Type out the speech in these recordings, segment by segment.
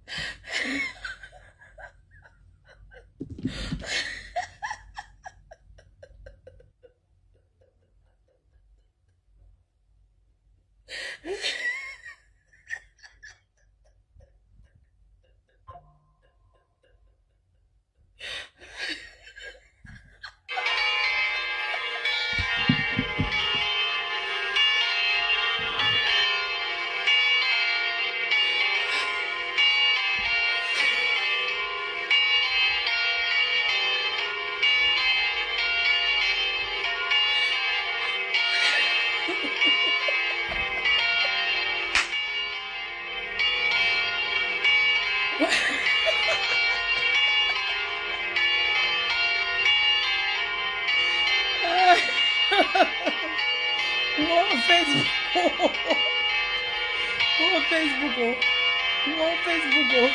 Facebook.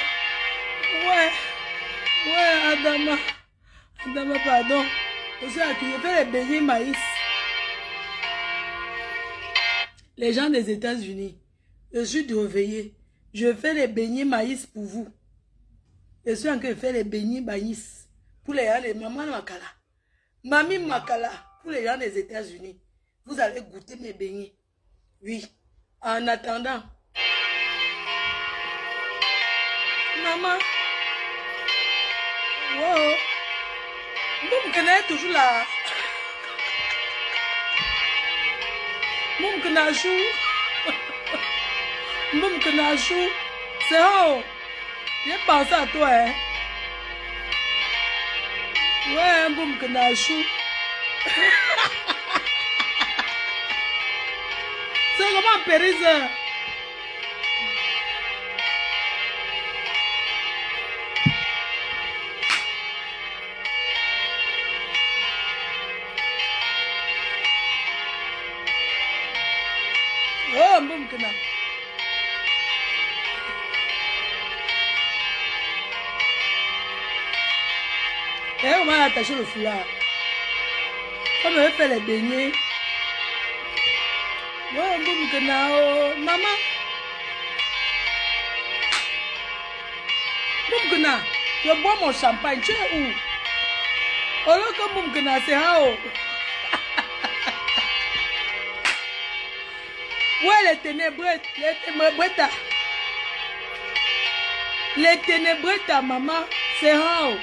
Ouais, Adama, pardon. Je suis accueilli, je fais les beignets maïs. Les gens des États-Unis, je suis réveillée. Je fais les beignets maïs pour vous. Je suis en train de faire les beignets maïs pour les gens de Maman Makala. Mamie Makala, pour les gens des États-Unis. Vous allez goûter mes beignets. Oui. En attendant. Maman. Wow. Vous me connaissez toujours là. Vous me connaissez. Vous me connaissez. C'est haut. J'ai pensé à toi, hein. Ouais, vous me connaissez. C'est comment périr. Oh, boum, que et on va attacher le foulard. Comme je fais les beignets. Ouais, boum, que maman. Boum, que je bois mon champagne. Tu es où? Oh là, comme boum, que c'est haut. Ouais, les ténébreux, ta maman, c'est haut.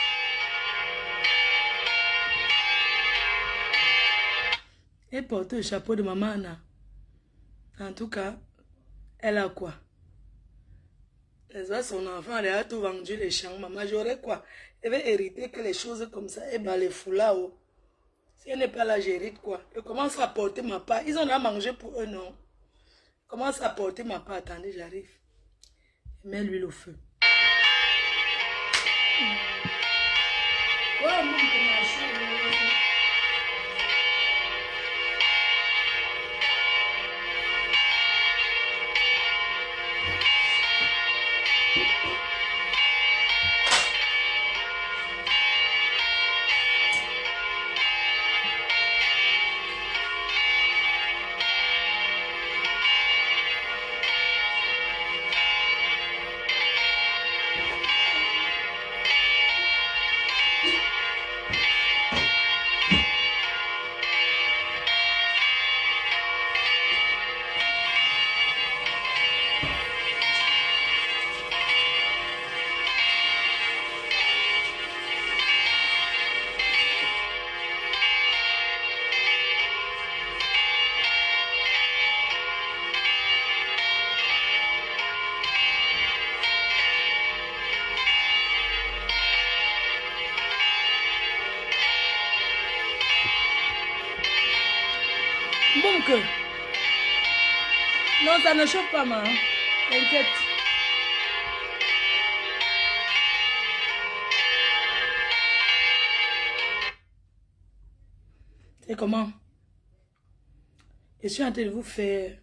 Elle porte le chapeau de maman Anna. En tout cas, elle a quoi? Elle a son enfant, elle a tout vendu les champs. Maman, j'aurais quoi? Elle va hériter que les choses comme ça, et ben les foulards. Oh. Si elle n'est pas là, j'hérite quoi? Je commence à porter ma part. Ils ont à manger pour eux, non? Je commence à porter ma part. Attendez, j'arrive. Je mets l'huile au feu. Oh, mon non, ça ne chauffe pas, maman. T'inquiète. C'est comment? Je suis en train de vous faire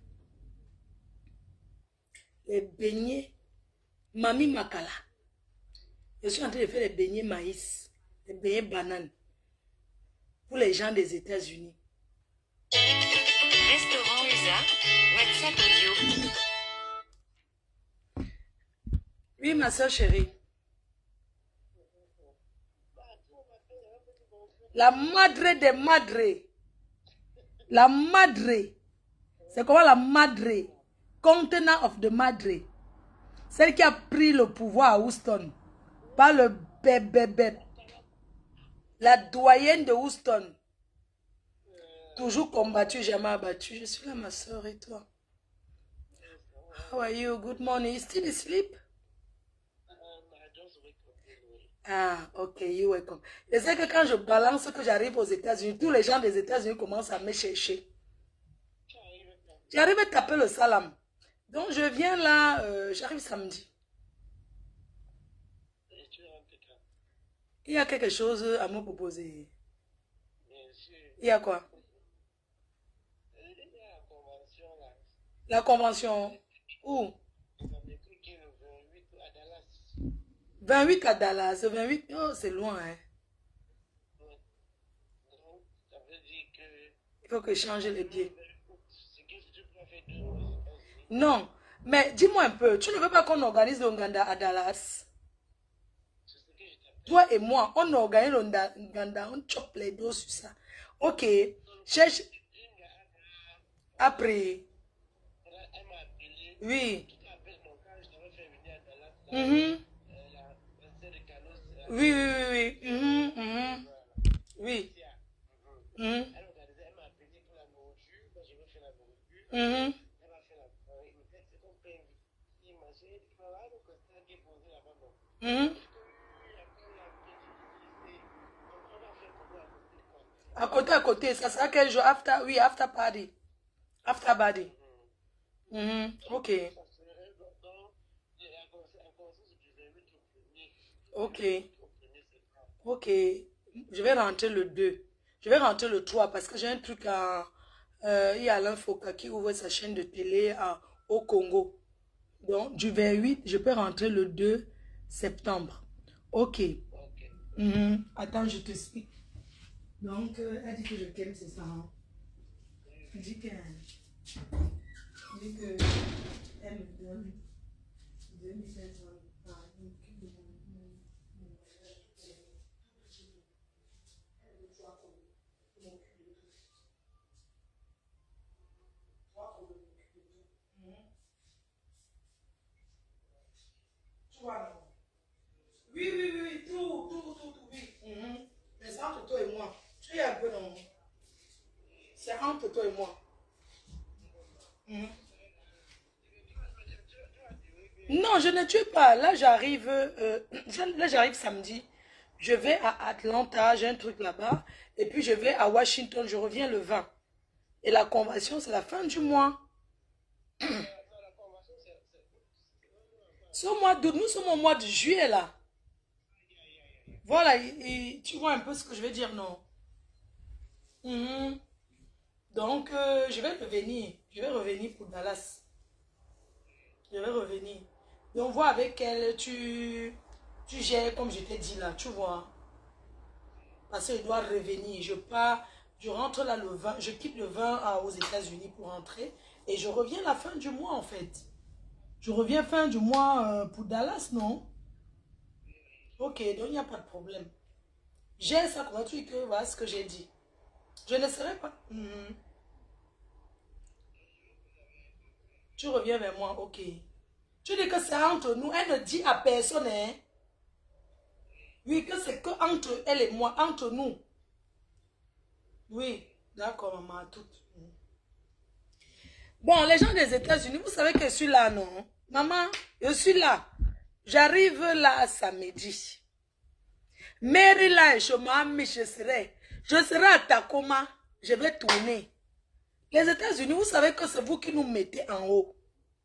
les beignets Mamie Makala. Je suis en train de faire les beignets maïs, les beignets bananes pour les gens des États-Unis. Restaurant USA, WhatsApp audio. Oui, ma soeur chérie. La madre des madres. La madre. C'est comment la madre? Contenant of the madre. Celle qui a pris le pouvoir à Houston. Pas le bébé. La doyenne de Houston. Toujours combattu, jamais abattu. Je suis là, ma soeur, et toi? How are you? Good morning. You still asleep? Ah, ok, you welcome. Je sais que quand je balance que j'arrive aux États-Unis, tous les gens des États-Unis commencent à me chercher. J'arrive à taper le salam. Donc, je viens là, j'arrive samedi. Il y a quelque chose à me proposer. Il y a quoi? La convention. Où? 28 à Dallas. 28, oh, c'est loin, hein. Il faut que je change les billets. Non, mais dis-moi un peu, tu ne veux pas qu'on organise l'Onganda à Dallas? Toi et moi, on organise l'Onganda, on chope les dos sur ça. Ok, cherche. Après. Oui. Mhm. Oui, oui, oui, oui. Mhm, mhm. Oui. Mhm. Mhm. Mhm. À côté, ça sera quel jour? After, oui, after party. After party. Mhm. Ok. Ok. Ok. Je vais rentrer le 2. Je vais rentrer le 3 parce que j'ai un truc à... il y a Alain Foka qui ouvre sa chaîne de télé au Congo. Donc, du 28, je peux rentrer le 2 septembre. Ok. Mhm. Attends, je t'explique. Donc, elle dit que je t'aime, c'est ça. Hein? Elle dit que... elle me donne 2500. Oui, oui, oui, oui, tout, oui. Mais c'est entre toi et moi. Tu es un peu dans... C'est entre toi et moi. Mhm. Non, je ne tue pas. Là, j'arrive là, j'arrive samedi. Je vais à Atlanta, j'ai un truc là-bas. Et puis, je vais à Washington, je reviens le 20. Et la convention, c'est la fin du mois. Ce mois d'août, nous sommes au mois de juillet, là. Voilà, tu vois un peu ce que je veux dire, non? Mhm. Donc, je vais revenir. Je vais revenir pour Dallas. Je vais revenir. Et on voit avec elle, tu gères comme je t'ai dit là, tu vois. Parce que je dois revenir. Je pars, je rentre là le 20, je quitte le 20 aux États-Unis pour rentrer. Et je reviens la fin du mois en fait. Je reviens fin du mois pour Dallas, non? Ok, donc il n'y a pas de problème. J'ai ça pour tu que voilà ce que j'ai dit. Je ne serai pas. Tu reviens vers moi, ok. Tu dis que c'est entre nous. Elle ne dit à personne, hein? Oui, que c'est que entre elle et moi, entre nous. Oui, d'accord, maman, à toutes. Bon, les gens des États-Unis, vous savez que je suis là, non? Maman, je suis là. J'arrive là samedi. Maryland, je serai à Tacoma. Je vais tourner. Les États-Unis, vous savez que c'est vous qui nous mettez en haut.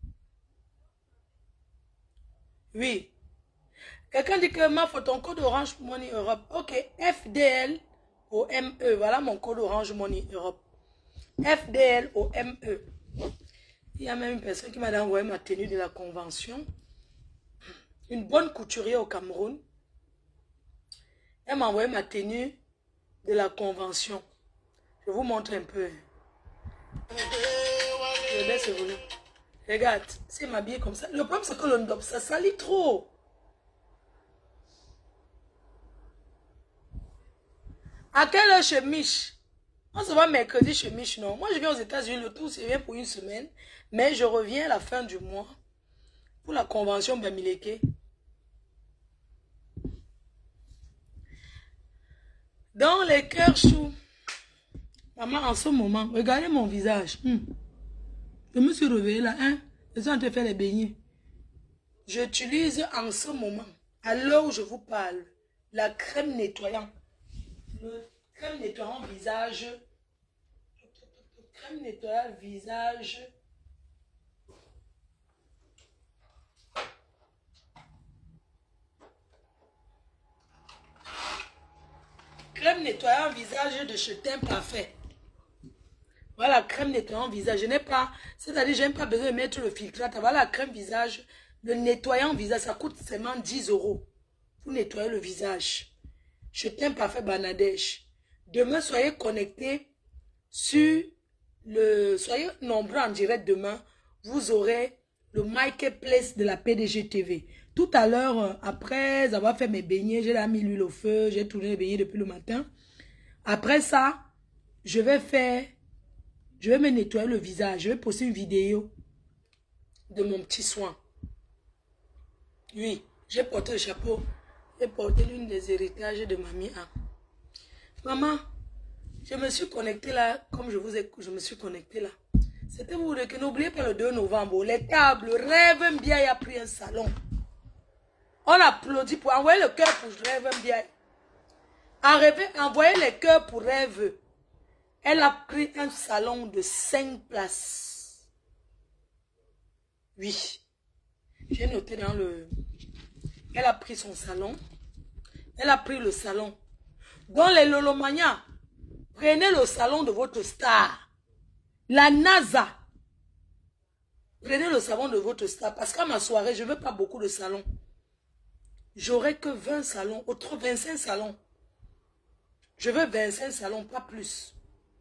Oui. Quelqu'un dit que ma faut ton code Orange Money Europe. Ok, FDL au ME. Voilà mon code Orange Money Europe. FDL au ME. Il y a même une personne qui m'a envoyé ma tenue de la convention. Une bonne couturière au Cameroun. Elle m'a envoyé ma tenue de la convention. Je vous montre un peu. Je baisse le volume. Regarde, si elle m'habille comme ça. Le problème, c'est que le ndop, ça salit trop. À quelle heure chez Mich? On se voit mercredi chez Mich, non? Moi, je viens aux États-Unis, le tour, je viens pour une semaine. Mais je reviens à la fin du mois pour la convention Bamileke. Dans les cœurs choux. Maman, en ce moment, regardez mon visage. Je me suis réveillée là, hein? Je suis en train de faire les beignets. J'utilise en ce moment, à l'heure où je vous parle, la crème nettoyante. Le crème nettoyant visage. Crème nettoyant visage. Crème nettoyant visage de Chetin Parfait. Voilà, crème nettoyant visage. Je n'ai pas, c'est-à-dire, je n'ai pas besoin de mettre le filtrate. Voilà, la crème visage, le nettoyant visage, ça coûte seulement 10 € pour nettoyer le visage. Chetin Parfait Bangladesh. Demain, soyez connectés sur le... Soyez nombreux en direct demain. Vous aurez le marketplace de la PDG TV. Tout à l'heure, après avoir fait mes beignets, j'ai mis l'huile au feu, j'ai tourné les beignets depuis le matin. Après ça, je vais me nettoyer le visage. Je vais poster une vidéo de mon petit soin. Oui, j'ai porté le chapeau. J'ai porté l'une des héritages de mamie A. Maman, je me suis connectée là, comme je me suis connectée là. C'était pour dire que n'oubliez pas le 2 novembre. Les tables, Rêve Mbiaye a pris un salon. On applaudit pour envoyer le cœur pour Rêve Mbiaye. Envoyer les cœurs pour Rêve. Elle a pris un salon de 5 places. Oui. J'ai noté dans le... Elle a pris son salon. Elle a pris le salon. Dans les Lolomania, prenez le salon de votre star. La NASA. Prenez le salon de votre star. Parce qu'à ma soirée, je ne veux pas beaucoup de salons. J'aurai que 20 salons. Autre 25 salons. Je veux 25 salons, pas plus.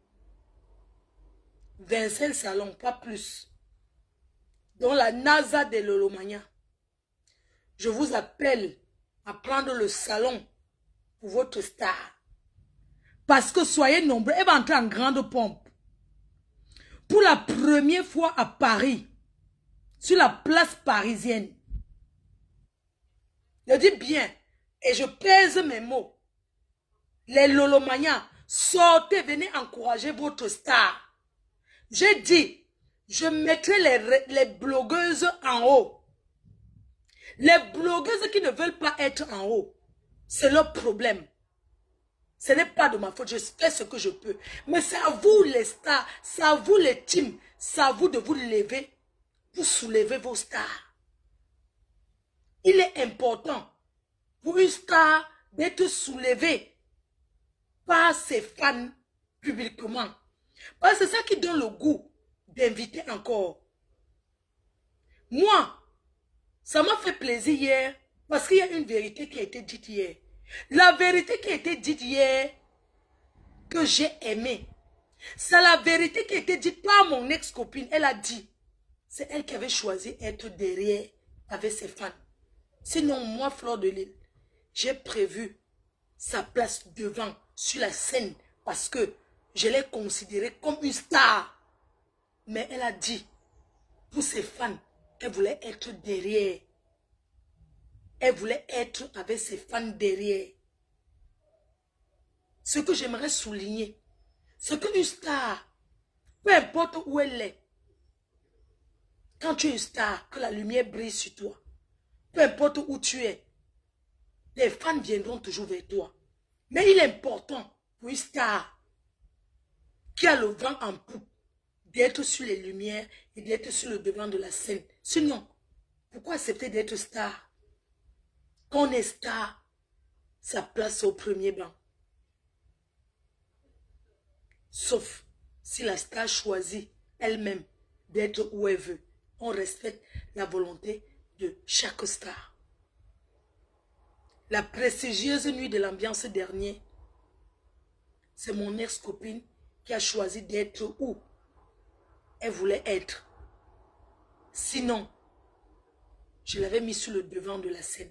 25 salons, pas plus. Dans la NASA de Lolomania. Je vous appelle à prendre le salon pour votre star. Parce que soyez nombreux. Elle va entrer en grande pompe. Pour la première fois à Paris, sur la place parisienne. Je dis bien, et je pèse mes mots. Les Lolomania, sortez, venez encourager votre star. J'ai dit, je mettrai les blogueuses en haut. Les blogueuses qui ne veulent pas être en haut, c'est leur problème. Ce n'est pas de ma faute, je fais ce que je peux. Mais c'est à vous les stars, c'est à vous les teams, c'est à vous de vous lever pour soulever vos stars. Il est important pour une star d'être soulevée par ses fans publiquement. Parce que c'est ça qui donne le goût d'inviter encore. Moi, ça m'a fait plaisir hier parce qu'il y a une vérité qui a été dite hier. La vérité qui a été dite hier que j'ai aimée, c'est la vérité qui a été dite par mon ex-copine. Elle a dit, c'est elle qui avait choisi d'être derrière avec ses fans. Sinon, moi, Fleur de Lille, j'ai prévu sa place devant, sur la scène, parce que je l'ai considérée comme une star. Mais elle a dit, pour ses fans, elle voulait être derrière. Elle voulait être avec ses fans derrière. Ce que j'aimerais souligner, c'est qu'une star, peu importe où elle est, quand tu es une star, que la lumière brille sur toi, peu importe où tu es, les fans viendront toujours vers toi. Mais il est important pour une star qui a le vent en poupe d'être sur les lumières et d'être sur le devant de la scène. Sinon, pourquoi accepter d'être star? Quand on est star, sa place au premier banc. Sauf si la star choisit elle-même d'être où elle veut. On respecte la volonté de chaque star. La prestigieuse nuit de l'ambiance dernier, c'est mon ex-copine qui a choisi d'être où elle voulait être. Sinon, je l'avais mis sur le devant de la scène.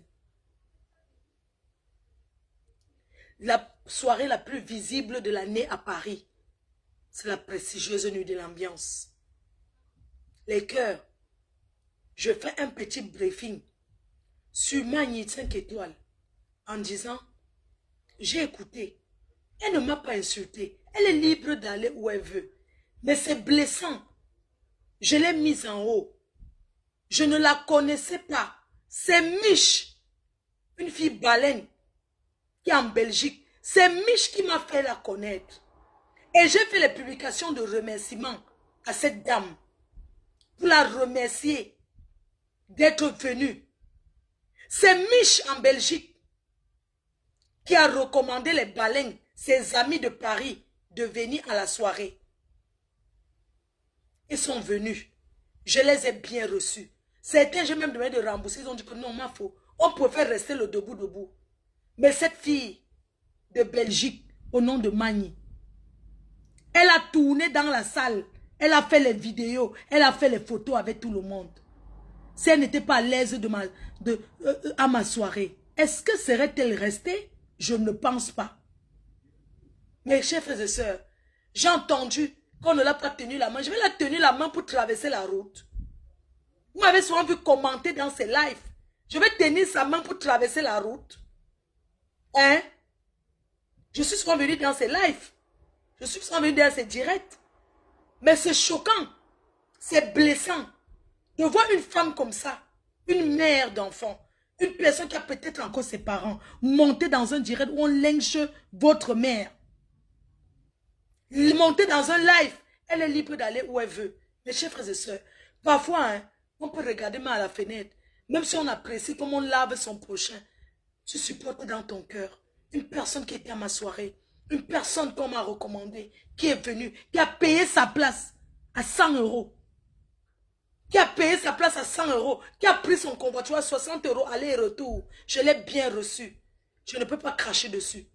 La soirée la plus visible de l'année à Paris, c'est la prestigieuse nuit de l'ambiance. Les chœurs, je fais un petit briefing sur Magny 5 étoiles en disant, j'ai écouté, elle ne m'a pas insulté, elle est libre d'aller où elle veut, mais c'est blessant. Je l'ai mise en haut, je ne la connaissais pas, c'est Mich, une fille baleine qui est en Belgique, c'est Mich qui m'a fait la connaître. Et j'ai fait les publications de remerciements à cette dame pour la remercier d'être venue. C'est Mich en Belgique qui a recommandé les baleines, ses amis de Paris, de venir à la soirée. Ils sont venus. Je les ai bien reçus. Certains, j'ai même demandé de rembourser. Ils ont dit que non, ma faux. On préfère rester le debout. Mais cette fille de Belgique, au nom de Magny, elle a tourné dans la salle. Elle a fait les vidéos. Elle a fait les photos avec tout le monde. Si elle n'était pas à l'aise à ma soirée, est-ce que serait-elle restée? Je ne pense pas. Mes chers frères et sœurs, j'ai entendu qu'on ne l'a pas tenu la main. Je vais la tenir la main pour traverser la route. Vous m'avez souvent vu commenter dans ses lives. Je vais tenir sa main pour traverser la route. Hein? Je suis souvent venu dans ses lives. Je suis souvent venu dans ses directs. Mais c'est choquant. C'est blessant. De voir une femme comme ça, une mère d'enfant, une personne qui a peut-être encore ses parents, monter dans un direct où on lynche votre mère. Monter dans un live, elle est libre d'aller où elle veut. Mes chers frères et sœurs, parfois, hein, on peut regarder mal à la fenêtre, même si on apprécie comme on lave son prochain. Tu supportes dans ton cœur une personne qui était à ma soirée, une personne qu'on m'a recommandée, qui est venue, qui a payé sa place à 100 €. Qui a payé sa place à 100 €, qui a pris son convoiture à 60 € aller et retour. Je l'ai bien reçu. Je ne peux pas cracher dessus.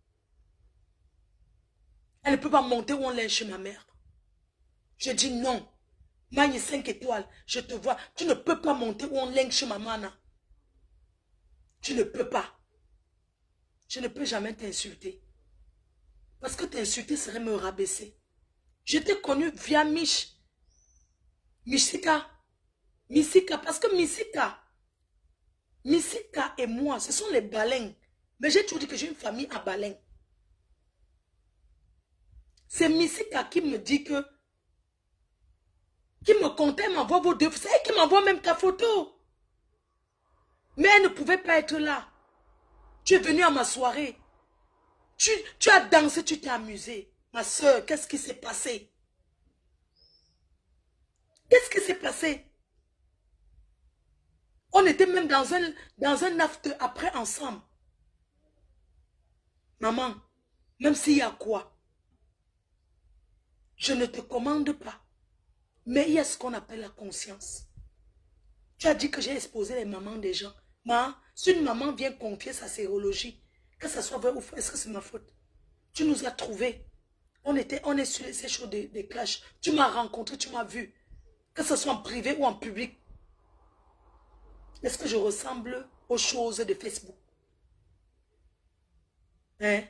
Elle ne peut pas monter où on lynche ma mère. Je dis non. Magny 5 étoiles, je te vois. Tu ne peux pas monter où on lynche ma mana. Tu ne peux pas. Je ne peux jamais t'insulter. Parce que t'insulter serait me rabaisser. Je t'ai connu via Mich. Missika, parce que Missika et moi, ce sont les baleines. Mais j'ai toujours dit que j'ai une famille à baleines. C'est Missika qui me dit que, qui me comptait, m'envoie vos deux, c'est elle qui m'envoie même ta photo. Mais elle ne pouvait pas être là. Tu es venue à ma soirée. Tu as dansé, tu t'es amusée. Ma soeur, qu'est-ce qui s'est passé? Qu'est-ce qui s'est passé? On était même dans un after après ensemble. Maman, même s'il y a quoi, je ne te commande pas. Mais il y a ce qu'on appelle la conscience. Tu as dit que j'ai exposé les mamans des gens. Mais si une maman vient confier sa sérologie, que ce soit vrai ou faux, est-ce que c'est ma faute? Tu nous as trouvés. On est sur ces choses des clashs. Tu m'as rencontré, tu m'as vu. Que ce soit en privé ou en public. Est-ce que je ressemble aux choses de Facebook? Hein?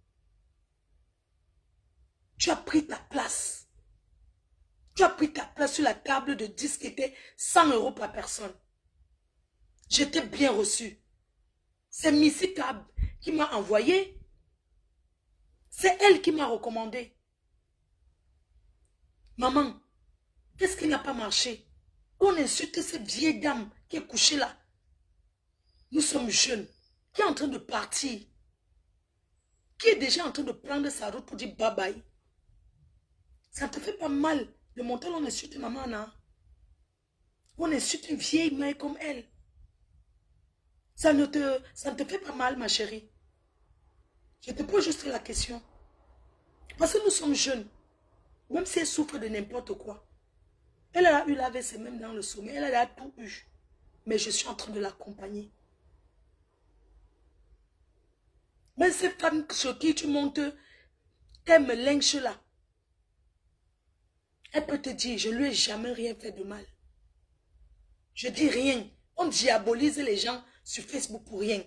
Tu as pris ta place. Tu as pris ta place sur la table de disques qui était 100 € par personne. J'étais bien reçu. C'est Missy Cab qui m'a envoyé. C'est elle qui m'a recommandé. Maman, qu'est-ce qui n'a pas marché? On insulte cette vieille dame qui est couchée là. Nous sommes jeunes, qui est en train de partir. Qui est déjà en train de prendre sa route pour dire bye bye. Ça ne te fait pas mal de monter, on insulte maman, non? On insulte une vieille mère comme elle. Ça ne te fait pas mal, ma chérie. Je te pose juste la question. Parce que nous sommes jeunes. Même si elle souffre de n'importe quoi. Elle a eu l'AVC même dans le sommeil. Elle a tout eu. Mais je suis en train de l'accompagner. Mais ces femmes sur qui tu montes, t'aimes lynche là. Elle peut te dire, je lui ai jamais rien fait de mal. Je dis rien. On diabolise les gens sur Facebook pour rien.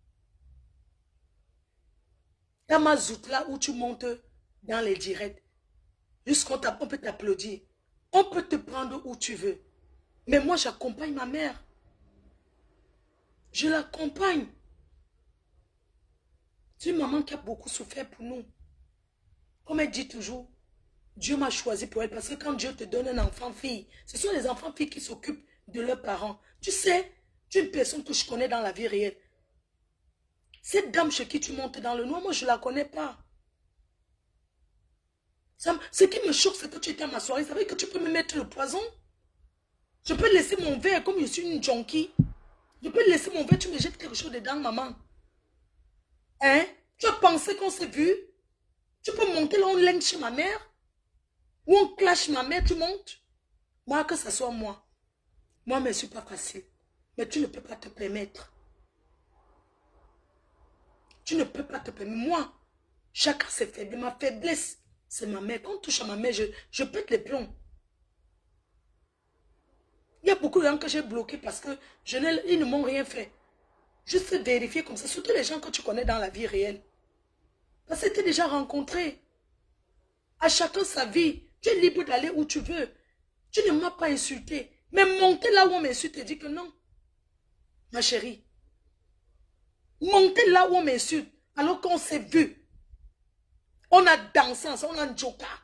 Dans ma zoute là où tu montes dans les directs, jusqu'on peut t'applaudir. On peut te prendre où tu veux. Mais moi, j'accompagne ma mère. Je l'accompagne. C'est une maman qui a beaucoup souffert pour nous. Comme elle dit toujours, Dieu m'a choisi pour elle. Parce que quand Dieu te donne un enfant fille, ce sont les enfants filles qui s'occupent de leurs parents. Tu sais, tu es une personne que je connais dans la vie réelle. Cette dame chez qui tu montes dans le noir, moi je ne la connais pas. Ce qui me choque, c'est que tu étais à ma soirée. Ça veut dire que tu peux me mettre le poison. Je peux laisser mon verre comme je suis une junkie. Je peux laisser mon verre, tu me jettes quelque chose dedans, maman. Hein? Tu as pensé qu'on s'est vu? Tu peux monter là, on lègue chez ma mère? Ou on clash ma mère, tu montes? Moi, que ce soit moi. Moi, mais je ne suis pas facile. Mais tu ne peux pas te permettre. Tu ne peux pas te permettre. Moi, chacun ses faiblesses. Ma faiblesse, c'est ma mère. Quand on touche à ma mère, je pète les plombs. Il y a beaucoup de gens que j'ai bloqués parce que ils ne m'ont rien fait. Juste vérifier comme ça. Surtout les gens que tu connais dans la vie réelle. Parce que tu es déjà rencontré. À chacun sa vie. Tu es libre d'aller où tu veux. Tu ne m'as pas insulté. Mais monter là où on m'insulte et dire que non. Ma chérie. Monter là où on m'insulte. Alors qu'on s'est vu. On a dansé ensemble. On a un joker.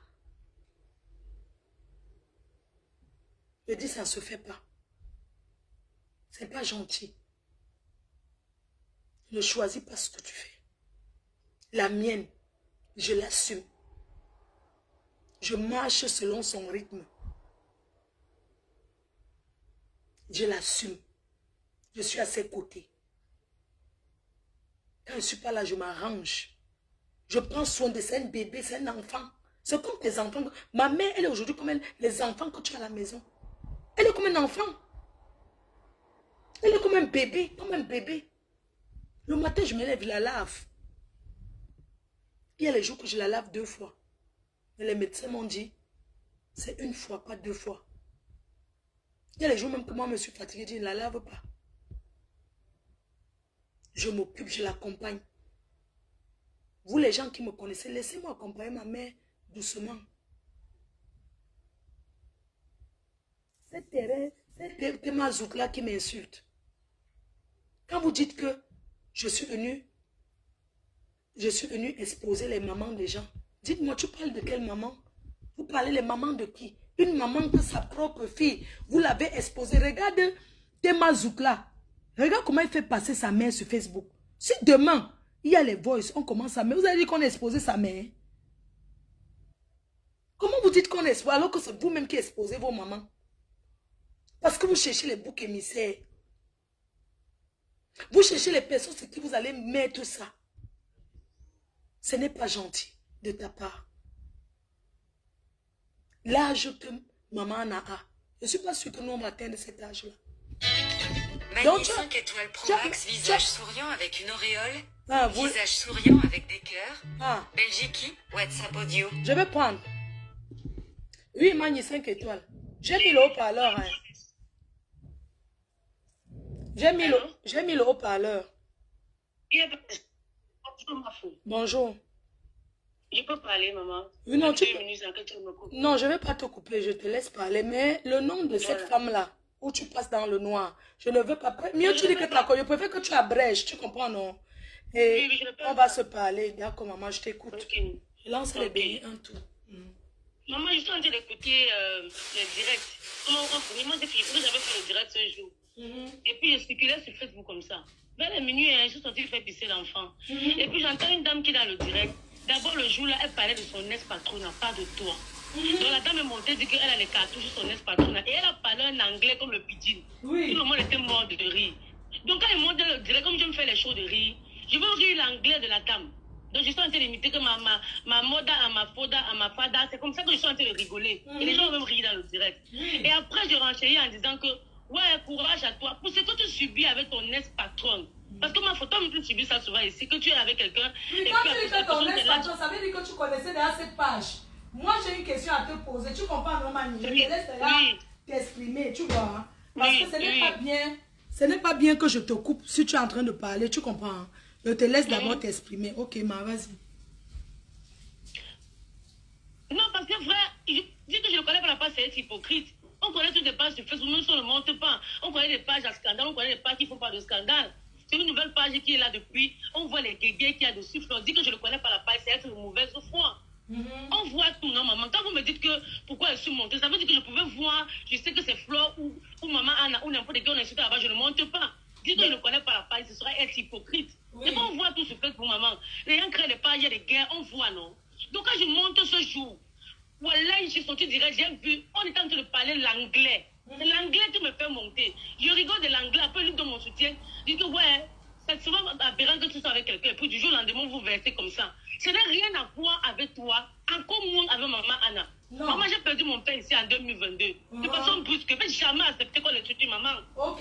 Je dis, ça ne se fait pas. C'est pas gentil. Ne choisis pas ce que tu fais. La mienne, je l'assume. Je marche selon son rythme. Je l'assume. Je suis à ses côtés. Quand je ne suis pas là, je m'arrange. Je prends soin de c'est un bébé, c'est un enfant. C'est comme tes enfants. Ma mère, elle est aujourd'hui comme les enfants que tu as à la maison. Elle est comme un enfant. Elle est comme un bébé, comme un bébé. Le matin, je me lève, je la lave. Il y a les jours que je la lave 2 fois. Mais les médecins m'ont dit, c'est 1 fois, pas 2 fois. Il y a les jours même que moi, je me suis fatiguée, je ne la lave pas. Je m'occupe, je l'accompagne. Vous, les gens qui me connaissez, laissez-moi accompagner ma mère doucement. C'est ma zouk là qui m'insulte. Quand vous dites que je suis venue exposer les mamans des gens, dites-moi, tu parles de quelle maman? Vous parlez les mamans de qui? Une maman que sa propre fille, vous l'avez exposée. Regarde Tema Zouk là. Regarde comment il fait passer sa mère sur Facebook. Si demain, il y a les voices, on commence à... Mais vous avez dit qu'on a exposé sa mère. Comment vous dites qu'on expose alors que c'est vous-même qui exposez vos mamans? Parce que vous cherchez les boucs émissaires. Vous cherchez les personnes sur qui vous allez mettre ça. Ce n'est pas gentil de ta part. L'âge que maman a, je ne suis pas sûre que nous on va atteindre cet âge-là. Magnifique 5 étoiles Pro Max, visage souriant avec une auréole, visage souriant avec des cœurs, Belgique, WhatsApp audio. Je vais prendre. Oui, Magnifique 5 étoiles. J'ai mis le haut-parleur. Hein. J'ai mis le haut-parleur. Bonjour. Je peux parler, maman. Oui, non, non, je ne vais pas te couper, je te laisse parler. Mais le nom de cette femme-là, où tu passes dans le noir, je ne veux pas... Mieux tu dis que tu as... Je préfère que tu abrèges, tu comprends, non? Et oui, on va se parler. D'accord, maman, je t'écoute. Okay. Je lance les billets, un tout. Maman, je suis en train d'écouter le direct. Moi, j'ai fait le direct ce jour. Et puis, je circulais sur Facebook comme ça. Vers la minuit, je suis sortie faire pisser l'enfant. Et puis, j'entends une dame qui est dans le direct. D'abord, le jour-là, elle parlait de son ex-patronat, pas de toi. Donc, la dame est montée, dit qu'elle a les cartouches sur son ex-patronat. Et elle a parlé en anglais comme le pidgin. Oui. Tout le monde était mort de rire. Donc, quand elle monte dans le direct, comme je me fais les shows de rire, je veux rire l'anglais de la dame. Donc, je suis en train d'imiter que ma moda, à ma foda, à ma fada. C'est comme ça que je suis en train de rigoler. Et les gens vont même rire dans le direct. Et après, je renchéris en disant que, ouais, courage à toi. Pour ce que tu subis avec ton ex-patron. Parce que ma photo, tu subis ça souvent ici, que tu es avec quelqu'un. Mais quand tu dis que ton ex-patron, ça veut dire que tu connaissais déjà cette page. Moi, j'ai une question à te poser. Tu comprends, non, Mani? Je te laisse t'exprimer, tu vois. Parce que ce n'est pas bien. Ce n'est pas bien que je te coupe si tu es en train de parler. Tu comprends? Hein? Je te laisse d'abord t'exprimer. Ok, ma, vas-y. Non, parce que frère, dis que je ne connais pas la page, c'est être hypocrite. On connaît toutes les pages sur Facebook, nous on ne monte pas. On connaît les pages à scandale, on connaît les pages qui ne font pas de scandale. C'est une nouvelle page qui est là depuis. On voit les guégués qu'il y a dessus. On dit que je ne connais pas la page, c'est être mauvaise foi. On voit tout, non, maman. Quand vous me dites que pourquoi je suis montée, ça veut dire que je pouvais voir, je sais que c'est Flore ou maman Anna ou n'importe qui on insulte là-bas, je ne monte pas. Dis que je ne connais pas la page, ce serait être hypocrite. Oui. Et quand on voit tout sur Facebook, maman, les gens créent des pages, il y a des guerres, on voit, non. Donc quand je monte ce jour, voilà, je suis sortie direct, j'ai vu, on est en train de parler l'anglais. C'est l'anglais qui me fait monter. Je rigole de l'anglais, après lui donne mon soutien. Je dis ouais, c'est souvent aberrant que tu sois avec quelqu'un, et puis du jour au lendemain, vous versez comme ça. Ça n'a rien à voir avec toi, encore moins avec maman Anna. Non. Maman, j'ai perdu mon père ici en 2022. De façon brusque, mais jamais accepté qu'on ait tué maman. Ok.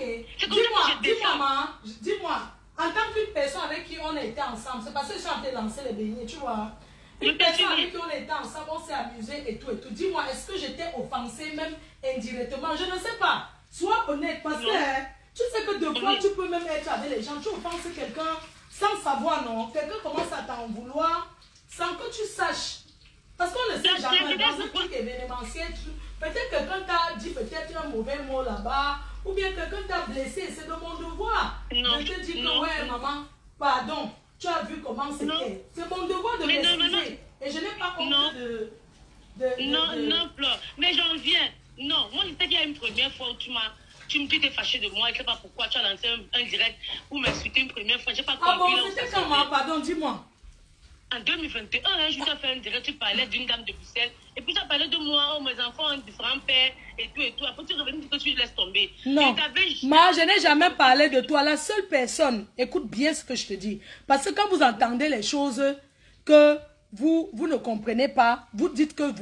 Dis-moi, en tant qu'une personne avec qui on a été ensemble, c'est parce que je suis en train de lancer les beignets, tu vois. Une personne avec qui on était ensemble, on s'est amusé et tout et tout. Dis-moi, est-ce que j'étais offensée même indirectement? Je ne sais pas. Sois honnête, parce que tu sais que deux fois, tu peux même être avec les gens. Tu offenses quelqu'un sans savoir, non? Quelqu'un commence à t'en vouloir sans que tu saches. Parce qu'on ne sait jamais. Dans un truc événementiel, peut-être quelqu'un t'a dit peut-être un mauvais mot là-bas, ou bien quelqu'un t'a blessé. C'est de mon devoir de te dire que, ouais, maman, pardon. Tu as vu comment c'était. C'est mon devoir de m'excuser. Et je n'ai pas honte Non, Flore. Mais j'en viens. Non, moi, je sais qu'il y a une première fois où tu t'es fâché de moi. Je ne sais pas pourquoi tu as lancé un direct pour m'insulter une première fois. Je n'ai pas compris. Ah bon, c'était comment? Pardon, dis-moi. En 2021, je t'ai fait un direct, tu parlais d'une dame de Bruxelles. Et puis tu as parlé de moi, mes enfants ont différents pères et tout et tout. Après tu es revenu que tu laisses tomber. Non, moi je n'ai jamais parlé de toi. La seule personne, écoute bien ce que je te dis. Parce que quand vous entendez les choses que vous ne comprenez pas, vous dites que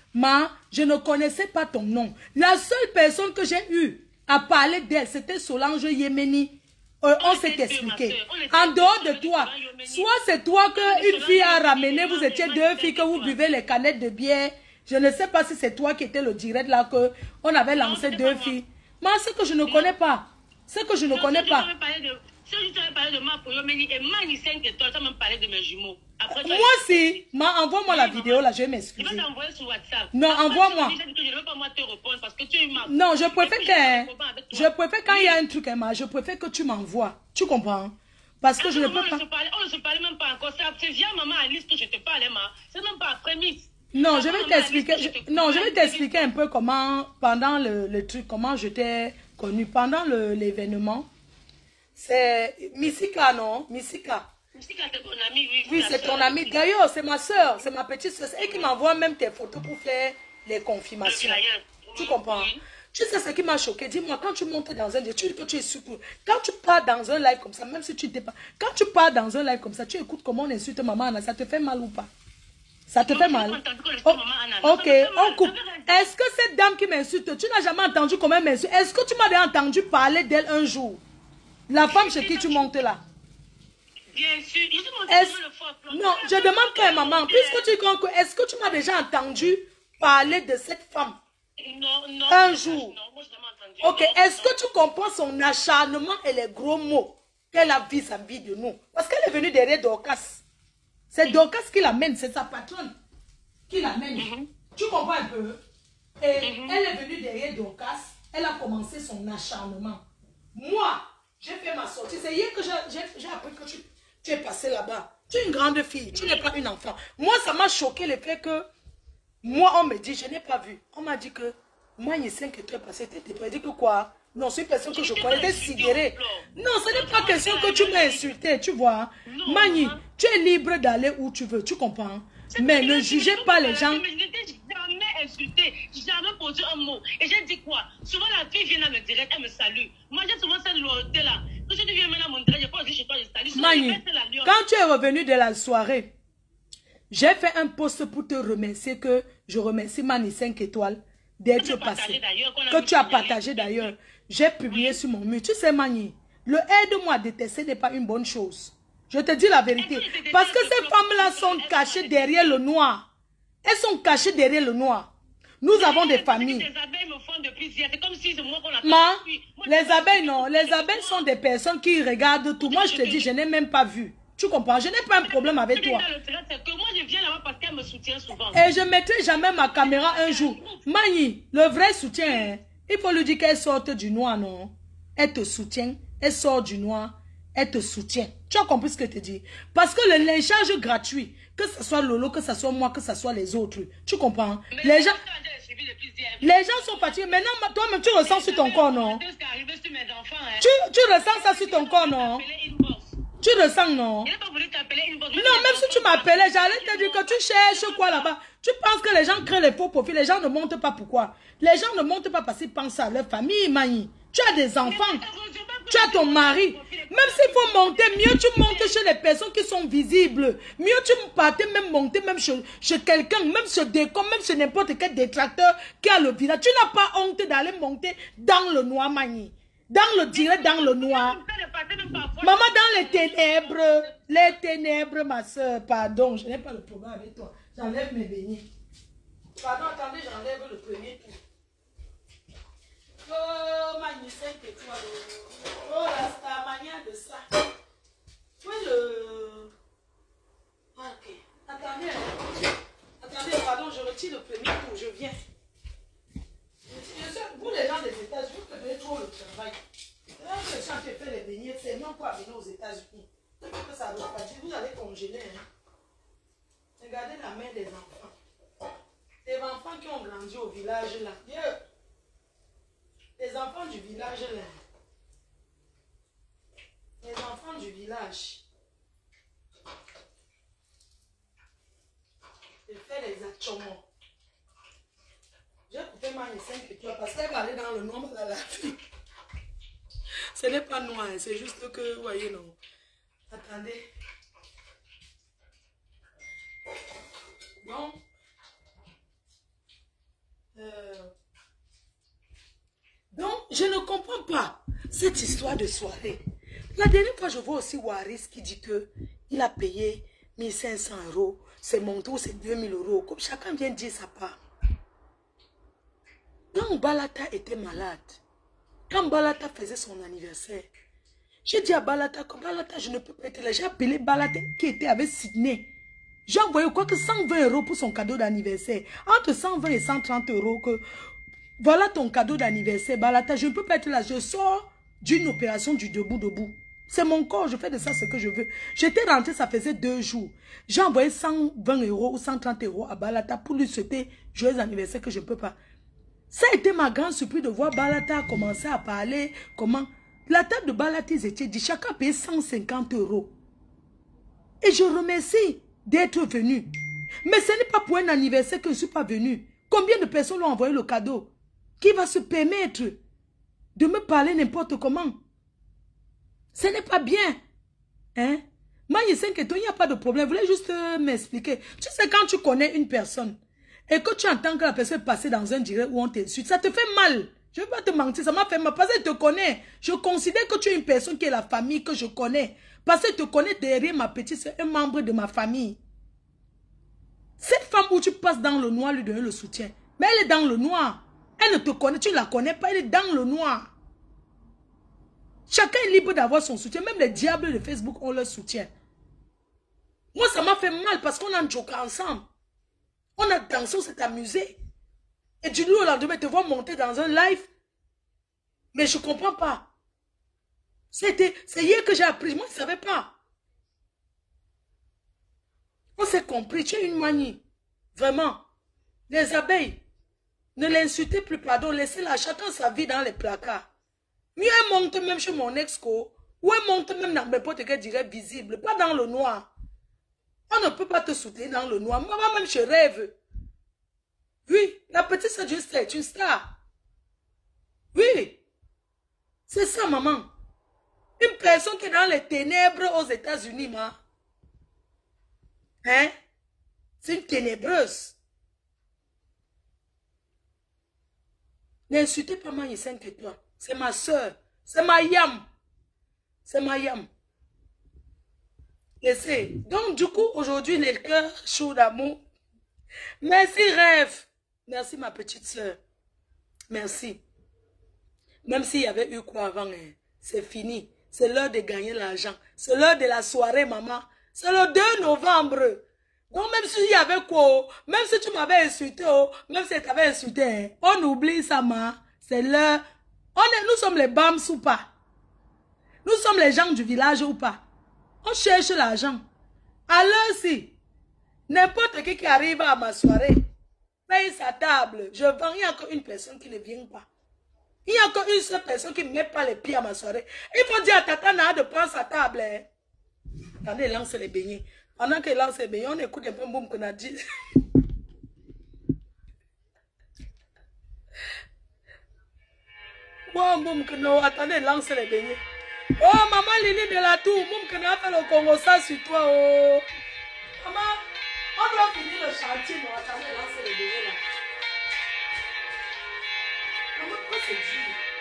je ne connaissais pas ton nom. La seule personne que j'ai eu à parler d'elle, c'était Solange Yémeni. On s'est expliqué. En dehors de toi, soit c'est toi qu'une fille a ramené, vous étiez deux filles que vous buvez les canettes de bière. Je ne sais pas si c'est toi qui étais le direct là, que on avait lancé deux filles. Moi, c'est que je ne connais pas. C'est que je ne connais pas. Si je t'avais parlé de ma Poyomeni et Mani 5 étoiles, tu as même parlé de mes jumeaux. Moi aussi, envoie-moi la vidéo là, je vais m'excuser. Je vais t'envoyer sur WhatsApp. Non, envoie-moi. Je ne veux pas moi te répondre parce que tu es ma... Non, je préfère quand il y a un truc, je préfère que tu m'envoies. Tu comprends? Parce que je ne peux pas... On ne se parlait même pas encore. C'est via maman Alice que je te parlais, ma. C'est même pas après mix. Non, je vais t'expliquer. Non, je vais t'expliquer un peu comment, pendant le truc, comment je t'ai connu. Pendant l'événement, c'est Missika, non? Missika. Missika, c'est ton amie, oui. Oui, c'est ton amie. D'ailleurs, c'est ma soeur, c'est ma petite soeur. C'est elle qui m'envoie même tes photos pour faire les confirmations. Tu comprends? Tu sais ce qui m'a choqué? Dis-moi, quand tu montes dans un lieu, tu dis que tu es surpris. Quand tu pars dans un live comme ça, même si tu n'étais pas... Quand tu pars dans un live comme ça, tu écoutes comment on insulte maman Anna. Ça te fait mal ou pas? Ça te fait mal? Ok, on coupe. Est-ce que cette dame qui m'insulte, tu n'as jamais entendu comment elle m'insulte? Est-ce que tu m'as déjà entendu parler d'elle un jour? La femme chez qui tu montes là? Bien sûr. Non, je demande quand même, maman, puisque tu crois que... Est-ce que tu m'as déjà entendu parler de cette femme? Non. Un jour. Non, moi je n'ai pas entendu. Ok, est-ce que tu comprends son acharnement et les gros mots qu'elle a vis à vis de nous? Parce qu'elle est venue derrière Dorcas. C'est Dorcas qui l'amène, c'est sa patronne qui l'amène. Tu comprends un peu? Et elle est venue derrière Dorcas, elle a commencé son acharnement. Moi, j'ai fait ma sortie. C'est hier que j'ai appris que tu es passé là-bas. Tu es une grande fille, tu n'es pas une enfant. Moi, ça m'a choqué le fait que moi, on me dit, je n'ai pas vu. On m'a dit que moi, il y a 5 étoiles passées. Tu t'es dit que quoi? Non, c'est une personne que je connais, des cigarettes. Non, ce n'est pas question que tu m'as insulté, tu vois. Mani, tu es libre d'aller où tu veux, tu comprends? Mais ne jugez pas les gens. Je n'ai jamais insulté, jamais posé un mot. Et j'ai dit quoi? Souvent la fille vient dans le direct, elle me salue. Moi j'ai souvent cette loyauté là. Quand tu viens maintenant à mon direct, je pense que chez toi, je salue. Mani, quand tu es revenu de la soirée, j'ai fait un post pour te remercier que je remercie Mani 5 étoiles d'être passé. Que tu as partagé d'ailleurs. J'ai publié sur mon mur. Tu sais Mani, le aide-moi à détester n'est pas une bonne chose. Je te dis la vérité. Parce que ces femmes-là sont cachées derrière le noir. Elles sont cachées derrière le noir. Nous avons des familles. Les abeilles me font depuis poussière. C'est comme si c'est moi qu'on a... Les abeilles, non. Les abeilles sont des personnes qui regardent tout. Moi, je te dis, je n'ai même pas vu. Tu comprends? Je n'ai pas un problème avec toi. Que moi, je viens là-bas parce qu'elle me soutient souvent. Et je ne mettrai jamais ma caméra un jour. Mani, le vrai soutien, hein, il faut lui dire qu'elle sorte du noir, non? Elle te soutient. Elle sort du noir. Elle te soutient. Tu as compris ce que je te dis? Parce que le lynchage gratuit, que ce soit Lolo, que ce soit moi, que ce soit les autres, tu comprends? Les gens sont fatigués. Maintenant, toi-même, tu ressens sur ton corps, non? Tu ressens ça sur ton corps, non? Tu ressens, non? Non, même si tu m'appelais, j'allais te dire que tu cherches quoi là-bas. Tu penses que les gens créent les faux profils. Les gens ne montent pas pourquoi? Les gens ne montent pas parce qu'ils pensent à leur famille, Mani. Tu as des enfants. Tu as ton mari. Même s'il faut monter, mieux tu montes chez les personnes qui sont visibles. Mieux tu partais même monter même chez quelqu'un, même chez Décom, même chez n'importe quel détracteur qui a le village. Tu n'as pas honte d'aller monter dans le noir, Mani. Dans le direct, dans le noir. Maman, dans les ténèbres, ma soeur, pardon, je n'ai pas le problème avec toi. J'enlève mes beignets. Pardon, attendez, j'enlève le premier tour. Oh, magnifique étoile. Oh, la manière de ça. Oui, le... Ok. Attendez. Attendez, pardon, je retire le premier tour, je viens. Vous, les gens des États-Unis, vous devez trop le travail. Là, que quand tu fais les beignets, c'est non pas venir aux États-Unis. Que ça doit pas dire, vous allez congeler. Hein. Regardez la main des enfants. Les enfants qui ont grandi au village là. Les enfants du village là. Les enfants du village. Je fais les achomos. J'ai coupé ma 5 étoiles parce qu'elle va aller dans le nombre de la fille. Ce n'est pas noir, c'est juste que, vous voyez, non. Attendez. Bon. Donc, je ne comprends pas cette histoire de soirée. La dernière fois, je vois aussi Waris qui dit que il a payé 1500 €. C'est monté, c'est 2000 €. Comme chacun vient dire sa part. Quand Balata était malade, quand Balata faisait son anniversaire, j'ai dit à Balata, que Balata, je ne peux pas être là. J'ai appelé Balata qui était avec Sydney. J'ai envoyé quoi que 120 € pour son cadeau d'anniversaire. Entre 120 et 130 € que voilà ton cadeau d'anniversaire. Balata, je ne peux pas être là. Je sors d'une opération du debout. C'est mon corps, je fais de ça ce que je veux. J'étais rentrée, ça faisait 2 jours. J'ai envoyé 120 € ou 130 € à Balata pour lui souhaiter joyeux anniversaire que je ne peux pas. Ça a été ma grande surprise de voir Balata commencer à parler. Comment la table de Balata, ils étaient dit, chacun payait 150 €. Et je remercie d'être venu. Mais ce n'est pas pour un anniversaire que je ne suis pas venu. Combien de personnes l'ont envoyé le cadeau? Qui va se permettre de me parler n'importe comment? Ce n'est pas bien. Hein? Moi, il n'y a pas de problème. Vous voulez juste m'expliquer. Tu sais, quand tu connais une personne, et que tu entends que la personne est passée dans un direct où on t'insulte, ça te fait mal. Je ne vais pas te mentir, ça m'a fait mal parce que je te connais. Je considère que tu es une personne qui est la famille que je connais. Parce que je te connais derrière ma petite, c'est un membre de ma famille. Cette femme où tu passes dans le noir, lui donner le soutien. Mais elle est dans le noir. Elle ne te connaît, tu ne la connais pas, elle est dans le noir. Chacun est libre d'avoir son soutien. Même les diables de Facebook ont leur soutien. Moi, ça m'a fait mal parce qu'on a joué ensemble. On a dansé, on s'est amusé. Et du jour au lendemain, te voir monter dans un live. Mais je ne comprends pas. C'est hier que j'ai appris. Moi, je ne savais pas. On s'est compris. Tu es une manie. Vraiment. Les abeilles. Ne l'insultez plus, pardon. Laissez-la. Chacun sa vie dans les placards. Mieux elle monte même chez mon ex-co. Ou elle monte même dans n'importe quel direct visible. Pas dans le noir. On ne peut pas te soutenir dans le noir. Moi, même, je rêve. Oui, la petite sœur d'une star est une star. Oui. C'est ça, maman. Une personne qui est dans les ténèbres aux États-Unis, ma. Hein? C'est une ténébreuse. N'insultez pas ma Yesen que toi. C'est ma soeur. C'est ma yam. C'est ma yam. Laissez. Donc, du coup, aujourd'hui, les cœurs chauds d'amour. Merci, rêve. Merci, ma petite soeur. Merci. Même s'il y avait eu quoi avant, hein, c'est fini. C'est l'heure de gagner l'argent. C'est l'heure de la soirée, maman. C'est le 2 novembre. Donc même s'il y avait quoi, même si tu m'avais insulté, même si tu t'avais insulté, hein, on oublie ça, ma. C'est l'heure. Nous sommes les Bams ou pas? Nous sommes les gens du village ou pas? On cherche l'argent. Alors si, n'importe qui arrive à ma soirée, paye sa table. Je vends, il y a encore une personne qui ne vient pas. Il y a encore une seule personne qui ne met pas les pieds à ma soirée. Il faut dire à Tata Naa de prendre sa table. Hein. Attendez, lance les beignets. Pendant qu'il lance les beignets, on écoute un peu boum qu'on a dit. Bon, boum que non, attendez, lance les beignets. Oh, maman Lili de la Tour, boum que n'a fait le Congo ça sur toi. Oh. Maman, on doit finir le chantier. Non, attendez, lance les beignets là. Maman, pourquoi c'est dur?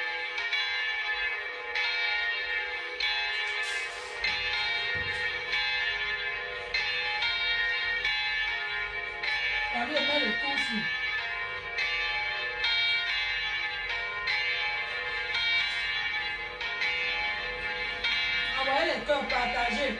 Regardez, mets le tout ici. Envoyez les cœurs partagés.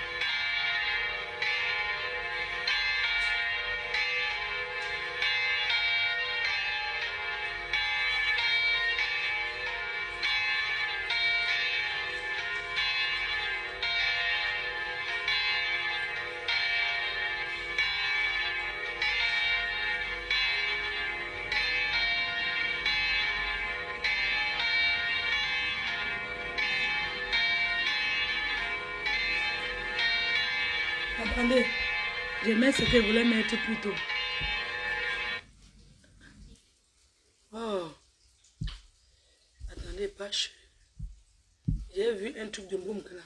Attendez, je mets ce que je voulais mettre plus tôt. Oh, attendez, pas cher. J'ai vu un truc de Boumkana.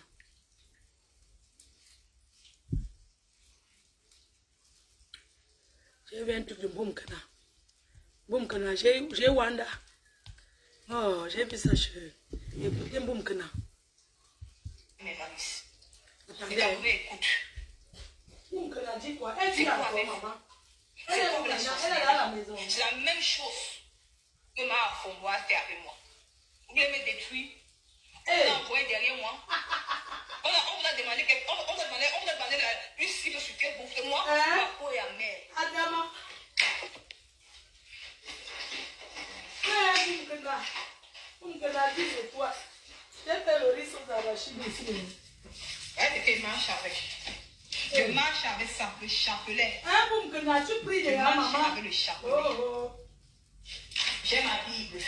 J'ai vu un truc de Boumkana. Boumkana, j'ai Wanda. Oh, j'ai vu ça chez écoutez Boumkana. Mais Valis, attendez, écoute. Boumkana dit quoi? Elle dit quoi, maman? Elle est là à la maison. C'est la même chose que ma Fombo a fait avec moi. Vous voulez me détruire? On a envoyé derrière moi. On vous a demandé une cible sur quelle bouffe de moi. Ma peau est amère. Adama. Boumkana dit c'est toi. J'ai fait le riz aux arachides ici. Elle fait que je marche avec. Je marche avec ça, le chapelet. Hein, Boumkana, tu pries de la maman. Je marche avec le chapelet. Oh. J'ai ma Bible.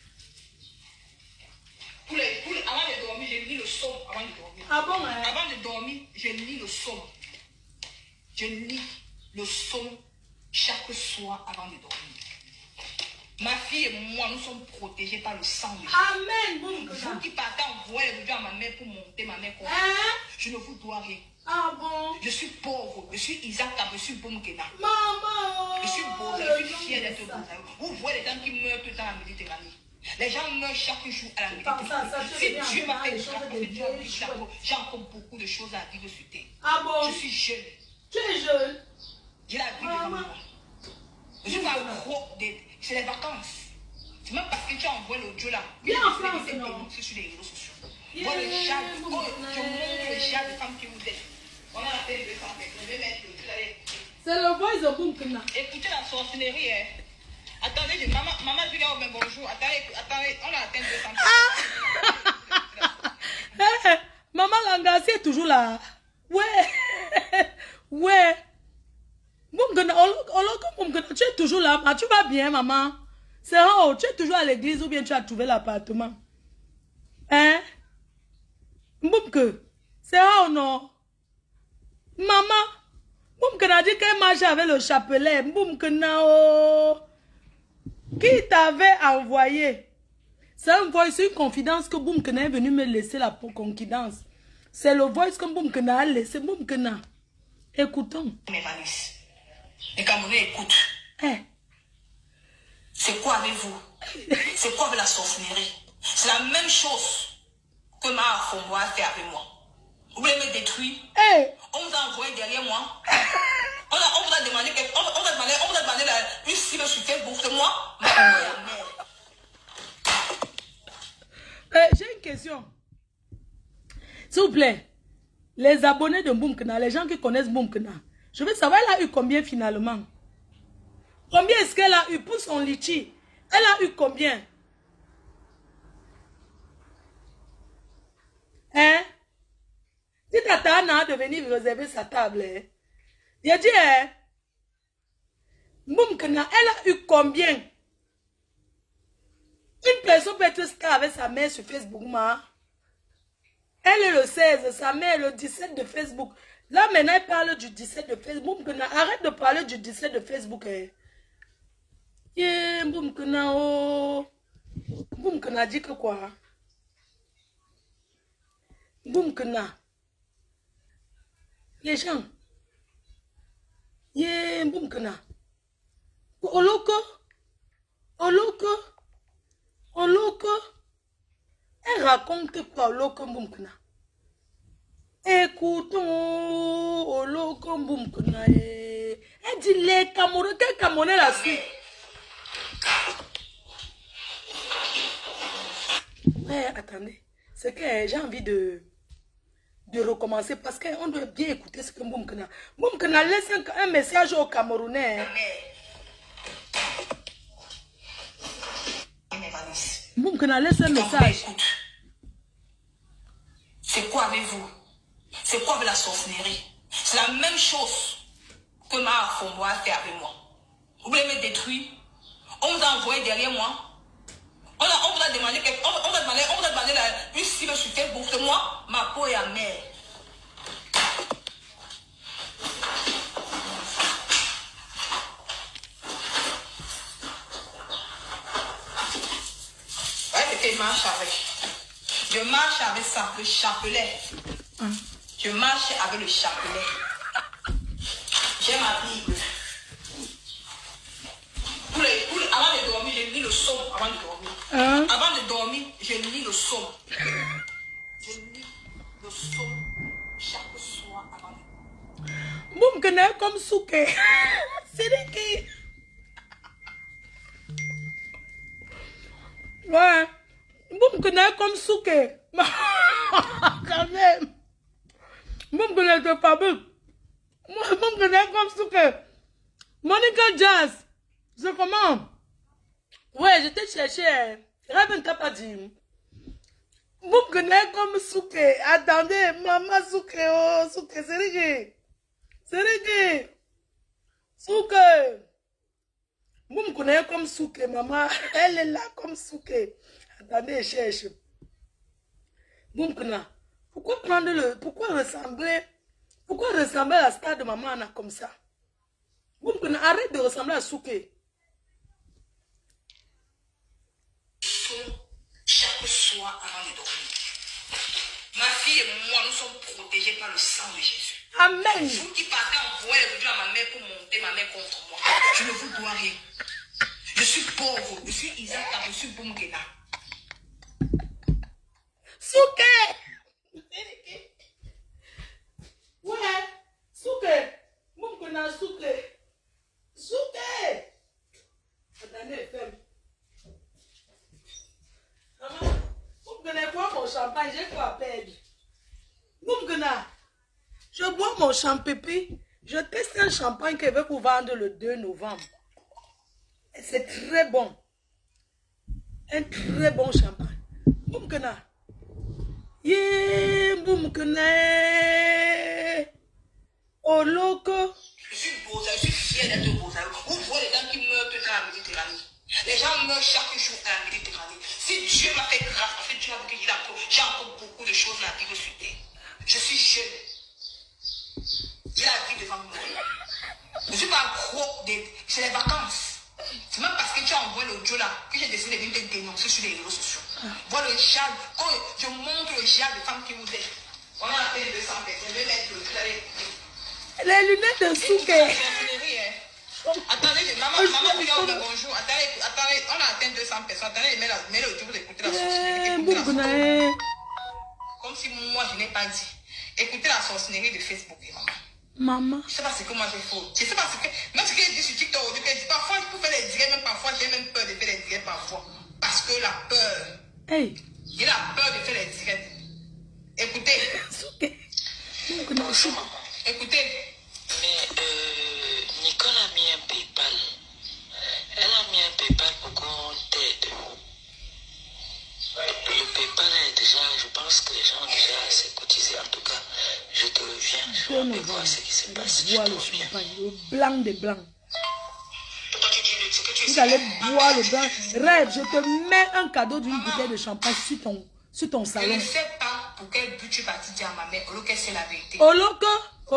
Avant de dormir, je lis le psaume avant de dormir. Ah bon, hein? Avant de dormir, je lis le psaume. Je lis le psaume chaque soir avant de dormir. Ma fille et moi, nous sommes protégés par le sang de Jésus. Amen, Boumkana. Vous qui partez envoyer aujourd'hui à ma mère pour monter ma mère comme je ne vous dois rien. Ah bon? Je suis pauvre, je suis Isaac, je suis Boumkana. Maman! Je suis beau, je suis fière d'être beau. Vous voyez les gens qui meurent tout le temps à la Méditerranée. Les gens meurent chaque jour à la Méditerranée. Si Dieu m'a fait des choses, j'ai encore beaucoup de choses à vivre sur terre. Ah bon? Je suis jeune. Tu es jeune? J'ai la vie de moi. Je suis pas gros. C'est les vacances. C'est même parce que tu as envoyé l'audio là. Viens en France, non? Sur les réseaux sociaux. Moi, le chat, je montre le chat de femme que vous êtes. On a la peine de faire. Je vais mettre l'audio là. C'est le voice de Boumkana. Écoutez la sorcellerie, hein. Attendez, maman dit là, mais bonjour. Attendez, on a atteint 200. Maman Langassi est toujours là. Ouais. Ouais. Boumkana, tu es toujours là. Tu vas bien, maman? C'est oh, tu es toujours à l'église ou bien tu as trouvé l'appartement? Hein? Boumkana, c'est oh non? Maman, Boumkana dit qu'elle marche avec le chapelet. Boumkana, oh. Qui t'avait envoyé? C'est un voice, une confidence que Boumkana est venu me laisser la confidence. C'est le voice que Boumkana a laissé. Boumkana, écoutons. Mes valises. Les Camerounais écoutent. C'est quoi avec vous? C'est quoi avec la sorcellerie? C'est la même chose que ma Fombo a fait avec moi. Vous voulez me détruire? On vous a envoyé derrière moi. On vous a demandé une cible sur quelle bouffe de moi. J'ai une question. S'il vous plaît, les abonnés de Mboumkena, les gens qui connaissent Mboumkena, je veux savoir, elle a eu combien finalement? Combien est-ce qu'elle a eu pour son litchi? Elle a eu combien? Hein? Dites à Tana de venir réserver sa table. Hein? Il a dit, hein? Mboumkena, elle a eu combien? Une personne peut être star avec sa mère sur Facebook, ma. Elle est le 16, sa mère le 17 de Facebook. Là, maintenant, elle parle du 17 de Facebook. Mboumkena, arrête de parler du 17 de Facebook. Hein. Yeah, Mboumkena, oh. Mboumkena dit que quoi? Mboumkena. Les gens. Yeah, Mboumkena. Oloko. Oloko. Oloko. Elle raconte quoi, Oloko Mboumkena? Écoutons, Oloko Mboumkena. Elle dit les Camerounais, quel Camerounais la suit? Ouais, attendez. C'est que j'ai envie de recommencer parce qu'on doit bien écouter ce que Mboumkena. Mboumkena laisse un message aux Camerounais. Mboumkena laisse un message. C'est quoi avec vous? C'est quoi avec la sorcellerie? C'est la même chose que ma Fombo a fait avec moi. Vous voulez me détruire? On vous a envoyé derrière moi. On vous a demandé une cible sur Facebook. C'est moi, ma peau est amère. Je marche avec ça, le chapelet. Je marche avec le chapelet. J'ai ma Bible. Avant de dormir, je lis le psaume avant de dormir. Avant de dormir, je lis le psaume. Je lis le psaume chaque soir avant de dormir. Mboumkena comme Souké. C'est qui? Ouais. Mboumkena comme Souké. Quand même. Mboumkena te fabrique. Mboumkena comme Souké. Monica Jazz. C'est comment? Ouais, je t'ai cherché. Rêve ne t'a pas dit. Mboumkena comme Souké. Attendez, maman Souké. Oh, Souké, c'est qui? C'est qui? Souké. Mboumkena comme Souké, maman. Elle est là comme Souké. Attendez, je cherche. Mboumkena, pourquoi prendre pourquoi ressembler à la star de maman Anna comme ça? Mboumkena, arrête de ressembler à Souké. Chaque soir avant de dormir. Ma fille et moi, nous sommes protégés par le sang de Jésus. Amen. Vous qui partez envoyer les autres à ma mère pour monter ma mère contre moi, je ne vous dois rien. Je suis pauvre, je suis Isaac, je suis Mboumkena. Souké! Ouais, Souké! Mboumkena, Souké! Souké! Attendez, ferme. Maman, Mboumkena, bois mon champagne, j'ai quoi à perdre? Mboumkena, je bois mon champagne, je teste un champagne que je vais vous vendre le 2 novembre. Et c'est très bon. Un très bon champagne. Mboumkena. Yeah, Mboumkena. Oh, loco. Je suis Boza, je suis fière d'être Boza. Vous voyez les gens qui meurent tout le temps à la Méditerranée. Les gens meurent chaque jour à la Méditerranée. Si Dieu m'a fait grâce, parce que Dieu m'a dit j'ai encore beaucoup de choses à vivre sur terre. Je suis jeune. J'ai la vie devant moi. Je ne suis pas gros, c'est les vacances. C'est même parce que tu as envoyé l'audio là que j'ai décidé de venir te dénoncer sur les réseaux sociaux. Voilà le jade. Quand je montre le jade de femmes qui vous aident. On a appelé 200 personnes. Je vais mettre le. Les lunettes de Souké. Attendez, maman, bonjour. Attendez, on a atteint 200 personnes. Attendez, mets l'audio pour écouter la sorcellerie. Comme si moi je n'ai pas dit. Écoutez la sorcellerie de Facebook, maman. Maman. Je ne sais pas ce que moi j'ai fait. Je ne sais pas ce que. Même ce que j'ai dit sur TikTok, parfois je peux faire des directs, même parfois j'ai même peur de faire des directs parfois. Parce que la peur. Hey. Il a peur de faire les directs. Écoutez. Écoutez. Mais Nicole a mis un PayPal. Elle a mis un PayPal pour qu'on t'aide. Le PayPal est déjà, je pense que les gens ont déjà assez cotisé. En tout cas, je te reviens. Je vais voir ce qui se passe. Je te reviens. Le blanc des blancs. Vous allez boire le blanc. Rêve, je te mets un cadeau d'une bouteille de champagne sur ton salon. Je ne sais pas pour quel but tu vas dire à ma mère. Oloka, c'est la vérité. Oloka.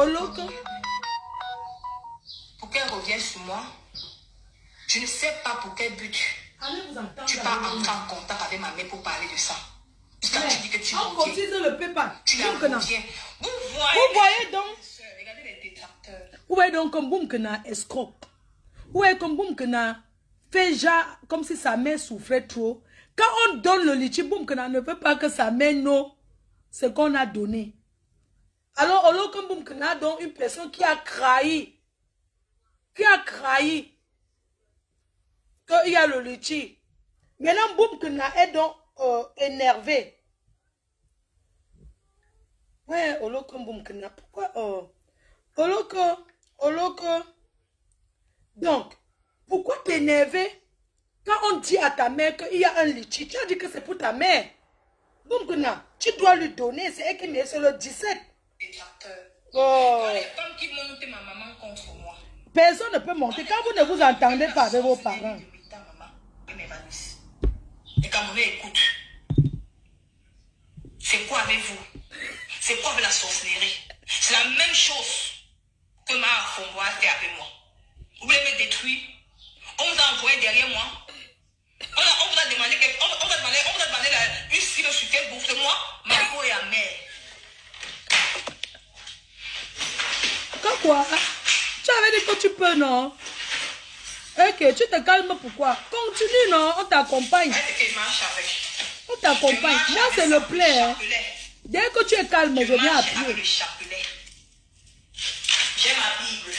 Pour qu'elle revienne sur moi, je ne sais pas pour quel but. Tu vas entrer en contact avec ma mère pour parler de ça. Quand tu dis que tu on cotise le PayPal. Tu la reviens. Vous voyez donc. Regardez les détracteurs. Vous voyez donc comme boum que na escroc. Vous voyez comme boum que na fait genre comme si sa mère souffrait trop. Quand on donne le litchi, boum que na ne veut pas que sa mère n'ait ce qu'on a donné. Alors au lieu comme boum que na donc une personne qui a crahi. Qu'il y a le litchi. Maintenant, boum, que na est donc énervé. Ouais, oloko boum, que na. Pourquoi oloko. Donc, pourquoi t'énerver quand on dit à ta mère qu'il y a un litchi? Tu as dit que c'est pour ta mère. Boum, que na, tu dois lui donner. C'est elle qui est sur le 17. Oh. Les femmes qui montent ma maman contre moi. Personne ne peut monter. Quand vous ne vous entendez pas avec vos parents. Et quand mon écoute, c'est quoi avec vous? C'est quoi avec la sorcellerie? C'est la même chose que ma Fonboa a fait avec moi. Vous voulez me détruire? On vous a envoyé derrière moi. On vous a demandé une cible sur quelle bouffe de moi, ma peau et ma mère. Quoi? Tu avais dit que tu peux, non? Ok, tu te calmes, pourquoi? Continue, non? On t'accompagne. On t'accompagne. Moi, c'est le plaid. Hein. Dès que tu es calme, je viens à pied. J'ai ma Bible.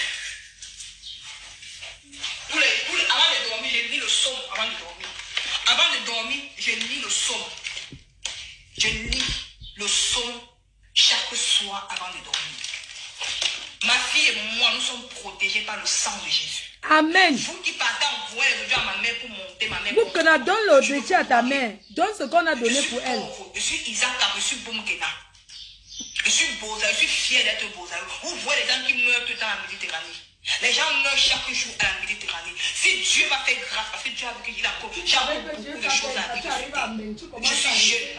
Avant de dormir, je lis le psaume avant de dormir. Avant de dormir, je lis le psaume. Je lis le psaume chaque soir avant de dormir. Ma fille et moi, nous sommes protégés par le sang de Jésus. Amen. Vous qui partez envoyer les à ma mère pour monter ma mère. Vous que la donne le déchet à ta mère. Donne ce qu'on a donné pour elle. Je suis Isaac, je suis Boumkena. Je suis Boza, je suis fier d'être Boza. Vous voyez les gens qui meurent tout le temps en Méditerranée. Les gens meurent chaque jour à la Méditerranée. Si Dieu m'a fait grâce, parce que Dieu a vu qu'il a beaucoup de choses à dire. Je suis jeune.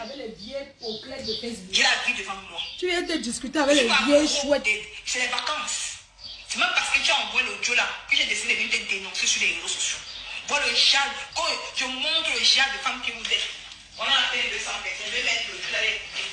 J'ai la vie devant moi. Tu viens de discuter avec les vieilles chouettes. C'est les vacances. C'est même parce que tu as envoyé l'audio là que j'ai décidé de venir te dénoncer sur les réseaux sociaux. Voilà le châle. Quand je montre le châle de femmes qui vous aident. On a atteint 200 personnes. Je vais mettre le tout à l'écouter.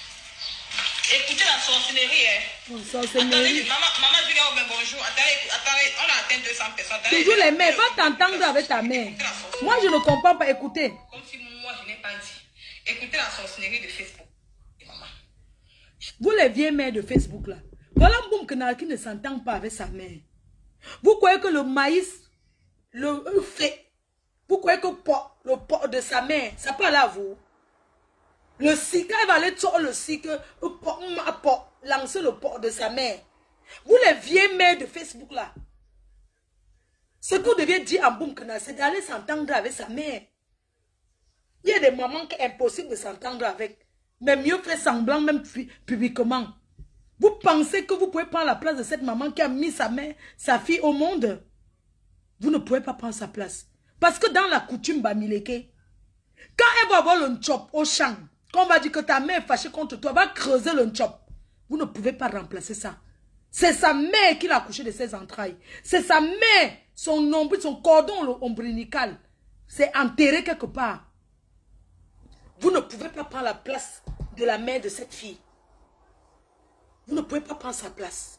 Écoutez la sorcellerie, hein. Attendez, maman Julia, bonjour. Attendez, on a atteint 200 personnes. Toujours les mères, va t'entendre avec ta mère. Moi, je ne comprends pas. Écoutez. Comme si moi, je n'ai pas dit. Écoutez la sorcellerie de Facebook. Maman. Vous, les vieilles mères de Facebook, là. Voilà un boum qui ne s'entend pas avec sa mère. Vous croyez que le maïs, le fait, vous croyez que le porc de sa mère, ça parle à vous? Le si, quand il va aller sur le si, que lancer le porc de sa mère. Vous, les vieilles mères de Facebook, là, ce que vous deviez dire en boum, c'est d'aller s'entendre avec sa mère. Il y a des mamans qui est impossible de s'entendre avec. Mais mieux faire semblant, même publiquement. Vous pensez que vous pouvez prendre la place de cette maman qui a mis sa fille au monde? Vous ne pouvez pas prendre sa place. Parce que dans la coutume Bamileke, quand elle va avoir le nchop au champ, quand on va dire que ta mère est fâchée contre toi, va creuser le nchop. Vous ne pouvez pas remplacer ça. C'est sa mère qui l'a accouché de ses entrailles. C'est sa mère, son nombril, son cordon ombilical. C'est enterré quelque part. Vous ne pouvez pas prendre la place de la mère de cette fille. Vous ne pouvez pas prendre sa place.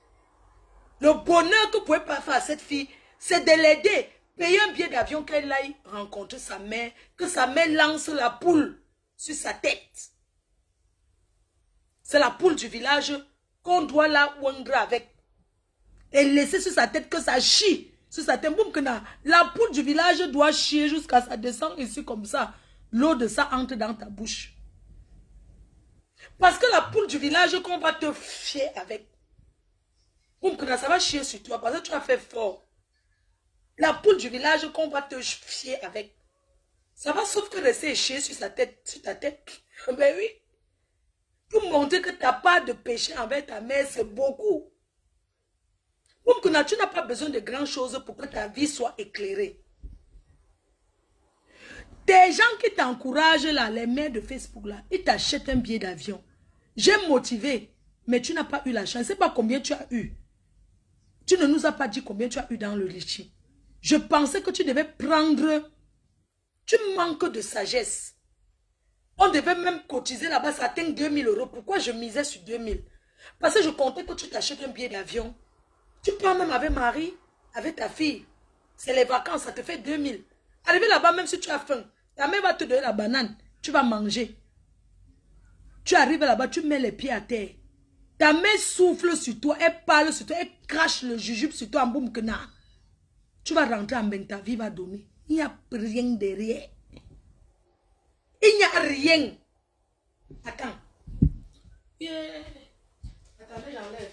Le bonheur que vous pouvez pas faire à cette fille, c'est de l'aider. Payer un billet d'avion qu'elle aille rencontrer sa mère, que sa mère lance la poule sur sa tête. C'est la poule du village qu'on doit la ouangrer avec. Et laisser sur sa tête que ça chie. Sur sa tête, boum, que la poule du village doit chier jusqu'à ça descend ici comme ça. l'eau de ça entre dans ta bouche. Parce que la poule du village qu'on va te fier avec, ça va chier sur toi parce que tu as fait fort. La poule du village qu'on va te fier avec, ça va sauf que rester chier sur sa tête, sur ta tête. Ben oui. Pour montrer que tu n'as pas de péché envers ta mère, c'est beaucoup. Tu n'as pas besoin de grand chose pour que ta vie soit éclairée. Des gens qui t'encouragent là, les mères de Facebook là, ils t'achètent un billet d'avion. J'ai motivé, mais tu n'as pas eu la chance. Je ne sais pas combien tu as eu. Tu ne nous as pas dit combien tu as eu dans le litchi. Je pensais que tu devais prendre. Tu manques de sagesse. On devait même cotiser là-bas, ça atteint 2000 €. Pourquoi je misais sur 2000? Parce que je comptais que tu t'achètes un billet d'avion. Tu pars même avec Marie, avec ta fille. C'est les vacances, ça te fait 2000. Arrivé là-bas, même si tu as faim, ta mère va te donner la banane, tu vas manger. Tu arrives là-bas, tu mets les pieds à terre. Ta mère souffle sur toi, elle parle sur toi, elle crache le jujube sur toi en boum kena. Tu vas rentrer en bain, ta vie va donner. Il n'y a rien derrière. Il n'y a rien. Attends. Attendez, j'enlève.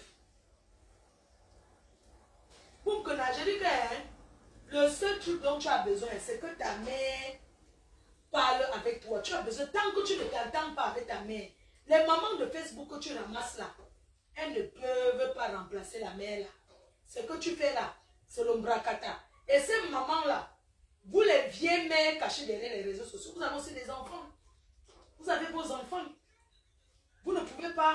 Boum kena, je dis que le seul truc dont tu as besoin, c'est que ta mère parle avec toi. Tu as besoin, tant que tu ne t'entends pas avec ta mère, les mamans de Facebook que tu ramasses là, elles ne peuvent pas remplacer la mère là. Ce que tu fais là, c'est l'ombracata. Et ces mamans-là, vous les vieilles mères cachées derrière les réseaux sociaux, vous avez aussi des enfants. Vous avez vos enfants. Vous ne pouvez pas.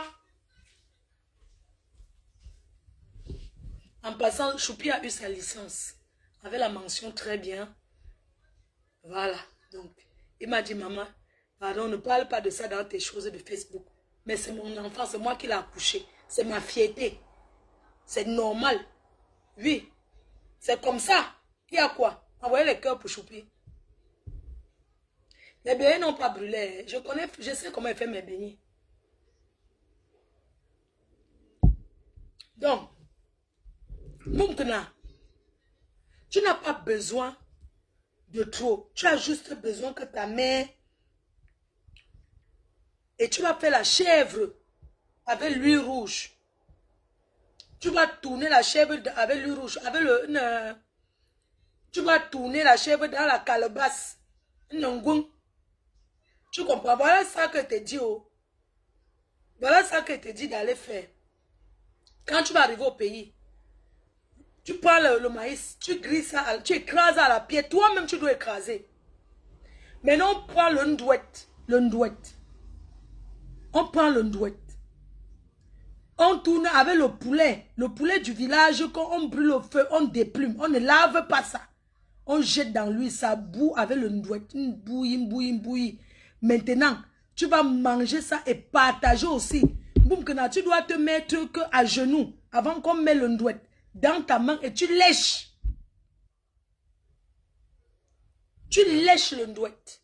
En passant, Choupi a eu sa licence. Avec la mention très bien. Voilà. Donc, il m'a dit, maman, pardon, ne parle pas de ça dans tes choses de Facebook. Mais c'est mon enfant, c'est moi qui l'ai accouché. C'est ma fierté. C'est normal. Oui. C'est comme ça. Il y a quoi? Envoyez les cœurs pour Choupi. Les beignets n'ont pas brûlé. Je sais comment elle fait mes beignets. Donc, maintenant, tu n'as pas besoin de trop. Tu as juste besoin que ta mère... Et tu vas faire la chèvre avec l'huile rouge. Tu vas tourner la chèvre avec l'huile rouge. Avec le... tu vas tourner la chèvre dans la calebasse. Tu comprends? Voilà ça que je te dis. Oh. Voilà ça que je te dis d'aller faire. Quand tu vas arriver au pays, tu prends le maïs, tu grilles ça, tu écrases à la pierre. Toi-même, tu dois écraser. Maintenant, on prend le ndouette. Le ndouette. On prend le ndouette. On tourne avec le poulet. Le poulet du village, quand on brûle au feu, on déplume. On ne lave pas ça. On jette dans l'huile, ça boue avec le ndouette. Une bouillie. Maintenant, tu vas manger ça et partager aussi. Boum, tu dois te mettre à genoux avant qu'on mette le ndouette dans ta main et tu lèches. Tu lèches le ndouette.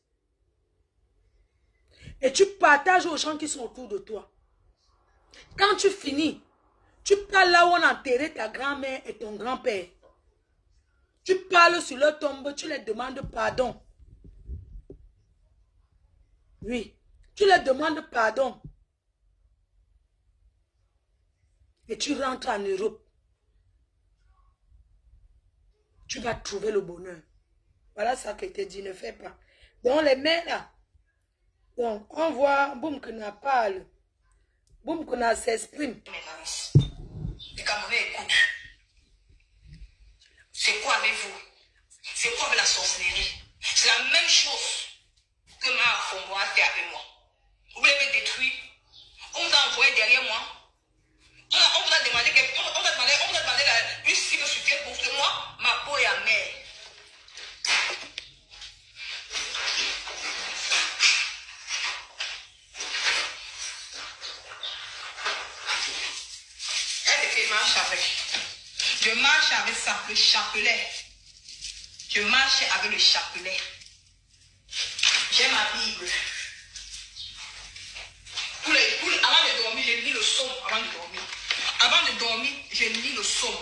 Et tu partages aux gens qui sont autour de toi. Quand tu finis, tu parles là où on a enterré ta grand-mère et ton grand-père. Tu parles sur leur tombe, tu leur demandes pardon. Oui, tu leur demandes pardon. Et tu rentres en Europe. Tu vas trouver le bonheur. Voilà ça que je te dis, ne fais pas. Donc les mères là, donc on voit, boum, que n'a parle. Boum, qu'on a s'exprime. Les Camerounais écoutent. C'est quoi avec vous? C'est quoi avec la sorcellerie? C'est la même chose que ma Fombo a fait avec moi. Vous voulez me détruire? On vous a envoyé derrière moi. On vous a demandé une cible sur pied pour que moi, ma peau est amère. Je marche avec ça, le chapelet. Je marche avec le chapelet. J'ai ma Bible. Avant de dormir, je lis le psaume avant de dormir. Avant de dormir, je lis le psaume.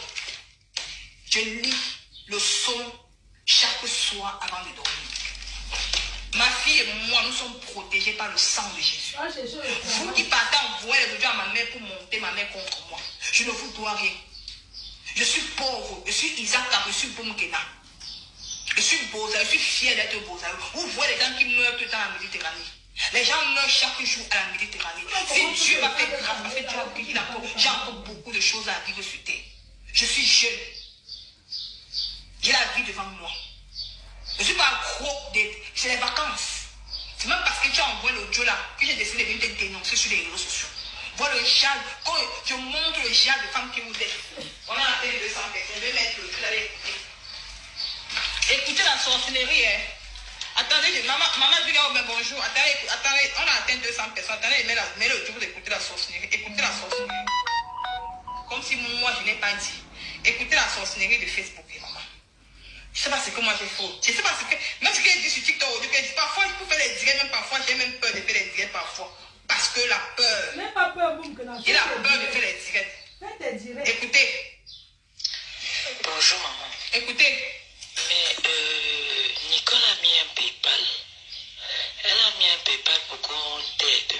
Je lis le psaume chaque soir avant de dormir. Ma fille et moi, nous sommes protégés par le sang de Jésus. Vous qui partez envoyer les audios à ma mère pour monter ma mère contre moi, je ne vous dois rien. Je suis pauvre, je suis Isaac, je suis Boumkena. Je suis Boza, je suis fier d'être Boza. Vous voyez les gens qui meurent tout le temps en Méditerranée. Les gens meurent chaque jour à la Méditerranée. Si Dieu m'a fait grâce, m'a fait Dieu accueillir encore, j'ai encore beaucoup de choses à vivre sur terre. Je suis jeune. J'ai la vie devant moi. Je ne suis pas accro, c'est les vacances. C'est même parce que tu as envoyé l'audio là que j'ai décidé de venir te dénoncer sur les réseaux sociaux. Voilà le châle, quand je montre le châle de femmes qui vous êtes. On a atteint 200 personnes, je vais mettre le truc, allez écouter. Écoutez la sorcellerie, hein. Attendez, maman dit bonjour. Attendez, on a atteint 200 personnes. Attendez, mets le truc d'écouter la sorcellerie. Écoutez la sorcellerie. Comme si moi je n'ai pas dit. Écoutez la sorcellerie de Facebook, maman. Je ne sais pas ce que moi j'ai fait. Je ne sais pas ce que. Même ce que je dis sur TikTok, parfois je peux faire les directs, même parfois j'ai même peur de faire les directs parfois. Parce que la peur. N'aie pas peur, Boum, que il a peur de faire les directs. Fais tes directs. Écoutez. Bonjour maman. Écoutez. Mais Nicole a mis un PayPal. Elle a mis un PayPal pour qu'on t'aide.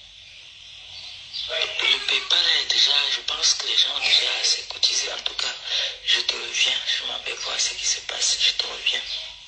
Le PayPal est déjà, je pense que les gens ont déjà assez cotisé. En tout cas, je te reviens. Je m'en vais voir ce qui se passe. Je te reviens.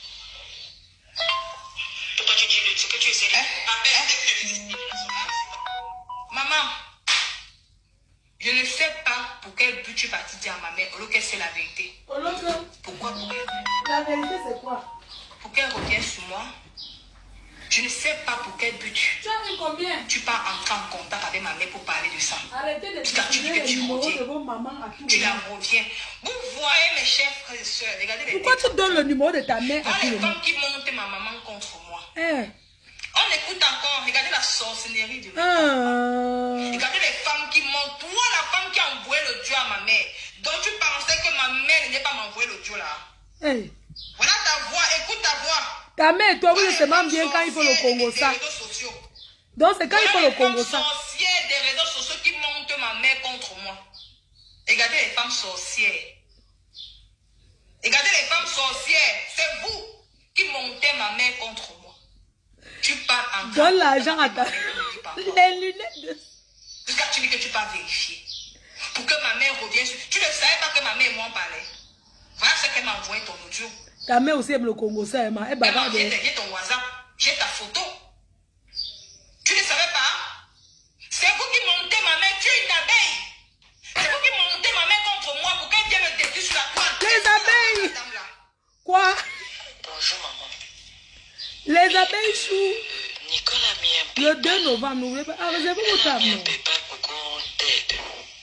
Pourquoi tu dis ce que tu essaies de maman, je ne sais pas pour quel but tu vas te dire à ma mère, au lieu qu'elle sait la vérité. Pourquoi la vérité c'est quoi? Pour qu'elle revienne sur moi. Je ne sais pas pour quel but. Tu as mis combien? Tu pars entrer en contact avec ma mère pour parler de ça. Arrêtez de dire que tu reviens. Tu la reviens. Vous voyez mes chers frères et soeurs, regardez les. Pourquoi tu donnes le numéro de ta mère à tout le monde? Les femmes qui montent ma maman contre moi. On écoute encore, regardez la sorcellerie de regardez les femmes qui montent. Toi, la femme qui a envoyé l'audio à ma mère. Donc tu pensais que ma mère n'est pas m'envoyer l'audio là. Voilà ta voix, écoute ta voix. Ta mère, toi, oui, c'est même bien quand il faut le Congo ça. Donc c'est quand il faut le Congo ça. Sorcières des réseaux sociaux qui montent ma mère contre moi. Regardez les femmes sorcières. Regardez les femmes sorcières. C'est vous qui montez ma mère contre moi. Tu pars en donne l'argent à ta... Les lunettes de... Jusqu'à tu dis que tu pars vérifier. Pour que ma mère revienne sur... Tu ne savais pas que ma mère et moi en parlait. Voilà ce qu'elle m'a envoyé ton audio. Ta mère aussi aime le Congo, ça, elle bavarde. J'ai ton WhatsApp, j'ai ta photo. Tu ne savais pas? C'est vous qui montez ma mère, tu es une abeille. C'est vous qui montez ma mère contre moi pour qu'elle vienne me détruire sur la toile. Les abeilles. Quoi? Bonjour maman. Les abeilles chou. Nicole a mis un PayPal. Le 2 novembre, n'oubliez pas. Réservez vos tables. Elle a mis un PayPal pour qu'on t'aide.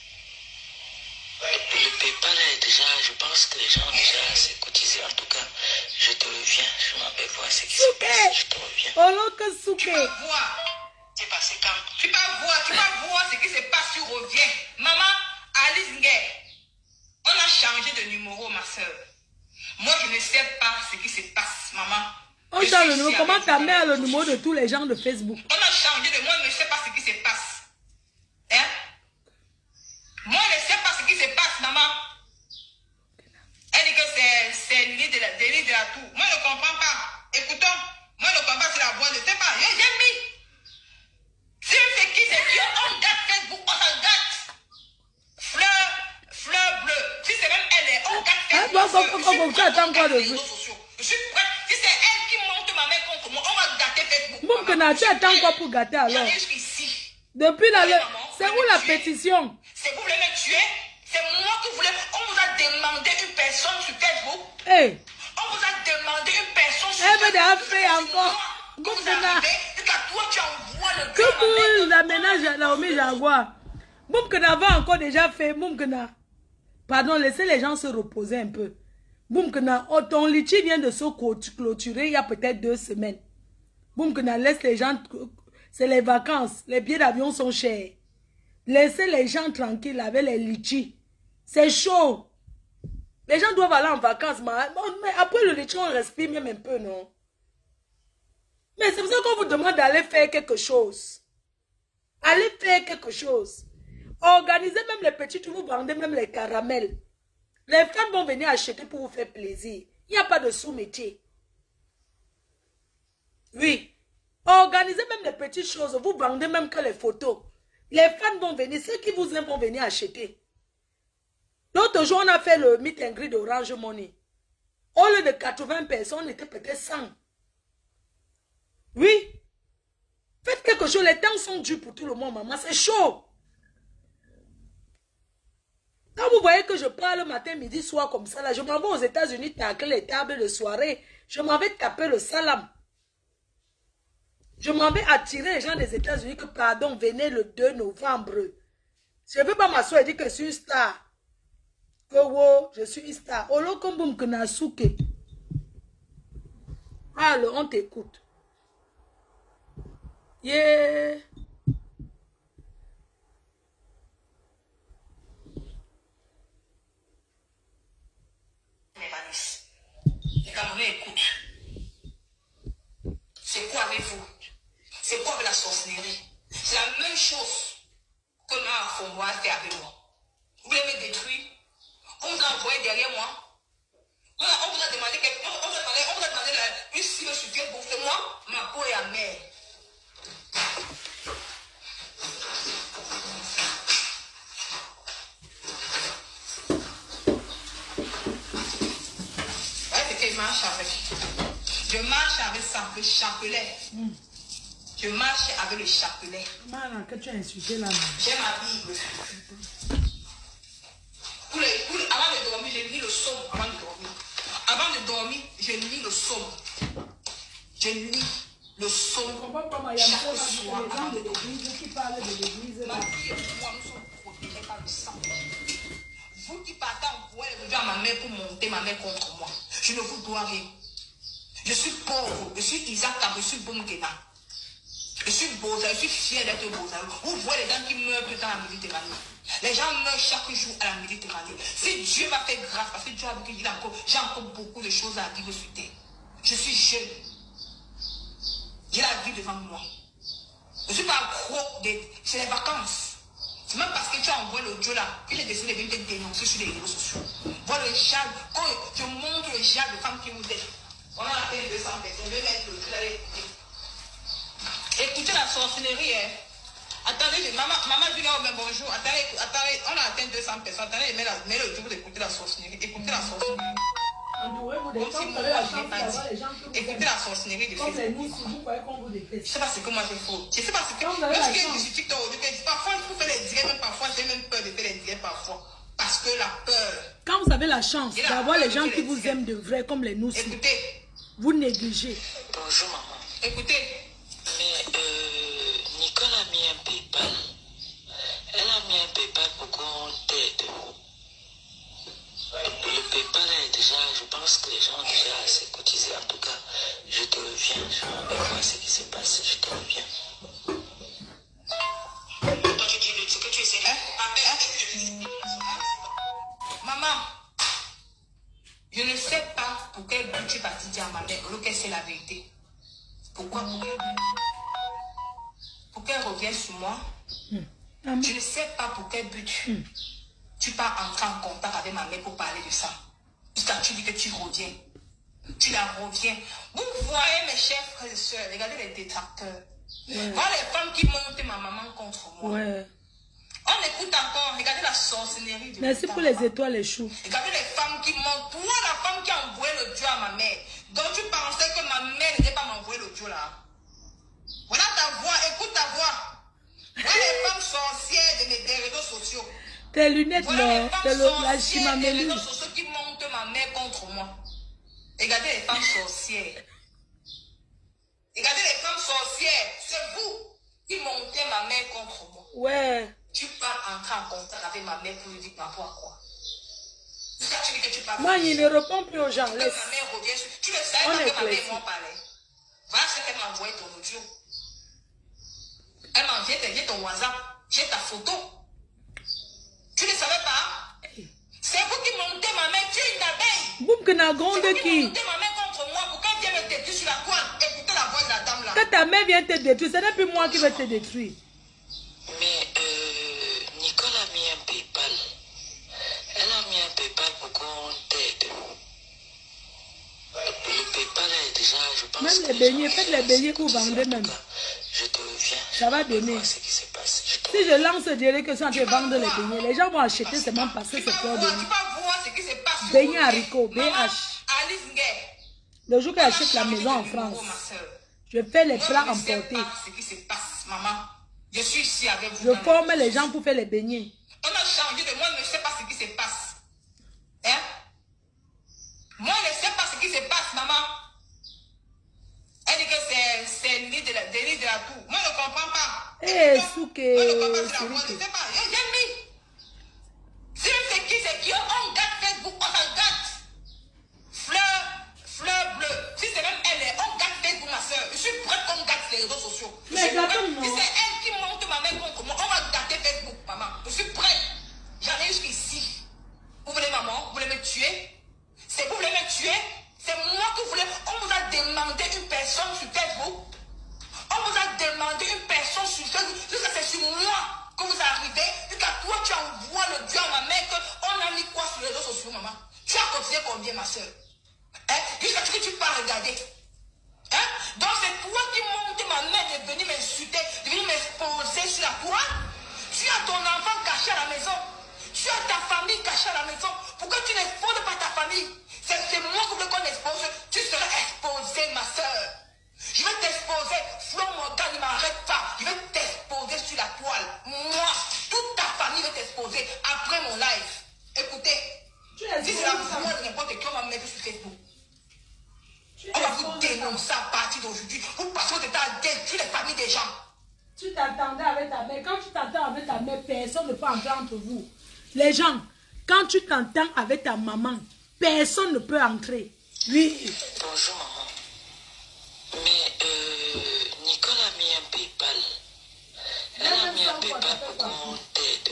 Le PayPal est déjà, je pense que les gens ont déjà assez cotisé. En tout cas, je te reviens. Je m'en vais voir ce qui se passe. Je te reviens. Oh que souké. Tu vas voir. C'est passé quand? Tu vas voir ce qui se passe. Tu reviens. Maman, Alice Nguer, on a changé de numéro, ma soeur. Moi, je ne sais pas ce qui se passe, maman. On change le numéro. Comment ta mère a le numéro de tous les gens de Facebook? On a changé de moi, je ne sais pas ce qui se passe. Hein? Moi, je ne sais pas ce qui se passe, maman. Elle dit que c'est l'île de la tour. Moi, je ne comprends pas. Écoutons, moi, je ne comprends pas si la voix ne sait pas. J'ai mis. Si c'est qui, c'est qui? On date Facebook, on s'en date. Fleur bleue. Si c'est même elle, on date Facebook. Tu attends quoi de vous? Je suis prête. Si c'est elle qui monte ma main contre moi, on va gâter Facebook. Moumkena, tu attends quoi pour gâter alors? Jusqu'ici. Depuis la... C'est où la pétition? C'est vous voulez me tuer? C'est moi qui voulais... On vous a demandé une personne sur Facebook. Hey. On vous a demandé une personne sur Facebook. Elle veut fait encore. Moumkena. Toi, tu envoies le gars. Tout la ménage, la omi Jaguar. Moumkena va encore déjà fait. Moumkena. Pardon, laissez les gens se reposer un peu. Moumkena, ton litchi vient de se clôturer il y a peut-être 2 semaines. Moumkena, laisse les gens... C'est les vacances. Les billets d'avion sont chers. Laissez les gens tranquilles avec les litchis. C'est chaud. Les gens doivent aller en vacances. Mais après le litchi, on respire même un peu, non? Mais c'est pour ça qu'on vous demande d'aller faire quelque chose. Allez faire quelque chose. Organisez même les petits, vous vendez même les caramels. Les femmes vont venir acheter pour vous faire plaisir. Il n'y a pas de sous-métier. Oui. Organisez même les petites choses. Vous vendez même que les photos. Les fans vont venir. Ceux qui vous aiment vont venir acheter. L'autre jour, on a fait le meet and greet d'Orange Money. Au lieu de 80 personnes, on était peut-être 100. Oui. Faites quelque chose. Les temps sont durs pour tout le monde, maman. C'est chaud. Quand vous voyez que je parle matin, midi, soir comme ça, là, je m'en vais aux États-Unis tacler les tables de soirée. Je m'en vais taper le salam. Je m'en vais attirer les gens des États-Unis que, pardon, venez le 2 novembre. Je ne veux pas m'asseoir et dire que je suis une star. Que wow, je suis une star. Olo komboum kenasuke. Alors, on t'écoute. Yeah. Les Camerounais écoutent. C'est quoi avec vous? C'est quoi avec la sorcellerie? C'est la même chose que ma Fondois a fait avec moi. Vous voulez me détruire? On vous a envoyé derrière moi. On vous a demandé une cible sur Dieu pour faire moi, ma peau est amère. Marche avec. Je marche avec ça, le chapelet. Je marche avec le chapelet. Maman, que tu as insulté là. J'ai ma Bible. Avant de dormir, je lis le psaume. Avant de dormir, je lis le psaume. Je lis le psaume. Je comprends pas, il y a beaucoup de gens de l'église qui parlent de l'église. Ma fille et moi, nous sommes protégés par le sang. Vous qui partez envoyer les gens à ma mère pour monter ma mère contre moi. Je ne vous dois rien. Je suis pauvre. Je suis Isaac, je suis Boumkena. Je suis Boza, je suis fier d'être Boza. Vous voyez les gens qui meurent dans la Méditerranée. Les gens meurent chaque jour à la Méditerranée. Si Dieu m'a fait grâce, parce que Dieu a vu qu'il a encore, j'ai encore beaucoup de choses à vivre sur terre. Je suis jeune. J'ai la vie devant moi. Je ne suis pas gros, c'est les vacances. C'est même parce que tu as envoyé l'audio là, que j'ai décidé de venir te dénoncer sur les réseaux sociaux. Voilà le jade, quand je montre le jade de femmes qui nous aident. On a atteint 200 personnes, je vais mettre l'audio là, écouter. Écoutez la sorcellerie, hein. Attendez, maman dit là, bonjour. Attendez, on a atteint 200 personnes. Attendez, mets l'audio pour écouter la sorcellerie. Écoutez la sorcellerie. Comme si moi, je n'ai pas dit. Écoutez la sorcellerie de Facebook. Je ne sais pas ce que moi j'ai fait. Je ne sais pas ce que. Lorsque je suis TikTok, parfois je peux faire les directs, même parfois j'ai même peur de faire les directs parfois. Parce que la peur. Quand vous avez la chance d'avoir les gens qui vous aiment de vrai, comme les nous, écoutez, vous négligez. Bonjour maman. Écoutez. Mais Nicole a mis un PayPal. Elle a mis un PayPal pour qu'on t'aide. Le PayPal est déjà, je pense que les gens ont déjà assez cotisé. En tout cas, je te reviens. Je vais voir ce qui se passe. Je te reviens. Toi, tu dis ce que tu essaies. Maman, je ne sais pas pour quel but tu es parti dire à ma mère que c'est la vérité. Pourquoi pour qu'elle revienne sur moi? Je ne sais pas pour quel but tu pars entrer en contact avec ma mère pour parler de ça. Jusqu'à tu dis que tu reviens. Tu la reviens. Vous voyez mes chers frères et sœurs, regardez les détracteurs. Voilà les femmes qui montent ma maman contre moi. Ouais. On écoute encore, regardez la sorcellerie de merci pour les étoiles, les choux. Regardez les femmes qui montent. Toi, la femme qui a envoyé le Dieu à ma mère. Donc tu pensais que ma mère n'était pas m'envoyer le Dieu là. Voilà ta voix, écoute ta voix. Voilà les femmes sorcières des réseaux sociaux. Tes lunettes, voilà c'est la chimamélie. Les réseaux sociaux qui montent ma mère contre moi. Regardez les femmes sorcières. Regardez les femmes sorcières. C'est vous qui montez ma mère contre moi. Ouais. Tu pars entrer en contact avec ma mère pour lui dire par rapport à quoi? Tu dis que tu parles. Moi, il ne répond plus aux gens. Laisse. Ma mère revient sur... Tu le savais pas que ma mère m'en parlait. Voilà ce qu'elle m'a envoyé ton audio. Elle m'a envoyé ton WhatsApp. J'ai ta photo. Tu ne savais pas? C'est vous qui montez ma mère. Tu es une abeille. Boum, que n'a grande qui? Vous montez ma mère contre moi pour qu'elle vienne me détruire sur la toile. Écoutez la voix de la dame là. Que ta mère vient te détruire, ce n'est plus moi qui vais te détruire. Mais Nicole a mis un PayPal. Elle a mis un PayPal pour qu'on t'aide. Le PayPal est déjà, je pense même que les beignets, faites les beignets pour vendre même. Je te reviens. Ça va donner. Ce qui se passe. Si je lance direct que c'est en train de vendre les beignets, les gens vont acheter seulement parce que c'est pour beignets. Tu vas voir ce qui se passe. Beignets haricots, BH. Alice Nguer. Le jour qu'elle achète la maison en France, je fais les plats emportés. Ce qui se passe, maman. Je suis ici avec vous. Je forme les gens pour faire les beignets. On a changé de moi, je ne sais pas ce qui se passe. Hein? Moi, je ne sais pas ce qui se passe, maman. Elle dit que c'est l'île de la tour. Moi, je ne comprends pas. Eh, Souké. Moi, je ne comprends pas. Je ne sais pas. J'ai mis. Si c'est qui, on gâte Facebook, on s'en gâte. Fleur bleue. Si c'est même elle, on gâte Facebook, ma soeur. Je suis prête qu'on gâte les réseaux sociaux. Mais si c'est elle qui monte ma main contre moi, on va gâter Facebook, maman. Je suis prête. J'en ai jusqu'ici. Vous voulez, maman? Vous voulez me tuer? C'est vous voulez me tuer? C'est moi que vous voulez. On vous a demandé une personne sur Facebook. On vous a demandé une personne sur Facebook. Jusqu'à c'est sur moi que vous arrivez. Jusqu'à toi, tu envoies le Dieu à ma mère. On a mis quoi sur les réseaux sociaux, maman? Tu as continué combien, ma soeur? Hein? Jusqu'à ce que tu pas regarder. Hein? Donc c'est toi qui montes ma mère de venir m'insulter, de venir m'exposer sur la toile. Tu as ton enfant caché à la maison. Tu as ta famille cachée à la maison. Pourquoi tu n'exposes pas ta famille? C'est moi qui veux qu'on expose. Tu serais exposée, ma soeur. Je vais t'exposer. Flo Morgan ne m'arrête pas. Je vais t'exposer sur la toile. Moi, toute ta famille va t'exposer après mon live. Écoutez, si c'est la famille de n'importe qui, on va me mettre sur Facebook. On va vous dénoncer à partir d'aujourd'hui. Vous passez votre temps à détruire les familles des gens. Tu t'attendais avec ta mère. Quand tu t'entends avec ta mère, personne ne peut entrer entre vous. Les gens, quand tu t'entends avec ta maman, personne ne peut entrer. Oui. Bonjour, maman. Mais Nicole a mis un PayPal. Elle a mis un PayPal pour qu'on t'aide.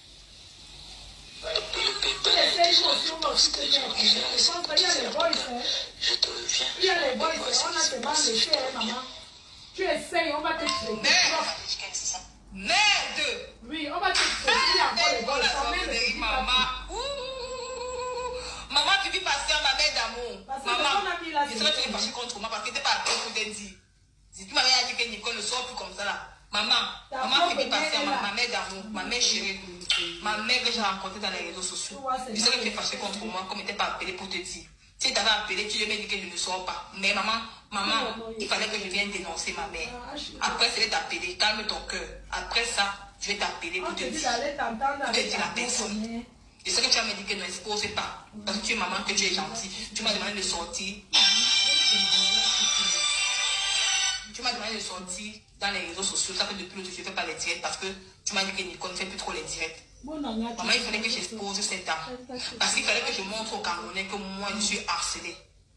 Le PayPal est déjà, je pense que les gens déjà je te reviens. Il y a les boys, on a tellement laissé, maman. Tu essayes, on va te traiter. Merde! Oui, on va te traiter. Maman. Maman, tu vis passer à ma mère d'amour. Maman, je serais très fâchée contre moi parce que tu n'es pas appelé pour te dire. Si tu m'avais dit que Nicole ne sort plus comme ça là. Maman, tu vis passer à ma mère d'amour, ma mère chérie. Ma mère que j'ai rencontrée dans les réseaux sociaux. Je serais très fâchée contre moi comme tu n'étais pas appelé pour te dire. Si tu avais appelé, tu devais dire que je ne sors pas. Mais maman, il fallait que je vienne dénoncer ma mère. Après, c'est t'appeler, calme ton cœur. Après ça, je vais t'appeler pour te dire la personne. Je sais que tu as me dit que ne expose pas. Parce que tu es maman, que tu es gentille. Tu m'as demandé de sortir. Tu m'as demandé de sortir dans les réseaux sociaux. Ça fait depuis longtemps que je ne fais pas les directs parce que tu m'as dit que Nicole ne fait plus trop les directs. Maman, il fallait que j'expose cette dame. Parce qu'il fallait que je montre aux Camerounais que moi, je suis harcelée.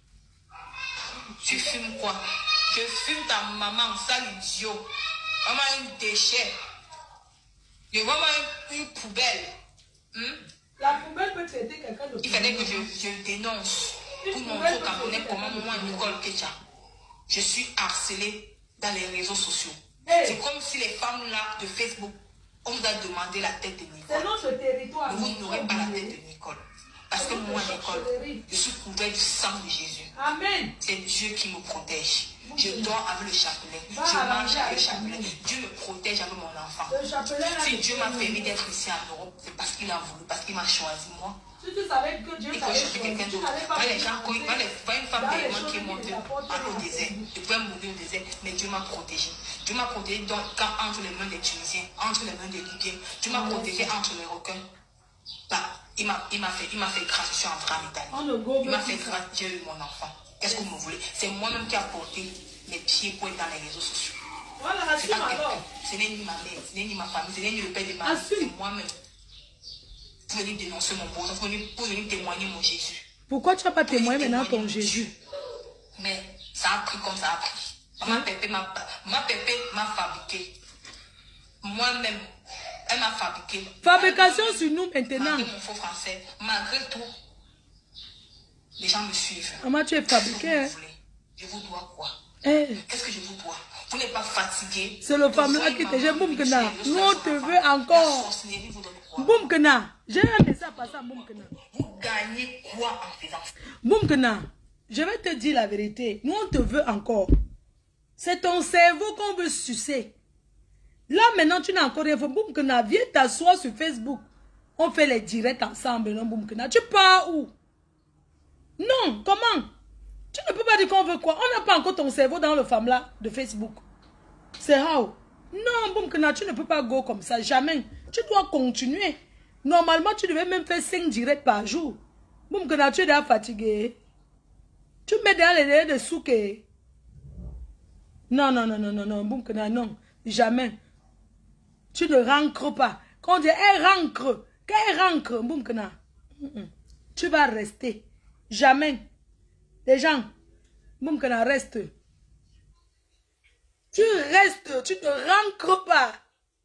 Tu fumes quoi? Je fume ta maman, sale idiot. Maman, un déchet. Je vois une poubelle. La poubelle peut traiter quelqu'un de... Il fallait que je dénonce pour montrer aux Camerounais comment moi, Nicole Ketia, je suis harcelée dans les réseaux sociaux. Hey. C'est comme si les femmes là de Facebook, on vous a demandé la tête de Nicole. C'est notre territoire. Vous n'aurez pas la tête de Nicole. Parce que moi, Nicole, je suis couvert du sang de Jésus. Amen. C'est Dieu qui me protège. Je dors avec le chapelet. Je mange avec le chapelet. Dieu me protège avec mon enfant. Si Dieu m'a permis d'être ici en Europe, c'est parce qu'il a voulu, parce qu'il m'a choisi moi. Si tu savais que Dieu t'avait choisi, quelqu'un d'autre. Les gens, quand une femme payement qui est montée au désert, je pouvais mourir au désert, mais Dieu m'a protégé. Dieu m'a protégé entre les mains des Tunisiens, entre les mains des Libyens. Dieu m'a protégé entre les requins. Il m'a fait grâce, je suis entrée en Italie. Il m'a fait grâce, j'ai eu mon enfant. Qu'est-ce que vous voulez? C'est moi-même qui a porté mes pieds pour être dans les réseaux sociaux. Voilà, c'est pas quelqu'un. Ce n'est ni ma mère, ce n'est ni ma famille, ce n'est ni le père de ma vie, c'est moi-même. Pour venir dénoncer mon beau, pour venir témoigner mon Jésus. Pourquoi tu n'as pas témoigné maintenant ton Jésus? Mais ça a pris comme ça a pris. Ma pépé m'a fabriqué. Moi-même, elle m'a fabriqué. Fabrication sur nous maintenant. Malgré mon faux français, malgré tout, les gens me suivent. Maman, tu es fabriqué. Je vous dois quoi? Qu'est-ce que je vous dois? Vous n'êtes pas fatigué. C'est le femme là qui te gère. Boumkena. Nous, on te veut encore. Boumkena. J'ai un dessin à passer à Boumkena. Vous gagnez quoi en faisant ça? Boumkena. je vais te dire la vérité. Nous, on te veut encore. C'est ton cerveau qu'on veut sucer. Là, maintenant, tu n'as encore rien fait. Boumkena, viens t'asseoir sur Facebook. On fait les directs ensemble, non, Boumkena. Tu pars où? Non, comment? Tu ne peux pas dire qu'on veut quoi? On n'a pas encore ton cerveau dans le femme là de Facebook. C'est how? Non, Boumkena, tu ne peux pas go comme ça, jamais. Tu dois continuer. Normalement, tu devais même faire 5 directs par jour. Boumkena, tu es déjà fatigué. Tu mets derrière les délais de souké. Non, non, non, non, non, non, Boumkena, non. Jamais. Tu ne rancres pas. Quand on dit, elle rancre. Quand elle rancre, Boumkena, tu vas rester. Jamais. Les gens, Boumkena, reste. Tu restes, tu ne rancres pas.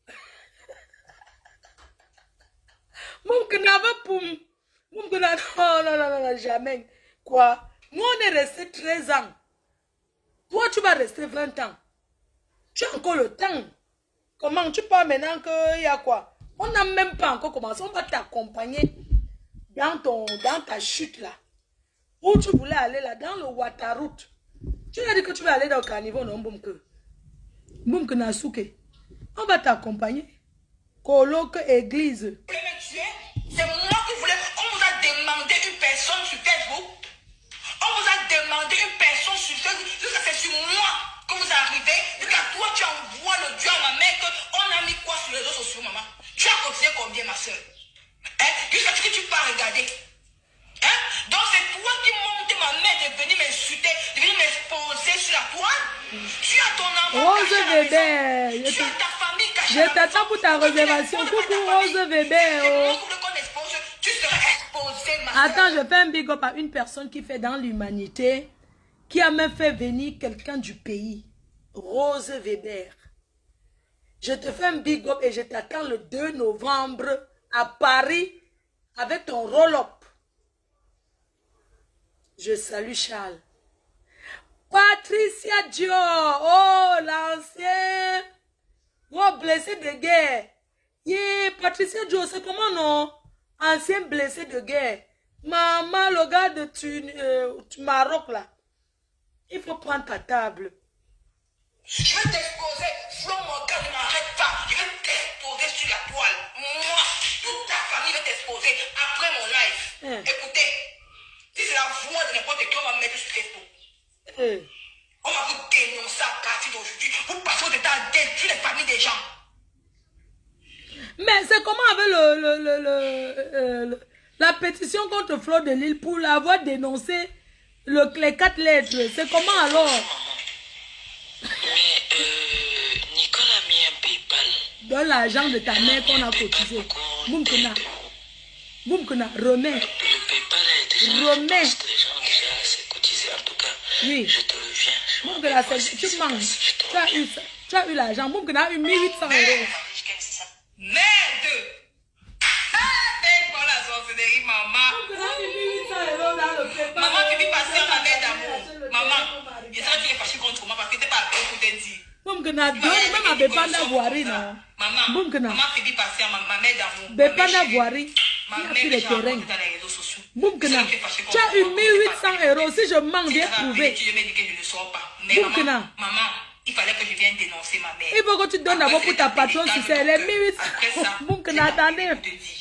Boumkena, va pour... Boumkena, non, non, non, non, jamais. Quoi? Nous, on est resté 13 ans. Toi, tu vas rester 20 ans. Tu as encore le temps. Comment tu parles maintenant qu'il y a quoi? On n'a même pas encore commencé. On va t'accompagner dans ta chute là. Où tu voulais aller là, dans le Wataroute. Tu as dit que tu vas aller dans le carnivore, non, Boumke? Boumke Nasuke. On va t'accompagner. Coloque église. C'est moi qui voulais. On vous a demandé une personne sur Facebook. On vous a demandé une personne sur Facebook. Jusqu'à c'est sur moi que vous arrivez. Jusqu'à toi, tu envoies le dieu à ma mère. On a mis quoi sur les réseaux sociaux, maman? Tu as continué combien, ma soeur? Hein? Jusqu'à ce que tu pas regarder. Hein? Donc c'est toi qui montes ma mère de venir m'insulter, de venir m'exposer sur la toile. Tu as ton enfant. Rose Weber. Tu as ta famille cachée. Je t'attends pour ta réservation. Coucou Rose Weber. Oh. Tu seras exposé, ma soeur. Attends, je fais un big up à une personne qui fait dans l'humanité, qui a même fait venir quelqu'un du pays. Rose Weber. Je te fais un big up et je t'attends le 2 novembre à Paris avec ton roll-up. Je salue Charles. Patricia Dio. Oh, l'ancien. Oh, blessé de guerre. Yeah, Patricia Dio, c'est comment non? Ancien blessé de guerre. Maman, le gars de Maroc là. Il faut prendre ta table. Je vais t'exposer. Flo Morgan ne m'arrête pas. Je vais t'exposer sur la toile. Moi, toute ta famille va t'exposer après mon live. Écoutez, si c'est la voix de n'importe qui, on va mettre sur Facebook. On va vous dénoncer à partir d'aujourd'hui. Vous passez au détail à détruire les familles des gens. Mais c'est comment avec la pétition contre Flo de Lille pour l'avoir dénoncé les 4 lettres. C'est comment alors? Mais Nicolas a mis un PayPal. Donne l'argent de ta mère qu'on a cotisé. Boumkena. Boumkena, remets. Le PayPal est déjà. Remets. Les gens déjà assez cotisés. En tout cas, oui. Je te reviens. Boumkena, tu manges. Tu as eu l'argent. Boumkena a eu 1800 €. Merde! C'est quoi la sorcellerie, maman? Maman, tu peux passer à ma mère d'amour. Maman, je sais que tu es fâchée contre moi parce que tu n'es pas appelé pour te dire. Boumkena, donne même à Bepanda Voiri, non? Maman, Boumkena. maman, tu peux passer à ma mère d'amour. Bepanda Voiri, il a pris le terrain. Boumkena, tu as eu 1800 €. Si je manque, viens prouver. Boumkena. Maman, il fallait que je vienne dénoncer ma mère. Il faut que tu donnes d'abord pour ta patronne si c'est les 1800 €. Boumkena, attendez.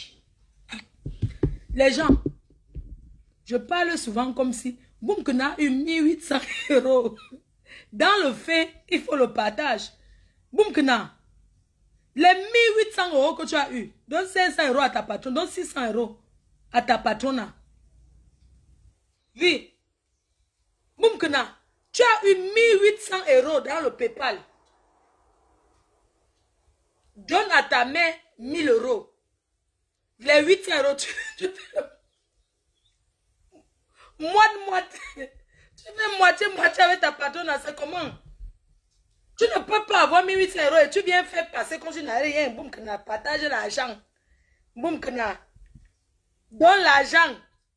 Les gens, je parle souvent comme si Boumkena a eu 1800 €. Dans le fait, il faut le partage. Boumkena, les 1800 € que tu as eu, donne 500 € à ta patronne, donne 600 € à ta patronne. Oui. Boumkena, tu as eu 1800 € dans le PayPal. Donne à ta mère 1000 €. Les 800 €, tu fais moitié. Tu fais moitié avec ta patronne, c'est comment? Tu ne peux pas avoir 1800 € et tu viens faire passer comme si tu n'avais rien. Boumkena, partage l'argent. Boumkena, donne l'argent.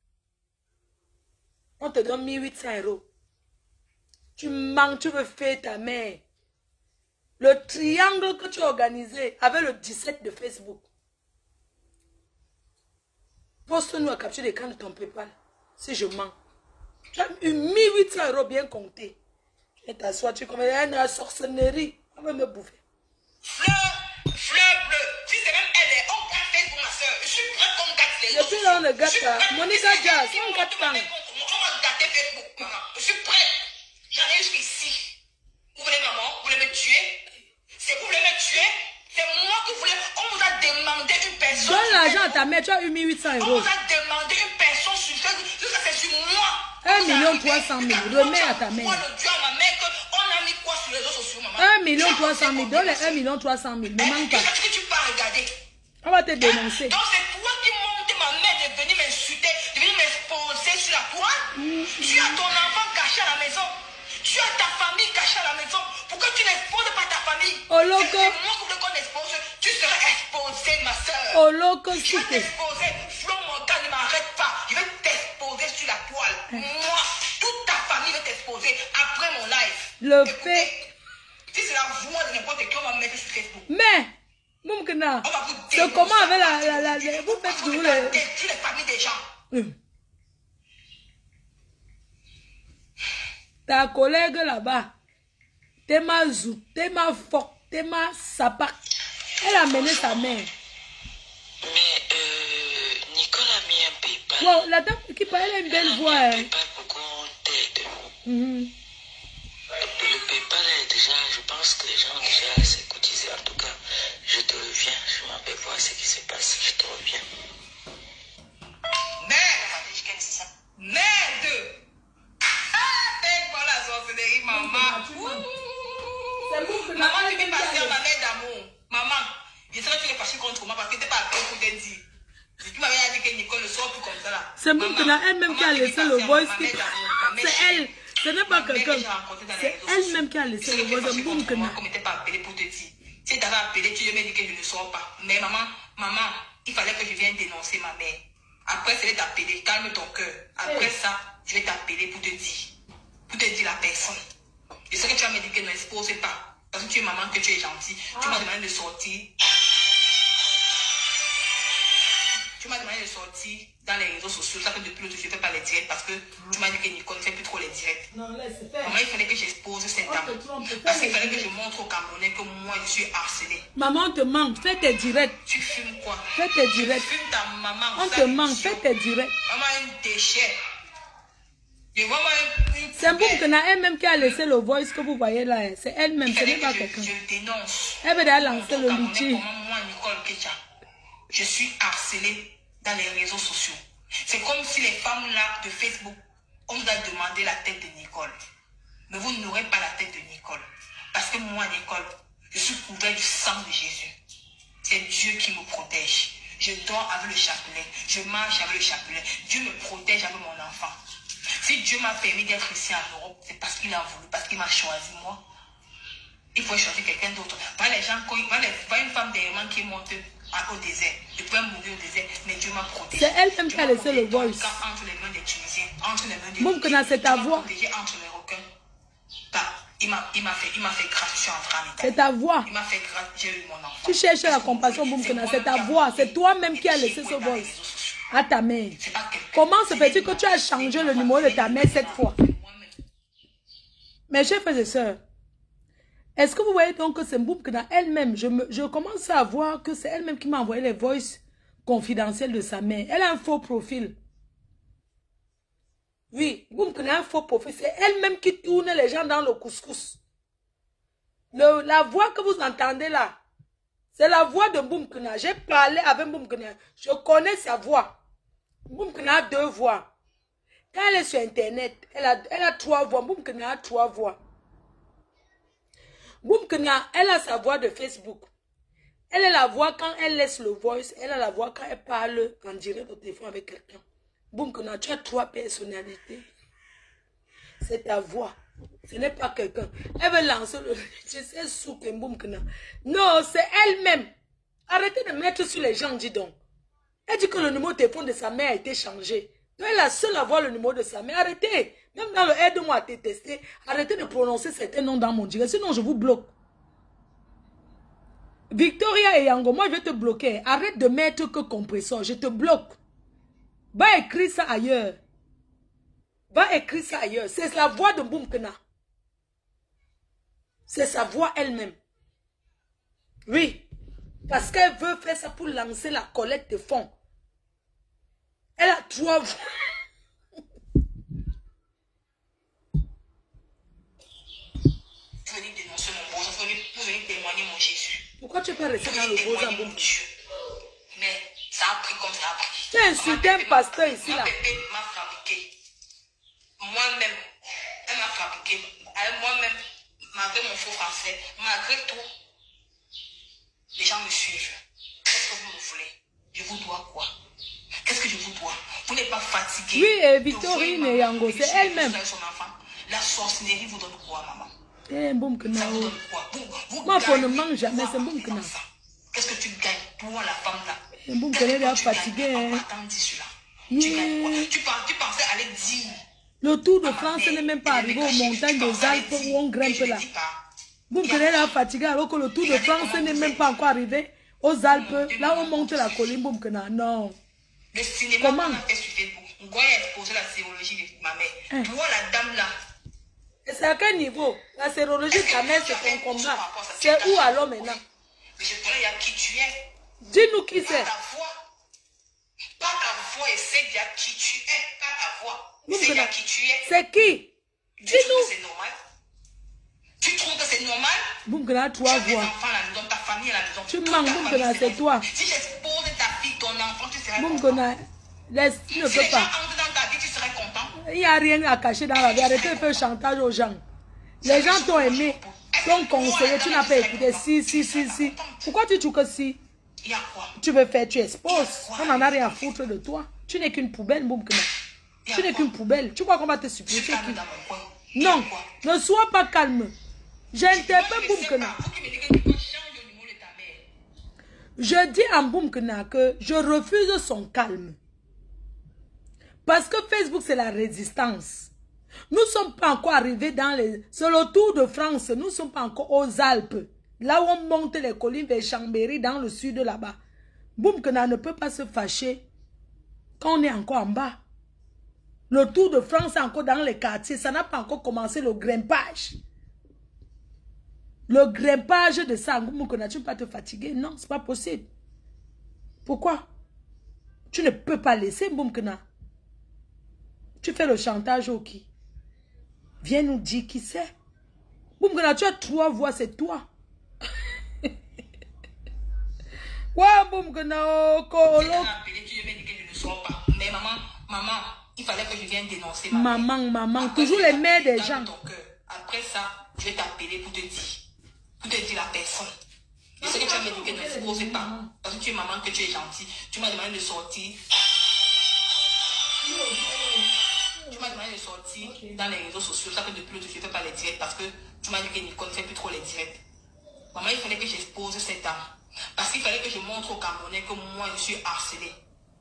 On te donne 1800 €. Tu manques, tu veux faire ta mère. Le triangle que tu as organisé avec le 17 de Facebook. Poste-nous à capture l'écran de ton PayPal. Si je mens. Tu as eu 1800 € bien compté. Et t'assois, tu comme une sorcellerie. On va me bouffer. Fleur bleue. Tu sais même elle est on gâte fait pour ma soeur. Je suis prête qu'on gâte les autres. Depuis là, on ne gâte pas. Monica Jazz, on gâte pas. On va gâter Facebook, maman. Je suis prête. J'arrive jusqu'ici. Vous voulez maman? Vous voulez me tuer? C'est vous voulez me tuer? C'est moi que vous voulez. On vous a demandé une personne. Donne l'argent à ta mère, tu as eu 1800 €. On vous a demandé une personne sur Facebook. C'est sur moi. 1 300 000. Remets à ta mère. Moi, le Dieu à ma mère, on a mis quoi sur les réseaux sociaux, maman? 1 300 000. Donne les 1 300 000. Ne manque pas. Qu'est-ce que tu peux regarder? On va te dénoncer. Donc c'est toi qui montes ma mère de venir m'insulter, de venir m'exposer sur la toile. Tu as ton enfant caché à la maison. Tu as ta famille cachée à la maison. Pourquoi tu n'exposes pas ta famille? Oh loco. C'est moi qui veux qu'on expose. Tu serais exposée, ma soeur. Oh loco, Tu vas t'exposer. Flo Montagne ne m'arrête pas. Je vais t'exposer sur la toile. Moi, toute ta famille va t'exposer après mon live. Le fait. Si c'est la voix de n'importe qui, on va me mettre sur Facebook. Mais, Moumkena, c'est comment avec la vous faites tout les... Tu les familles des gens. Ta collègue là-bas, Tema Zou, Tema Fok, Tema Sapak, elle a mené sa mère. Mais Nicole a mis un PayPal. Wow, la dame qui parle, elle a une belle voix. Un PayPal pour qu'on t'aide. Le PayPal est déjà, je pense que les gens ont déjà assez cotisé. En tout cas, je te reviens. Je m'en vais voir ce qui se passe. Je te reviens. Merde! Fais-moi la sorcellerie, maman. Maman, tu peux passer à ma mère d'amour. Maman, je serais tu es fâchée contre moi parce que tu n'es pas appelé pour te dire. Tu m'avais dit que Nicole ne sort plus comme ça là. C'est Moumkena elle-même qui a laissé le voice. C'est elle. Ce n'est pas quelqu'un. C'est elle-même qui a laissé le voice. C'est Moumkena. Comme tu n'es pas appelé pour te dire. Si tu avais appelé, tu me dis que je ne sors pas. Mais maman, il fallait que je vienne dénoncer ma mère. Après, je vais t'appeler. Calme ton cœur. Après ça, je vais t'appeler pour te dire. Pour te dire la personne. Je sais que tu vas me dire que ne expose pas. Parce que tu es maman, que tu es gentille. Tu m'as demandé de sortir. Tu m'as demandé de sortir dans les réseaux sociaux. Ça fait depuis l'autre, je ne fais pas les directs parce que tu m'as dit que Nicole ne fait plus trop les directs. Non, laisse faire. Maman, il fallait que j'expose cette dame. Parce qu'il fallait que je montre aux Camerounais que moi, je suis harcelée. Maman, on te manque. Fais tes directs. Tu fumes quoi? Fais tes directs. Tu fumes ta maman. On te manque. Fais tes directs. Maman, un déchet. C'est Moumkena elle-même qui a laissé le voice que vous voyez là. C'est elle-même, ce n'est pas quelqu'un. Je dénonce. Elle veut d'aller lancer le litige. Moi, Nicole Ketia, je suis harcelée dans les réseaux sociaux. C'est comme si les femmes là de Facebook, on nous a demandé la tête de Nicole. Mais vous n'aurez pas la tête de Nicole. Parce que moi, Nicole, je suis couvert du sang de Jésus. C'est Dieu qui me protège. Je dors avec le chapelet. Je marche avec le chapelet. Dieu me protège avec mon enfant. Si Dieu m'a permis d'être ici en Europe, c'est parce qu'il a voulu, parce qu'il m'a choisi moi. Il faut choisir quelqu'un d'autre. Voilà les gens, voilà une femme derrière qui monte au désert. Je peux mourir au désert, mais Dieu m'a protégé. C'est elle-même qui a laissé le voice. Entre les mains des Tunisiens, entre les mains des Moumkena, c'est ta voix. Entre les requins. Bah, il m'a fait grâce, je suis entrée en Italie. C'est ta voix. Il m'a fait grâce, j'ai eu mon enfant. Tu cherches la compassion, Moumkena, c'est ta voix. C'est toi-même qui as laissé ce voice à ta mère. Comment se fait-il que tu as changé le numéro de ta mère cette fois? Mes chers frères et sœurs, est-ce que vous voyez donc que c'est Moumkena elle-même, je commence à voir que c'est elle-même qui m'a envoyé les voices confidentielles de sa mère. Elle a un faux profil. Oui, Moumkena a un faux profil. C'est elle-même qui tourne les gens dans le couscous. La voix que vous entendez là, c'est la voix de Moumkena. J'ai parlé avec Moumkena. Je connais sa voix. Moumkena a 2 voix. Quand elle est sur Internet, elle a 3 voix. Moumkena a 3 voix. Moumkena, elle a sa voix de Facebook. Elle a la voix quand elle laisse le voice. Elle a la voix quand elle parle en direct au téléphone avec quelqu'un. Moumkena, tu as 3 personnalités. C'est ta voix. Ce n'est pas quelqu'un. Elle veut lancer le... Je sais sous que Moumkena. Non, c'est elle-même. Arrêtez de mettre sur les gens, dis donc. Elle dit que le numéro de téléphone de sa mère a été changé. Elle est la seule à voir le numéro de sa mère. Arrêtez. Même dans le aide-moi à te tester. Arrêtez de prononcer certains noms dans mon direct. Sinon, je vous bloque. Victoria et Yango, moi, je vais te bloquer. Arrête de mettre que compresseur. Je te bloque. Va écrire ça ailleurs. Va écrire ça ailleurs. C'est la voix de Mboumkena. C'est sa voix elle-même. Oui. Parce qu'elle veut faire ça pour lancer la collecte de fonds. Elle a 3 voix. Venez dénoncer mon beau, vous venez témoigner mon Jésus. Pourquoi tu peux rester dans le beau Zamboum? Mais ça a pris comme ça a pris. Tu as insulté un pasteur ici là. Ma bébé m'a fabriqué. Moi-même, elle m'a fabriqué. Moi-même, malgré mon faux français, malgré tout, les gens me suivent. Qu'est-ce que vous me voulez? Je vous dois quoi? Qu'est-ce que je vous dois? Vous n'êtes pas fatigué. Oui, et Victorine et Yango, c'est elle-même. La sorcellerie vous donne quoi, maman? Eh, Mboumkena. Ça vous donne quoi? Moi, on ne mange jamais, c'est Mboumkena. Qu'est-ce que tu gagnes, toi, la femme là? Mboumkena est fatigué. Tu gagnes quoi? Tu pensais aller dire. Le Tour de France n'est même pas arrivé aux montagnes des Alpes où on grimpe là. Mboumkena est fatigué alors que le Tour de France n'est même pas encore arrivé aux Alpes, là où on monte la colline. Mboumkena, non. Le cinéma, comment on a fait sur Facebook. Ngoy a exposé la sérologie de ma mère. Toi, la dame là. C'est à quel niveau? La sérologie de ta mère, c'est ton combat. C'est où alors maintenant? Mais je connais, il y a qui tu es. Dis-nous qui c'est. Pas ta voix, essaie de dire qui tu es. Pas ta voix. Essaie de dire qui tu es. C'est qui? Dis-nous. C'est normal. Tu trouves que c'est normal? Mboumkena, toi, voix. Tu as des vois. enfants à la maison, ta famille à la maison. Tu manques, Mboumkena, c'est toi. Si j'expose ta fille, ton enfant, tu serais Mboumkena, laisse, ne si peux les gens pas. entrent dans ta vie, tu serais content. Il n'y a rien à cacher dans la vie. Arrêtez de faire chantage aux gens. Les gens t'ont aimé, t'ont conseillé, tu n'as pas écouté. Si. Pourquoi tu trouves que si? Il y a quoi? Tu veux faire, tu exposes. On n'en a rien à foutre de toi. Tu n'es qu'une poubelle, Mboumkena. Tu n'es qu'une poubelle. Tu crois qu'on va te supplier? Non, ne sois pas calme. J'interpelle Mboumkena. Je dis à Mboumkena que je refuse son calme. Parce que Facebook, c'est la résistance. Nous ne sommes pas encore arrivés dans les... C'est le Tour de France. Nous ne sommes pas encore aux Alpes. Là où on monte les collines vers Chambéry, dans le sud là-bas. Mboumkena ne peut pas se fâcher quand on est encore en bas. Le Tour de France est encore dans les quartiers. Ça n'a pas encore commencé le grimpage. Le grimpage de ça, Mboumkena, tu ne peux pas te fatiguer. Non, ce n'est pas possible. Pourquoi? Tu ne peux pas laisser Mboumkena. Tu fais le chantage au qui? Viens nous dire qui c'est. Mboumkena, tu as 3 voix, c'est toi. Ouais, Mboumkena, oh, Kolo. Mais maman, il fallait que je vienne dénoncer maman, toujours les mères des gens. Après ça, je vais t'appeler pour te dire la personne. Je sais que tu vas me dire que ne suppose pas. Parce que tu es maman, que tu es gentille. Tu m'as demandé de sortir. Tu m'as demandé de sortir dans les réseaux sociaux. Ça fait depuis l'autre, je ne fais pas les directs parce que tu m'as dit que Nicole ne fait plus trop les directs. Maman, il fallait que j'expose cette dame. Parce qu'il fallait que je montre aux Camerounais que moi, je suis harcelée.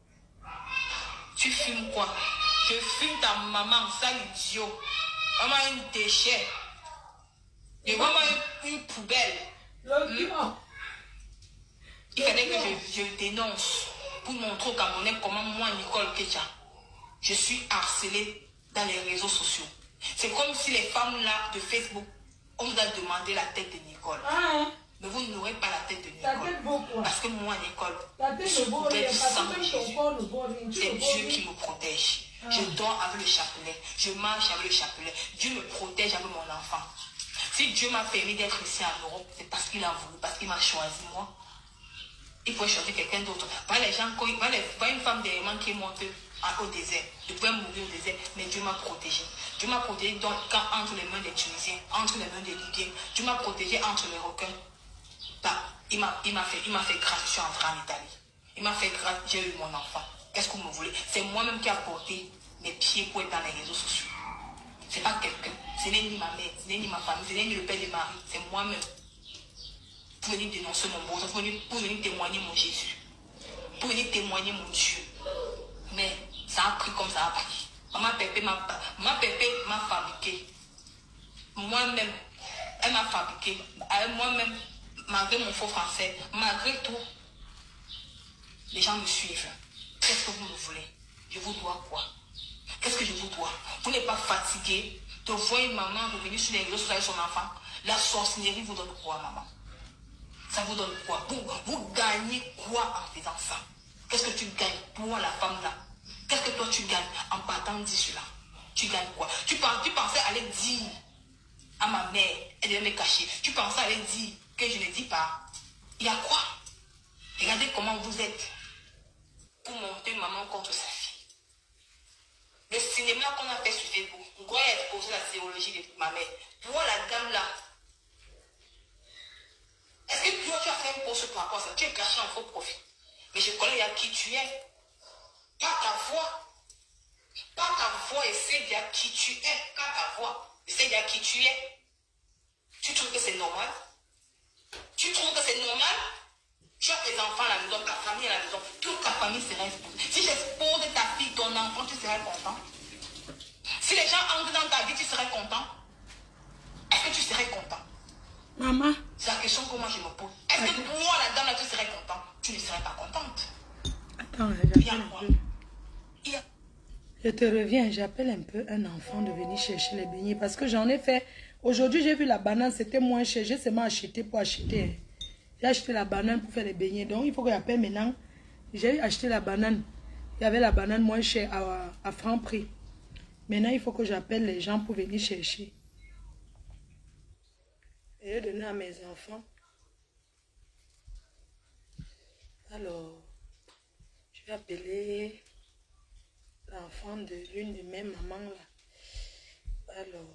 Tu fumes quoi? Je fume ta maman, sale idiot. Maman, un déchet. Et maman, une poubelle. Il fallait que je dénonce pour montrer aux Camerounais comment moi, Nicole Ketia, je suis harcelée dans les réseaux sociaux. C'est comme si les femmes là de Facebook, on nous a demandé la tête de Nicole. Mais vous n'aurez pas la tête de Nicole. Parce que moi, Nicole, je suis couverte du sang de Jésus. C'est Dieu qui me protège. Je dors avec le chapelet. Je marche avec le chapelet. Dieu me protège avec mon enfant. Si Dieu m'a permis d'être ici en Europe, c'est parce qu'il a voulu, parce qu'il m'a choisi moi. Il faut choisir quelqu'un d'autre. Voilà les gens, voilà une femme derrière qui monte au désert. Je pouvais mourir au désert, mais Dieu m'a protégé. Dieu m'a protégé donc, quand entre les mains des Tunisiens, entre les mains des Libyens. Dieu m'a protégé entre les requins. Bah, il m'a fait grâce, je suis entré en Italie. Il m'a fait grâce, j'ai eu mon enfant. Qu'est-ce que vous me voulez? C'est moi-même qui ai porté mes pieds pour être dans les réseaux sociaux. C'est pas quelqu'un. Ce n'est ni ma mère, ce n'est ni ma famille, ce n'est ni le père de Marie. C'est moi-même. Pour venir dénoncer mon bon, pour venir témoigner mon Jésus. Pour venir témoigner mon Dieu. Mais ça a pris comme ça a pris. Maman Pépé m'a fabriqué. Moi-même, elle m'a fabriqué. Moi-même, malgré mon faux français, malgré tout, les gens me suivent. Qu'est-ce que vous me voulez? Je vous dois quoi? Qu'est-ce que je vous dois? Vous n'êtes pas fatigué de voir une maman revenir sur les réseaux sociaux avec son enfant? La sorcellerie vous donne quoi, maman? Ça vous donne quoi? Vous gagnez quoi en faisant ça? Qu'est-ce que tu gagnes pour la femme là? Qu'est-ce que toi tu gagnes en partant dire cela? Tu gagnes quoi? Tu pensais aller dire à ma mère, elle devait me cacher. Tu pensais aller dire que je ne dis pas. Il y a quoi? Regardez comment vous êtes pour monter maman contre sa fille. Le cinéma qu'on a fait sur Facebook, on croit exposer la théologie de ma mère. Pour la dame là, est-ce que toi tu as fait un poste par rapport à ça? Tu es caché en faux profil. Mais je connais à qui tu es. Pas ta voix. Pas ta voix, essaie de dire qui tu es. Pas ta voix, essaie de dire qui tu es. Tu trouves que c'est normal? Tu trouves que c'est normal? Tu as tes enfants à la maison, ta famille à la maison, toute ta famille serait exposée. Si j'expose ta fille, ton enfant, tu serais content? Si les gens entrent dans ta vie, tu serais content? Est-ce que tu serais content? Maman. C'est la question que moi je me pose. Est-ce que pour moi, la dame là, tu serais content? Tu ne serais pas contente. Attends, je te reviens, j'appelle un peu un enfant de venir chercher les beignets parce que j'en ai fait. Aujourd'hui, j'ai vu la banane, c'était moins cher. J'ai seulement acheté pour acheter. J'ai acheté la banane pour faire les beignets. Donc, il faut que j'appelle maintenant. J'ai acheté la banane. Il y avait la banane moins chère à franc prix. Maintenant, il faut que j'appelle les gens pour venir chercher. Et je donner à mes enfants. Alors, je vais appeler l'enfant de l'une de mes mamans là. Alors,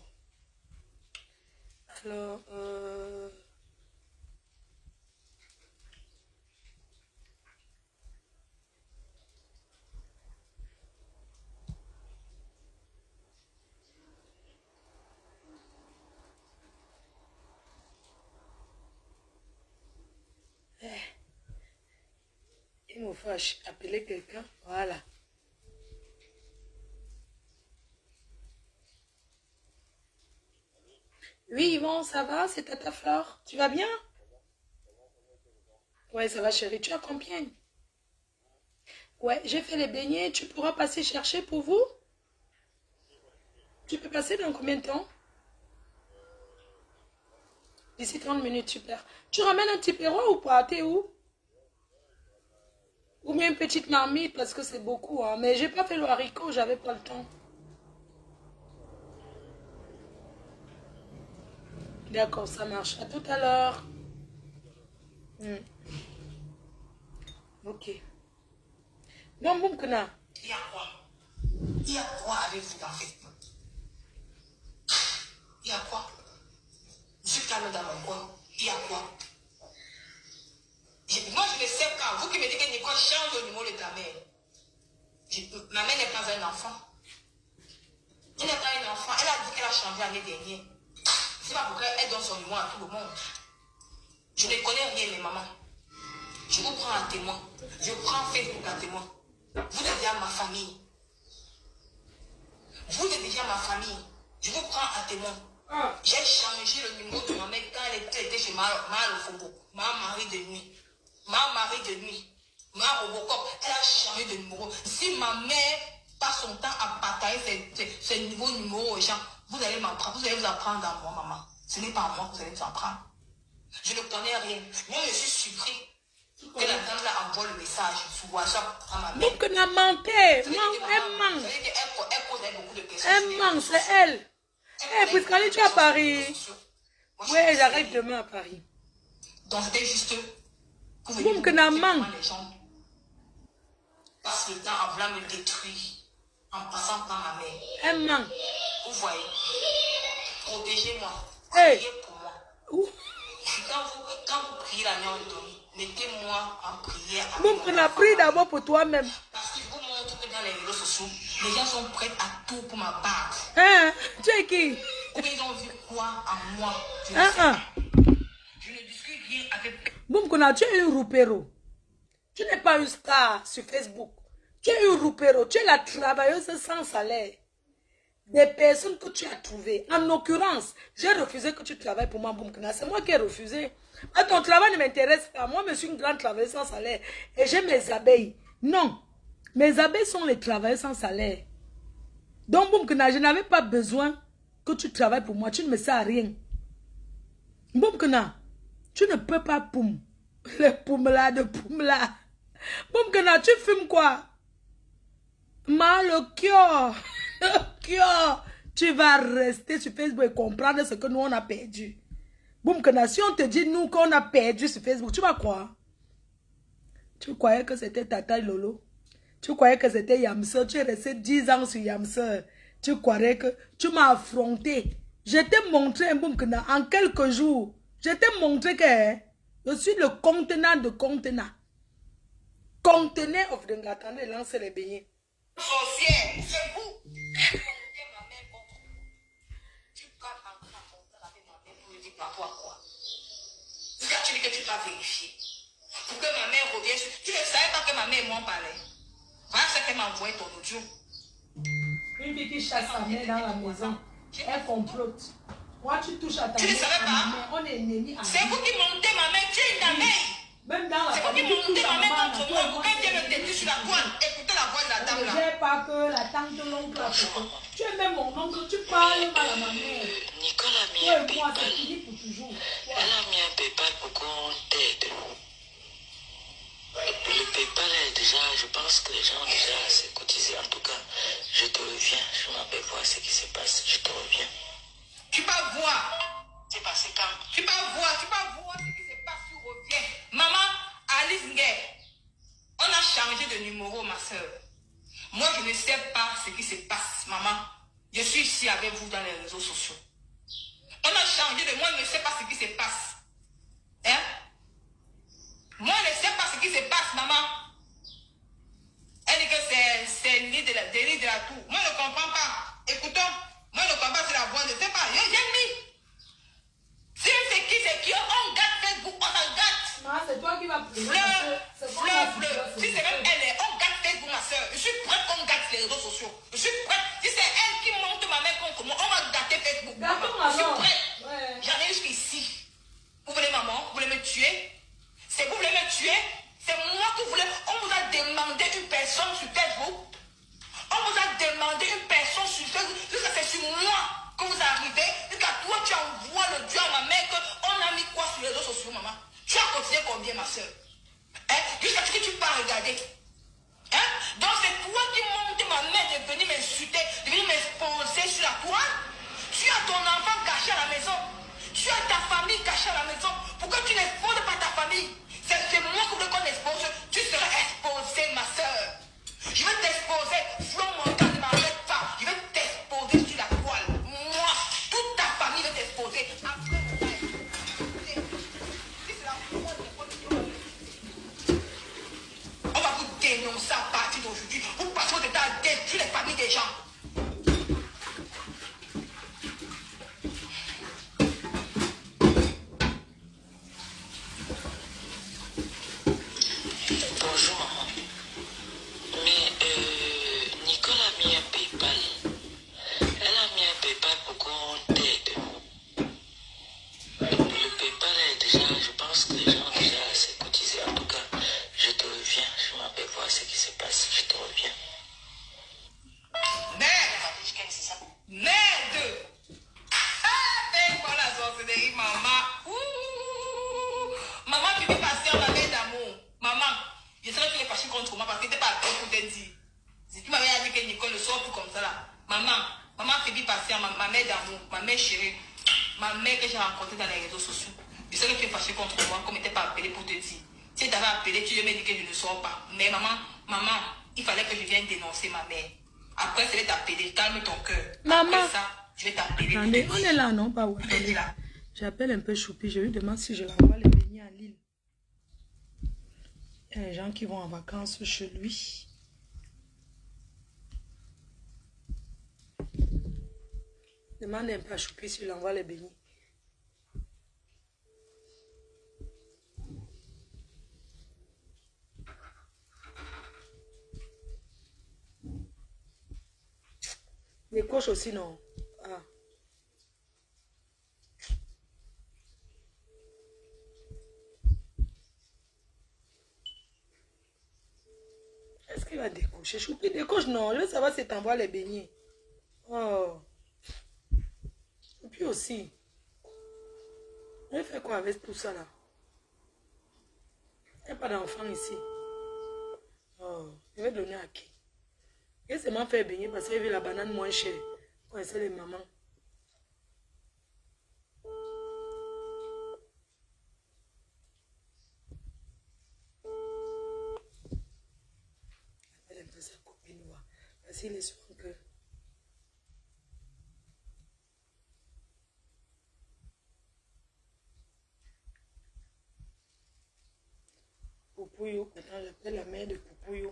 il me faut appeler quelqu'un. Voilà. Oui, Yvon, ça va? C'est Tata Flore. Tu vas bien? Ouais, ça va, chérie. Tu as combien? Ouais, j'ai fait les beignets. Tu pourras passer chercher pour vous? Tu peux passer dans combien de temps? D'ici 30 minutes, super. Tu ramènes un petit perro ou pas? T'es où? Ou bien une petite marmite parce que c'est beaucoup. Hein. Mais j'ai pas fait le haricot, j'avais pas le temps. D'accord, ça marche. À tout à l'heure. Ok. Bon, bon, Kona. Il y a quoi? Il y a quoi avec vous dans Facebook? Il y a quoi? Je suis calme dans mon coin. Il y a quoi? Moi, je le sais quand. Vous qui me dites que Nicole change le numéro de ta mère. Ma mère n'est pas un enfant. Elle n'est pas un enfant. Elle a dit qu'elle a changé l'année dernière. C'est pas pourquoi elle donne son numéro à tout le monde. Je ne connais rien, mes mamans. Je vous prends à témoin. Je prends Facebook à témoin. Vous êtes déjà ma famille. Vous êtes déjà ma famille. Je vous prends à témoin. J'ai changé le numéro de ma mère quand elle était chez Marofobo, ma mari de nuit. Ma mari de nuit. Ma Robocop, elle a changé de numéro. Si ma mère passe son temps à partager ces nouveaux numéros aux gens, vous allez m'apprendre, vous allez vous apprendre dans moi, maman. Ce n'est pas à moi que vous allez vous apprendre. Je ne connais rien. Moi, je suis surpris que la dame là envoie le message sur WhatsApp à ma mère. Donc, elle a menté. Elle ment. Elle pose beaucoup de questions. Elle ment, c'est elle. Eh, puisqu'elle est à Paris. Oui, j'arrive demain à Paris. Donc, c'était juste pour venir les gens passent le temps en voulant me détruire, en passant par ma mère. Elle ment. Vous voyez, protégez-moi, hey. Priez pour moi. Quand vous priez la nuit en demi, mettez-moi en prière. Bon, on a prié d'abord pour toi-même. Parce que je vous montre que dans les réseaux sociaux, les gens sont prêts à tout pour ma battre. Hein? Tu es qui? Ils ont vu quoi en moi? Je ne discute rien avec... Boum, tu es une roupero. Tu n'es pas une star sur Facebook. Tu es une roupero. Tu es la travailleuse sans salaire. Des personnes que tu as trouvées. En l'occurrence, j'ai refusé que tu travailles pour moi, Boumkina. C'est moi qui ai refusé. Mais ton travail ne m'intéresse pas. Moi, je suis une grande travailleuse sans salaire. Et j'ai mes abeilles. Non. Mes abeilles sont les travailleurs sans salaire. Donc, Boumkena, je n'avais pas besoin que tu travailles pour moi. Tu ne me sers à rien. Boumkena, tu ne peux pas poum. Les poum là de poum là. Boumkena, tu fumes quoi? Le cœur. Tu vas rester sur Facebook et comprendre ce que nous on a perdu. Boumkena, si on te dit nous qu'on a perdu sur Facebook, tu vas croire? Tu croyais que c'était Tata Lolo? Tu croyais que c'était Yamseur? Tu es resté 10 ans sur Yamseur. Tu croyais que tu m'as affronté. Je t'ai montré, Boumkena, en quelques jours. Je t'ai montré que je suis le contenant de contenant. Contenant of the... Attendez, lancez les beignets. Sorcière, c'est vous. Tu parles encore avec ma mère pour lui dire papa quoi. Est-ce que tu dis que tu vas vérifier? Pour que ma mère revienne. Tu ne savais pas que ma mère m'en parlait. Voilà ce qu'elle m'a envoyé ton audio. Une fille qui chasse sa mère dans la maison. Elle complote. Moi, tu touches à ta mère. Tu ne savais pas? On est ennemis. C'est vous qui montez ma mère. Tu es une mère. Même dans la c'est vous qui montez ma mère contre moi. Pour qu'elle vienne me têter sur la toile. Écoutez la voix de la dame là. Je n'ai pas que la tante de l'oncle. Tu es même mon oncle. Tu parles mal à ma mère. Nicolas a mis un PayPal. Elle a mis un PayPal pour qu'on t'aide. Le PayPal est déjà, je pense que les gens ont déjà assez cotisé. En tout cas, je te reviens. Je m'appelle voir ce qui se passe. Je te reviens. Tu vas voir. C'est passé quand? Tu vas voir ce qui se passe. Tu reviens. Maman, Alice Nguer, on a changé de numéro, ma soeur. Moi, je ne sais pas ce qui se passe, maman. Je suis ici avec vous dans les réseaux sociaux. On a changé de moi, je ne sais pas ce qui se passe. Hein? Moi, je ne sais pas ce qui se passe, maman. Elle dit que c'est l'île de la tour. Moi, je ne comprends pas. Écoutons, moi, je ne comprends pas, c'est la voix, je ne sais pas. J'ai mis. Si c'est qui, on gâte Facebook, on en gâte. Non, c'est toi qui vas pleurer. Fleur. Si c'est même elle, on gâte Facebook, ma soeur. Je suis prête qu'on gâte les réseaux sociaux. Je suis prête. Si c'est elle qui monte ma mère contre moi, on va gâter Facebook. Je suis prête. Ouais. J'en ai jusqu'ici. Vous voulez maman? Vous voulez me tuer? C'est vous voulez me tuer? C'est moi que vous voulez. On vous a demandé une personne sur Facebook. On vous a demandé une personne sur Facebook. Jusqu'à c'est sur moi que vous arrivez. Jusqu'à toi, tu envoies le dieu à ma mère qu'on a mis quoi sur les réseaux sociaux, maman? Tu as continué combien, ma soeur? Hein? Jusqu'à ce que tu pars regarder. Hein? Donc c'est toi qui montes ma mère de venir m'insulter, de venir m'exposer sur la toile. Tu as ton enfant caché à la maison. Tu as ta famille cachée à la maison. Pourquoi tu n'exposes pas ta famille? C'est moi qui voulais qu'on expose. Tu seras exposée, ma soeur. Je vais t'exposer. Flo Montan ne m'arrête pas. Je vais t'exposer sur la toile. Moi, toute ta famille va t'exposer. Après, on va vous dénoncer à partir d'aujourd'hui. Vous passez votre temps à détruire les familles des gens. Bonjour maman. Mais Nicole a mis un PayPal. Elle a mis un PayPal pour qu'on t'aide. Le PayPal est déjà, je pense que les gens ont déjà assez cotisé. En tout cas, je te reviens. Je m'appelle voir ce qui se passe. Je te reviens. Merde! Ah, quoi la sorcellerie, maman? Maman, tu veux passer en ma mère d'amour. Maman, je sais que tu es fâchée contre moi parce que tu n'es pas prêt pour te dire. Si tu m'avais dit que Nicole ne sort plus comme ça là. Maman fait bien passer en ma mère d'amour, ma mère chérie, ma mère que j'ai rencontrée dans les réseaux sociaux. Je sais que tu es fâchée contre moi comme tu n'étais pas appelé pour te dire. Si tu avais appelé, tu me dis que je ne sors pas. Mais maman, il fallait que je vienne dénoncer ma mère. Après, je vais t'appeler, calme ton cœur. Maman. Après ça, je vais t'appeler. Attendez, on est là, non? Pas où? J'appelle un peu Choupi, je lui demande si je l'envoie les beignets à Lille. Il y a des gens qui vont en vacances chez lui. Demande un peu à Choupi s'il envoie les beignets. Les coches aussi, non? Ah. Est-ce qu'il va décocher? Choupi, décoche, non. Je veux savoir si t'envoies les beignets. Oh. Et puis aussi, elle fait quoi avec tout ça là? Il n'y a pas d'enfant ici. Oh, je vais donner à qui? Et c'est m'a fait baigner parce qu'il veut la banane moins chère. Vous connaissez les mamans. Elle aime sa copine. Parce qu'il est sûr que... Poupouyo, attends, j'appelle la mère de Poupouyo.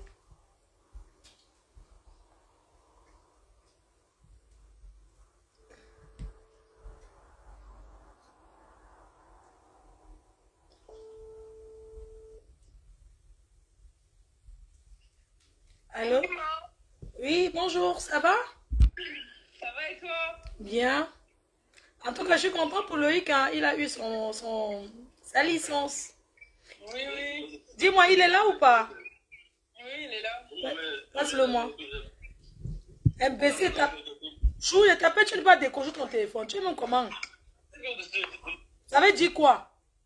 Allô? Oui, bonjour, ça va? Ça va et toi? Bien. En tout cas, je suis content pour Loïc, hein. Il a eu sa licence. Oui, oui. Dis-moi, il est là ou pas? Oui, il est là. Passe-le moi. MBC, Chou, je t'appelle, tu ne vas pas décrocher ton téléphone. Tu es mon comment? Ça veut dire quoi?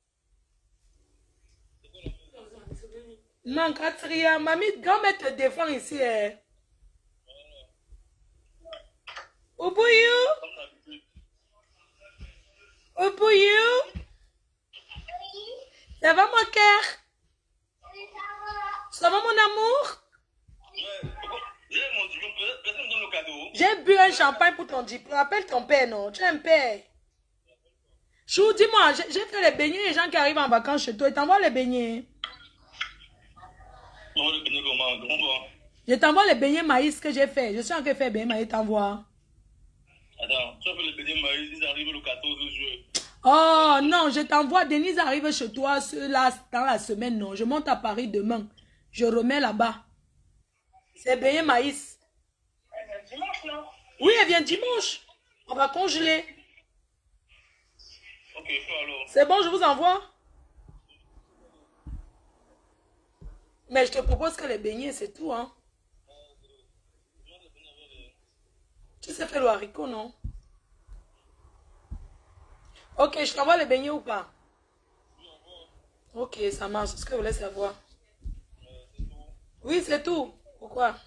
Non, Catria, mamie, grand-mère te défend ici. Obouyou? Obouyou? Ça va mon cœur? Ça va mon amour? J'ai bu un champagne pour ton diplôme. Appelle ton père, non? Tu as un père. Chou, dis-moi, j'ai fait les beignets, les gens qui arrivent en vacances chez toi, ils t'envoient les beignets. Je t'envoie les beignets maïs que j'ai fait. Je suis en train de faire beignets maïs, t'envoie. Attends, tu as fait les beignets maïs, ils arrivent le 14 juillet. Oh non, je t'envoie. Denise arrive chez toi là, dans la semaine, non. Je monte à Paris demain. Je remets là-bas. C'est beignets maïs. Elle vient dimanche, non? Oui, elle vient dimanche. On va congeler. Ok, fais alors. C'est bon, je vous envoie. Mais je te propose que les beignets, c'est tout, hein. Tu sais faire le haricot, non? Ok, je t'envoie les beignets ou pas? Ok, ça marche. C'est ce que vous voulez savoir. Oui, c'est tout. Pourquoi?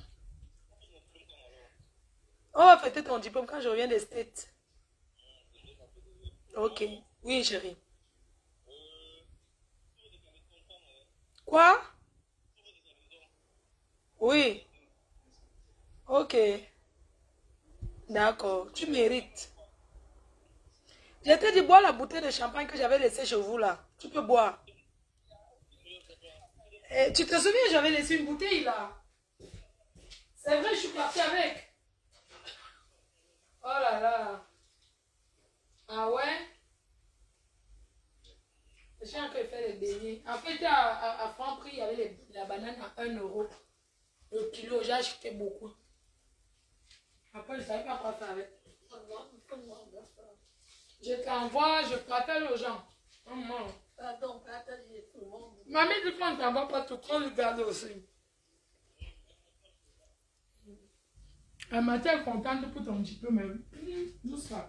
Oh, fêter ton diplôme quand je reviens des States. Ok. Oui, chérie. Quoi? Oui. Ok. D'accord. Tu mérites. Je t'ai dit boire la bouteille de champagne que j'avais laissée chez vous là. Tu peux boire. Et tu te souviens, j'avais laissé une bouteille là. C'est vrai, je suis partie avec. Oh là là. Ah ouais? Je suis en train de faire les beignets. En fait, à Franprix, il y avait la banane à 1 €. Le kilo, j'ai acheté beaucoup. Après, je ne savais pas quoi faire avec. Je t'envoie, je partage aux gens. Pardon, partagez tout le monde. Mamie, du coup, on ne t'envoie pas tout, on le garde aussi. Elle m'a été contente pour ton diplôme. Doucement.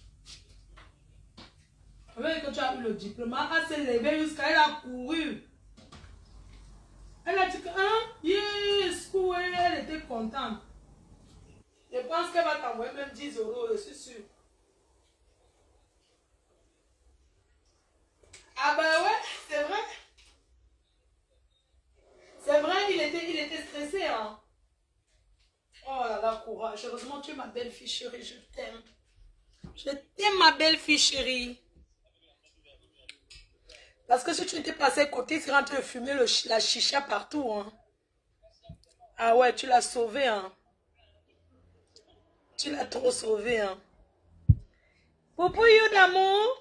Avec que tu as eu le diplôme, elle s'est levée jusqu'à elle a couru. Elle a dit que, hein, yes, couru, elle était contente. Je pense qu'elle va t'envoyer même 10 €, je suis sûre. Ah ben ouais, c'est vrai. C'est vrai, il était stressé, hein. Oh là là, courage. Heureusement, tu es ma belle fille chérie, je t'aime. Je t'aime, ma belle fille chérie. Parce que si tu étais passé à côté, tu serais en train de fumer la chicha partout, hein. Ah ouais, tu l'as sauvé, hein. Tu l'as trop sauvé, hein. Poupouillou d'amour.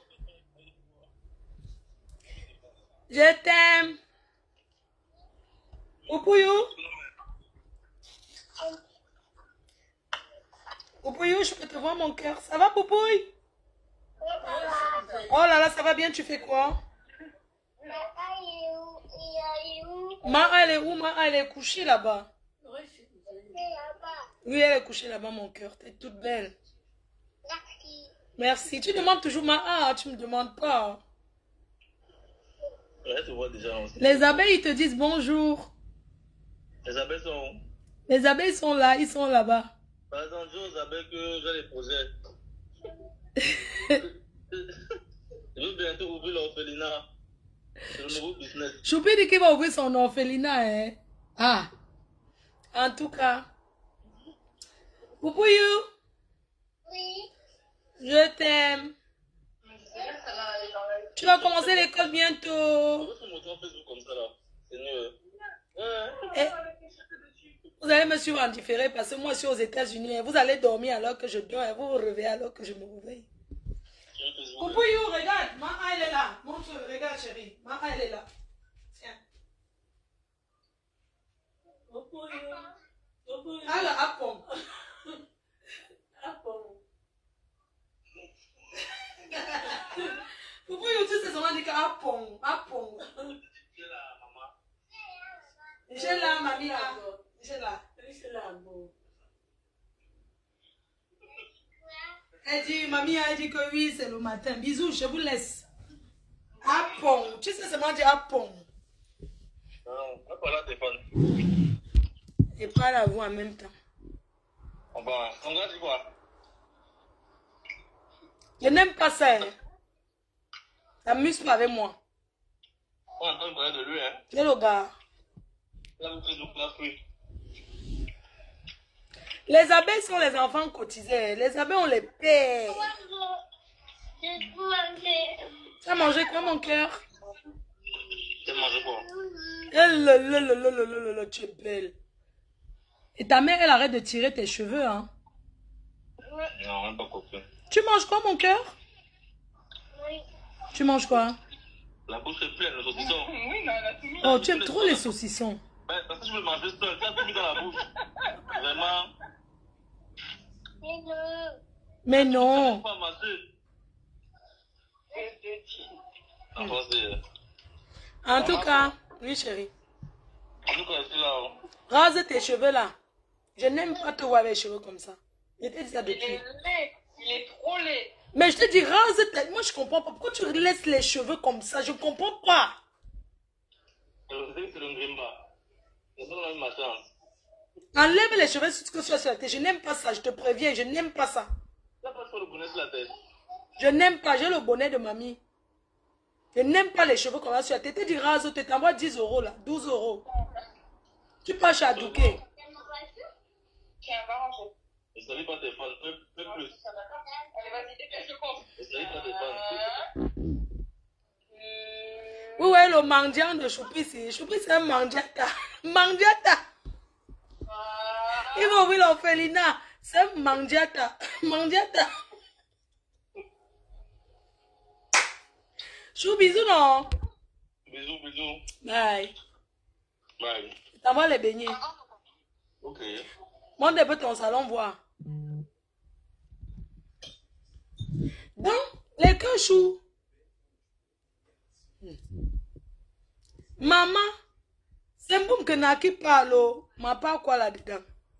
Je t'aime. Poupouillou. Poupouillou, je peux te voir mon cœur. Ça va, Poupouille? Oh là là, ça va bien, tu fais quoi? Mara, elle est où? Mara, elle est couchée là-bas. Oui, elle est couchée là-bas, mon cœur. Tu es toute belle. Merci. Merci. Tu demandes toujours ma... Ah, tu me demandes pas. Ouais, tu vois déjà. Les abeilles, ils te disent bonjour. Les abeilles sont où? Les abeilles sont là, ils sont là-bas. Par exemple, j'ai aux abeilles que j'ai les projets. Je veux bientôt ouvrir l'orphelinat. C'est le nouveau business. Choupi dit qu'il va ouvrir son orphelinat, hein. Ah. En tout cas. Poupouillou. Oui. Je t'aime. Tu vas commencer l'école bientôt. Pourquoi tu montres en Facebook comme ça là? C'est mieux. Et vous allez me suivre en différé parce que moi je suis aux États-Unis. Vous allez dormir alors que je dors et vous vous réveillez alors que je me réveille. Poupouillou, regarde. Maman, elle est là. Montre, regarde chérie. Maman, elle est là. Tiens. Poupouillou. Ah là, appon. Appon. Poupouillou, tu sais seulement dire qu'appon. Appon. J'ai la maman. J'ai là, mamie. J'ai là. Elle dit, mamie, elle dit que oui, c'est le matin. Bisous, je vous laisse. Appon. Tu sais seulement dire appon. Non, on parle à téléphone. Et parle à vous en même temps. Bon, on va dire quoi? Je n'aime pas ça. Hein. T'amuses pas avec moi. On est en train de parler de lui, hein. C'est le gars. Là, vous faites donc la fruit. Les abeilles sont les enfants cotisés. Les abeilles, on les paie. Tu as mangé quoi, mon cœur? Tu manges quoi? Tu es belle. Et ta mère, elle arrête de tirer tes cheveux, hein? Non, même pas compris. Tu manges quoi, mon cœur? Oui. Tu manges quoi? La bouche est pleine, le saucisson. Oui, non, elle a tout mis. Oh, tu aimes trop les saucissons. Ouais, parce que je veux manger seul, tu as tout mis dans la bouche. Vraiment. Mais non. Pas masser. En français. En tout cas, oui, chérie. En tout cas, je suis là. Rase tes cheveux là. Je n'aime pas te voir avec les cheveux comme ça. Je t'ai dit ça depuis. Il est laid. Il est trop laid. Mais je te dis, rase tes... Moi, je comprends pas. Pourquoi tu laisses les cheveux comme ça? Je comprends pas. C'est le grimba. C'est ça, on a eu ma chance. Enlève les cheveux que ce soit sur la tête. Je n'aime pas ça. Je te préviens, je n'aime pas ça. Tu n'as pas trop le bonnet sur la tête. Je n'aime pas. J'ai le bonnet de mamie. Je n'aime pas les cheveux comme ça sur la tête. Tu dis rase, tu t'envoies 10 € là. 12 €. Tu pars chez Adouké. Tiens, va ranger. Ne salis pas tes fans. Fais plus. Allez, vas-y, dépêche, je compte. Ne salis pas tes fans. Oui, ouais, le mendiant de Choupi, c'est un mendiata. Mendiata. Il va ouvrir l'orphelinat. C'est un mendiata. Mendiata. Chou, bisous, non? Bisous, bisous. Bye. Bye. T'envoies les beignets. Ok. Monte un peu ton salon, voir. Donc, les cachous. Maman, c'est Mboum que n'a qui parle. Ma pas quoi là-dedans.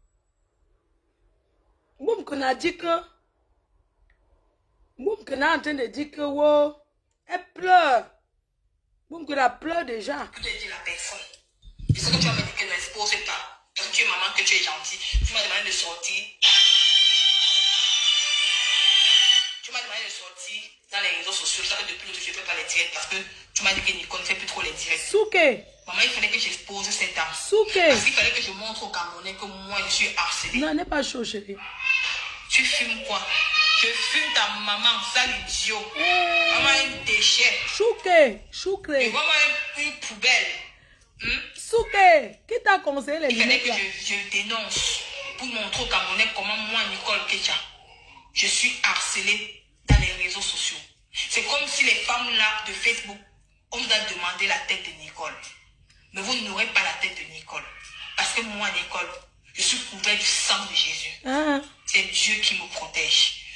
Mboum que n'a dit que. Mboum que n'a en train de dire que, wow, elle pleure. Mboum que la pleure déjà. Je te dis la personne. Je sais que tu vas me dire que ne l'expose pas. Parce que tu es maman, que tu es gentille. Tu m'as demandé de sortir. Tu m'as demandé de sortir dans les réseaux sociaux. Je sais que depuis l'autre, je ne fais pas les directs parce que tu m'as dit que Nicole ne fait plus trop les directs. Souké. Maman, il fallait que j'expose cette dame. Souké. Parce qu'il fallait que je montre aux Camerounais que moi, je suis harcelée. Non, n'est pas chaud, chérie. Tu fumes quoi? Je fume ta maman, sale idiot. Maman, un déchet. Chouké. Et Choukré. maman, une poubelle. Souké. Qui t'a conseillé les Il fallait lunettes que là? je dénonce pour montrer aux Camerounais comment moi, Nicole Ketia, je suis harcelée dans les réseaux sociaux. C'est comme si les femmes là de Facebook, on nous a demandé la tête de Nicole. Mais vous n'aurez pas la tête de Nicole. Parce que moi, Nicole, je suis couverte du sang de Jésus. Ah. C'est Dieu qui me protège.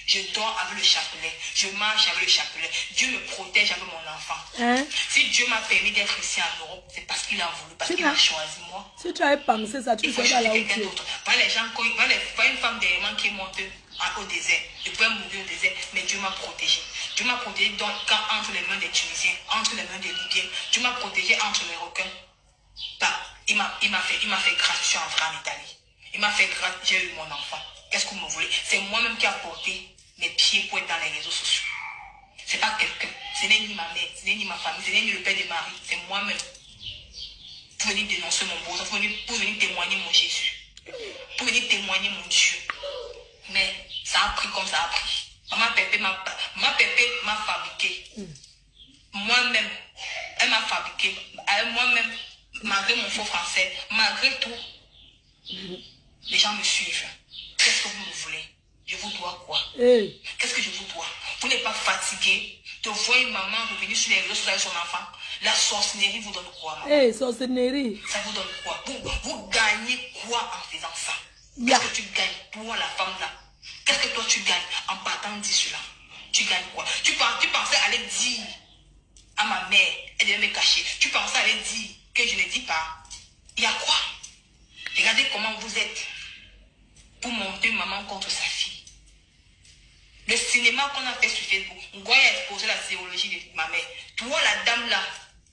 Je dors avec le chapelet. Je marche avec le chapelet. Dieu me protège avec mon enfant. Si Dieu m'a permis d'être ici en Europe, c'est parce qu'il a voulu, parce qu'il a choisi moi. Si tu avais pensé ça, tu serais pas là où tu es. Voilà les gens, voilà une femme derrière moi qui monte au désert. Je pouvais mourir au désert, mais Dieu m'a protégé. Dieu m'a protégé donc entre les mains des Tunisiens, entre les mains des Libyens. Dieu m'a protégé entre les requins. Bah, il m'a fait grâce. Je suis entré en Italie. Il m'a fait grâce. J'ai eu mon enfant. Qu'est-ce que vous me voulez? C'est moi-même qui a porté mes pieds pour être dans les réseaux sociaux. C'est pas quelqu'un. Ce n'est ni ma mère, ce n'est ni ma famille, ce n'est ni le père de Marie. C'est moi-même. Pour venir dénoncer mon beau, pour venir témoigner mon Jésus. Pour venir témoigner mon Dieu. Mais ça a pris comme ça a pris. Maman Pépé m'a fabriqué. Moi-même, elle m'a fabriqué. Moi-même, malgré mon faux français, malgré tout, les gens me suivent. Qu'est-ce que vous me voulez? Je vous dois quoi? Qu'est-ce que je vous dois? Vous n'êtes pas fatigué de voir une maman revenir sur les réseaux sociaux avec son enfant? La sorcellerie vous donne quoi, maman? Sorcellerie. Ça vous donne quoi? Vous gagnez quoi en faisant ça? Qu'est-ce que tu gagnes, toi, la femme là? Qu'est-ce que toi tu gagnes en partant dire cela? Tu gagnes quoi? Tu pensais aller dire à ma mère, elle devait me cacher. Tu pensais aller dire que je ne dis pas. Il y a quoi? Regardez comment vous êtes pour monter maman contre sa fille. Le cinéma qu'on a fait sur Facebook, on va exposer la théologie de ma mère. Toi, la dame là,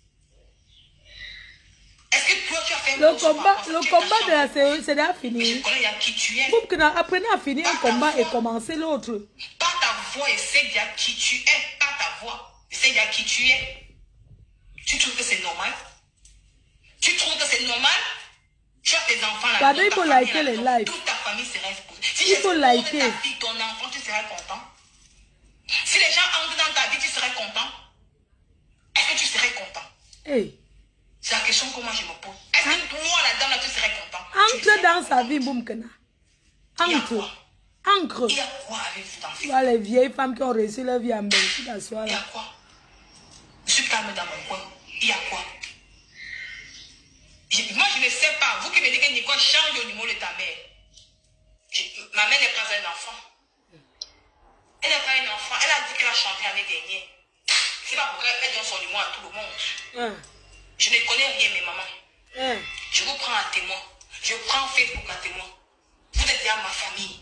est-ce que toi tu as fait le combat de la théologie, c'est déjà fini. Je connais qui tu es. Apprenez à finir un combat et commencer l'autre. Par ta voix, essaie de dire qui tu es. Par ta voix, essaie de dire qui tu es. Tu trouves que c'est normal? Tu trouves que c'est normal? Tu as tes enfants là. Pardon, il faut liker les lives. Toute ta famille serait exposée. Si il faut liker. Ta fille, ton enfant, tu serais content. Si les gens entrent dans ta vie, tu serais content. Est-ce que tu serais content? C'est la question que moi je me pose. Est-ce que toi, la dame là, tu serais content? Entre dans sa vie, Boumkena. Entre. Ancre. Il y a quoi avec vous dans la vie? Voilà les vieilles femmes qui ont réussi leur vie en Belgique. Il y a quoi? Je suis calme dans mon coin. Il y a quoi? Moi, je ne sais pas. Vous qui me dites que Nicole change le numéro de ta mère. Ma mère n'est pas un enfant. Elle n'est pas un enfant. Elle a dit qu'elle a chanté l'année dernière. C'est pas pourquoi elle donne son numéro à tout le monde. Je ne connais rien, mes mamans. Je vous prends à témoin. Je prends Facebook à témoin. Vous êtes déjà ma famille.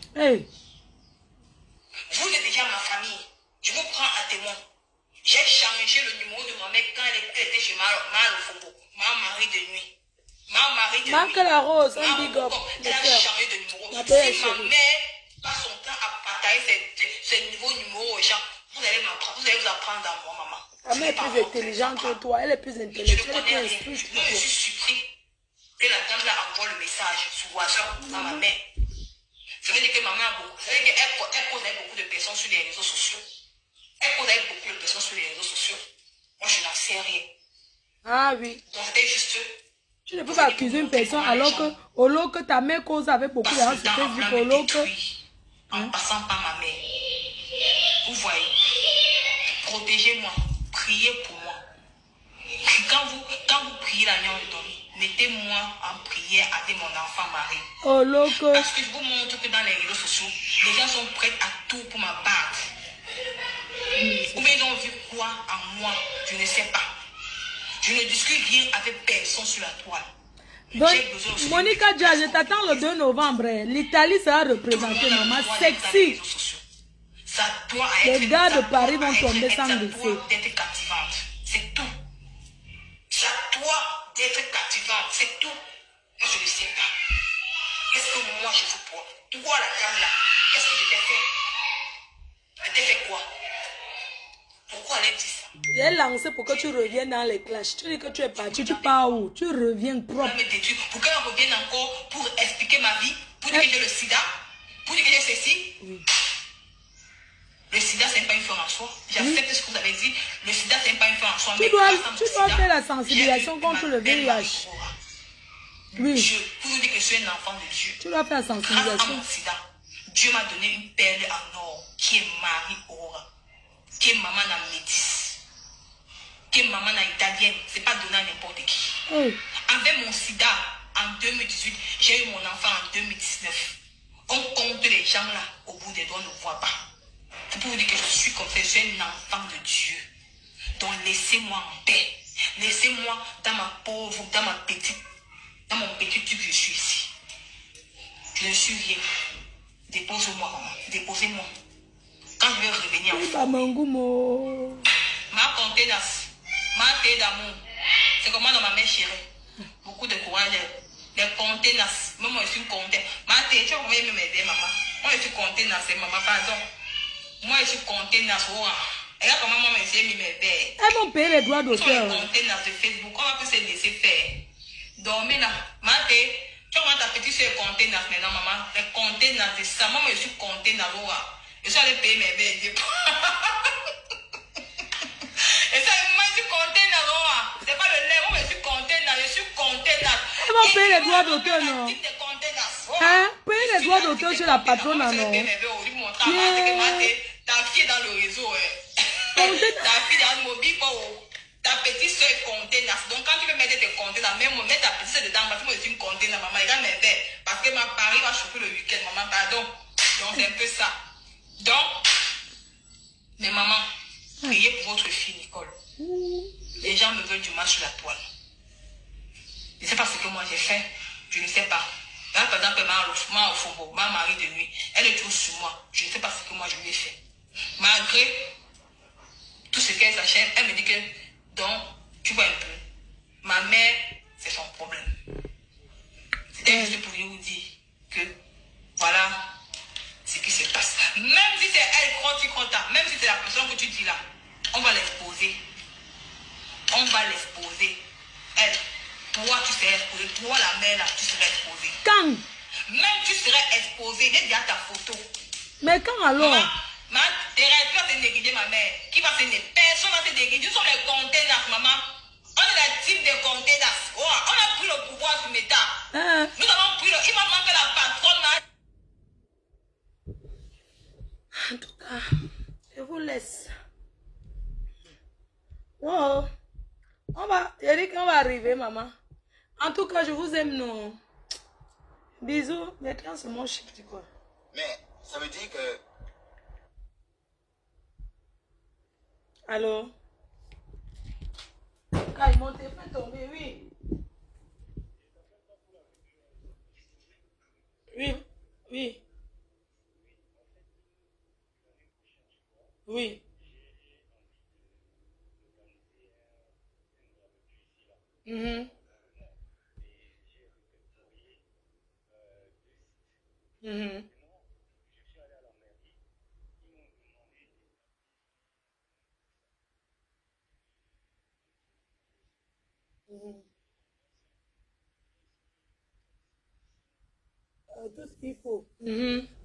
Vous êtes déjà ma famille. Je vous prends à témoin. J'ai changé le numéro de ma mère quand elle était chez Mal au Faubourg. Ma mari de nuit. Ma mari de nuit. Manque la rose, un big up. Elle a changé de numéro. Si ma mère passe son temps à partager ce nouveau numéro aux gens, vous allez vous apprendre à moi, maman. Ta mère est plus intelligente que toi. Elle est plus intelligente. Elle est plus instruite. Je suis surpris que la dame là envoie le message sur WhatsApp à ma mère. Ça veut dire que maman a beaucoup. Ça veut dire qu'elle cause avec beaucoup de personnes sur les réseaux sociaux. Elle cause avec beaucoup de personnes sur les réseaux sociaux. Moi, je n'en sais rien. Ah oui. Donc, c'était juste. Tu ne peux pas accuser une personne alors que, au lieu que ta mère cause avec beaucoup de gens sur Facebook, au lieu que. En passant par ma mère. Vous voyez. Protégez-moi. Priez pour moi. Quand vous priez la nuit de dormir, mettez-moi en prière avec mon enfant Marie. Oh, loco. Parce que je vous montre que dans les réseaux sociaux, les gens sont prêts à tout pour m'abattre. Ou bien ils ont vu quoi en moi, je ne sais pas. Je ne discute rien avec personne sur la toile. Donc, Monica Dia, je t'attends le 2 novembre. L'Italie sera représentée, maman. Sexy. Les gars de Paris vont tomber sans défaut. C'est tout. C'est à toi d'être captivante. C'est tout. Moi, je ne sais pas. Qu'est-ce que moi, je vous prends? Toi, la dame là, qu'est-ce que je t'ai fait? Je t'ai fait quoi? Pourquoi elle dit ça? J'ai lancé pour que tu reviennes dans les clashs. Tu dis que tu es parti, tu pars où? Tu reviens propre. Pour qu'elle revienne encore pour expliquer ma vie, pour dire que j'ai le sida, pour dire que j'ai ceci. Oui. Le sida, ce n'est pas une fin en soi. J'accepte ce que vous avez dit. Le sida, ce n'est pas une fin en soi. Tu dois faire la sensibilisation contre le VIH. Oui. Dieu, pour vous dire que je suis un enfant de Dieu. Tu dois faire la sensibilisation. Grâce à mon sida, Dieu m'a donné une perle en or qui est Marie Aura, qui est maman en métis, qui est maman en italienne. Ce n'est pas donné à n'importe qui. Avec mon sida, en 2018, j'ai eu mon enfant en 2019. On compte les gens là, au bout des doigts, on ne voit pas. C'est pour vous dire que je suis comme ça, je suis un enfant de Dieu. Donc laissez-moi en paix. Laissez-moi dans ma pauvre, dans mon petit truc que je suis ici. Je ne suis rien. Dépose-moi, maman. Déposez-moi. Quand je vais revenir en ma contenance, ma paix d'amour, c'est comme moi dans ma main chérie. Beaucoup de courage. Les contenances. Moi, je suis content. Ma tête, tu vas m'aider, maman. Moi, je suis contenance, maman, pardon. Moi, je suis contenance. Regarde comment moi, je suis mis mes pères. Elles vont payer les droits d'auteur. Sur les contenances de Facebook, on va plus se laisser faire. Dormez là. Ma tête, tu vois ta petite soeur contenance maintenant, maman. Les contenances de ça. Moi, je suis contenance. Je suis allé payer mes bébés. Et ça, moi, je suis contenance. C'est pas le lait. Moi, je suis contenance. Je suis contenance. Elles vont payer les droits d'auteur, non? Hein? Payer les droits d'auteur chez la patronne, non? Ta fille dans le réseau. Ta fille dans le mobile. Ta petite soeur est contenance. Donc, quand tu veux mettre tes contenances, même mettre ta petite soeur dedans, parce que moi, je suis une contenance, maman. Regarde mes pères. Parce que ma Paris va chauffer le week-end, maman. Pardon. Donc, c'est un peu ça. Donc, mais maman, priez pour votre fille, Nicole. Les gens me veulent du mal sur la toile. Je ne sais pas ce que moi j'ai fait. Je ne sais pas. Là, par exemple, ma mari de nuit, elle est toujours sur moi. Je ne sais pas ce que moi je lui ai fait. Malgré tout ce qu'elle s'achète, elle me dit que, donc, tu vois un peu, ma mère, c'est son problème. C'était juste pour vous dire que, voilà ce qui se passe. Même si c'est elle, même si c'est la personne que tu dis là, on va l'exposer. On va l'exposer. Elle, toi, tu serais exposé. Toi, la mère, là, tu serais exposé. Quand? Même tu serais exposé. J'ai déjà ta photo. Mais quand alors? Maman, Thérèse, qui va se négliger, ma mère? Qui va se négliger? Personne va se négliger. Nous sommes les contenants, maman. On est la type de contenants. Oh, on a pris le pouvoir sur Meta. Nous avons pris le... Il m'a manqué la patronne. En tout cas, je vous laisse. Oh, Eric, on va arriver, maman. En tout cas, je vous aime, non. Bisous. Maintenant, c'est mon chic, tu vois. Mais ça veut dire que... Allô? Quand ils m'ont fait tomber, oui. Oui, oui. Oui. Mhm. Mhm. Mhm. Tout ce qu'il faut. Mhm.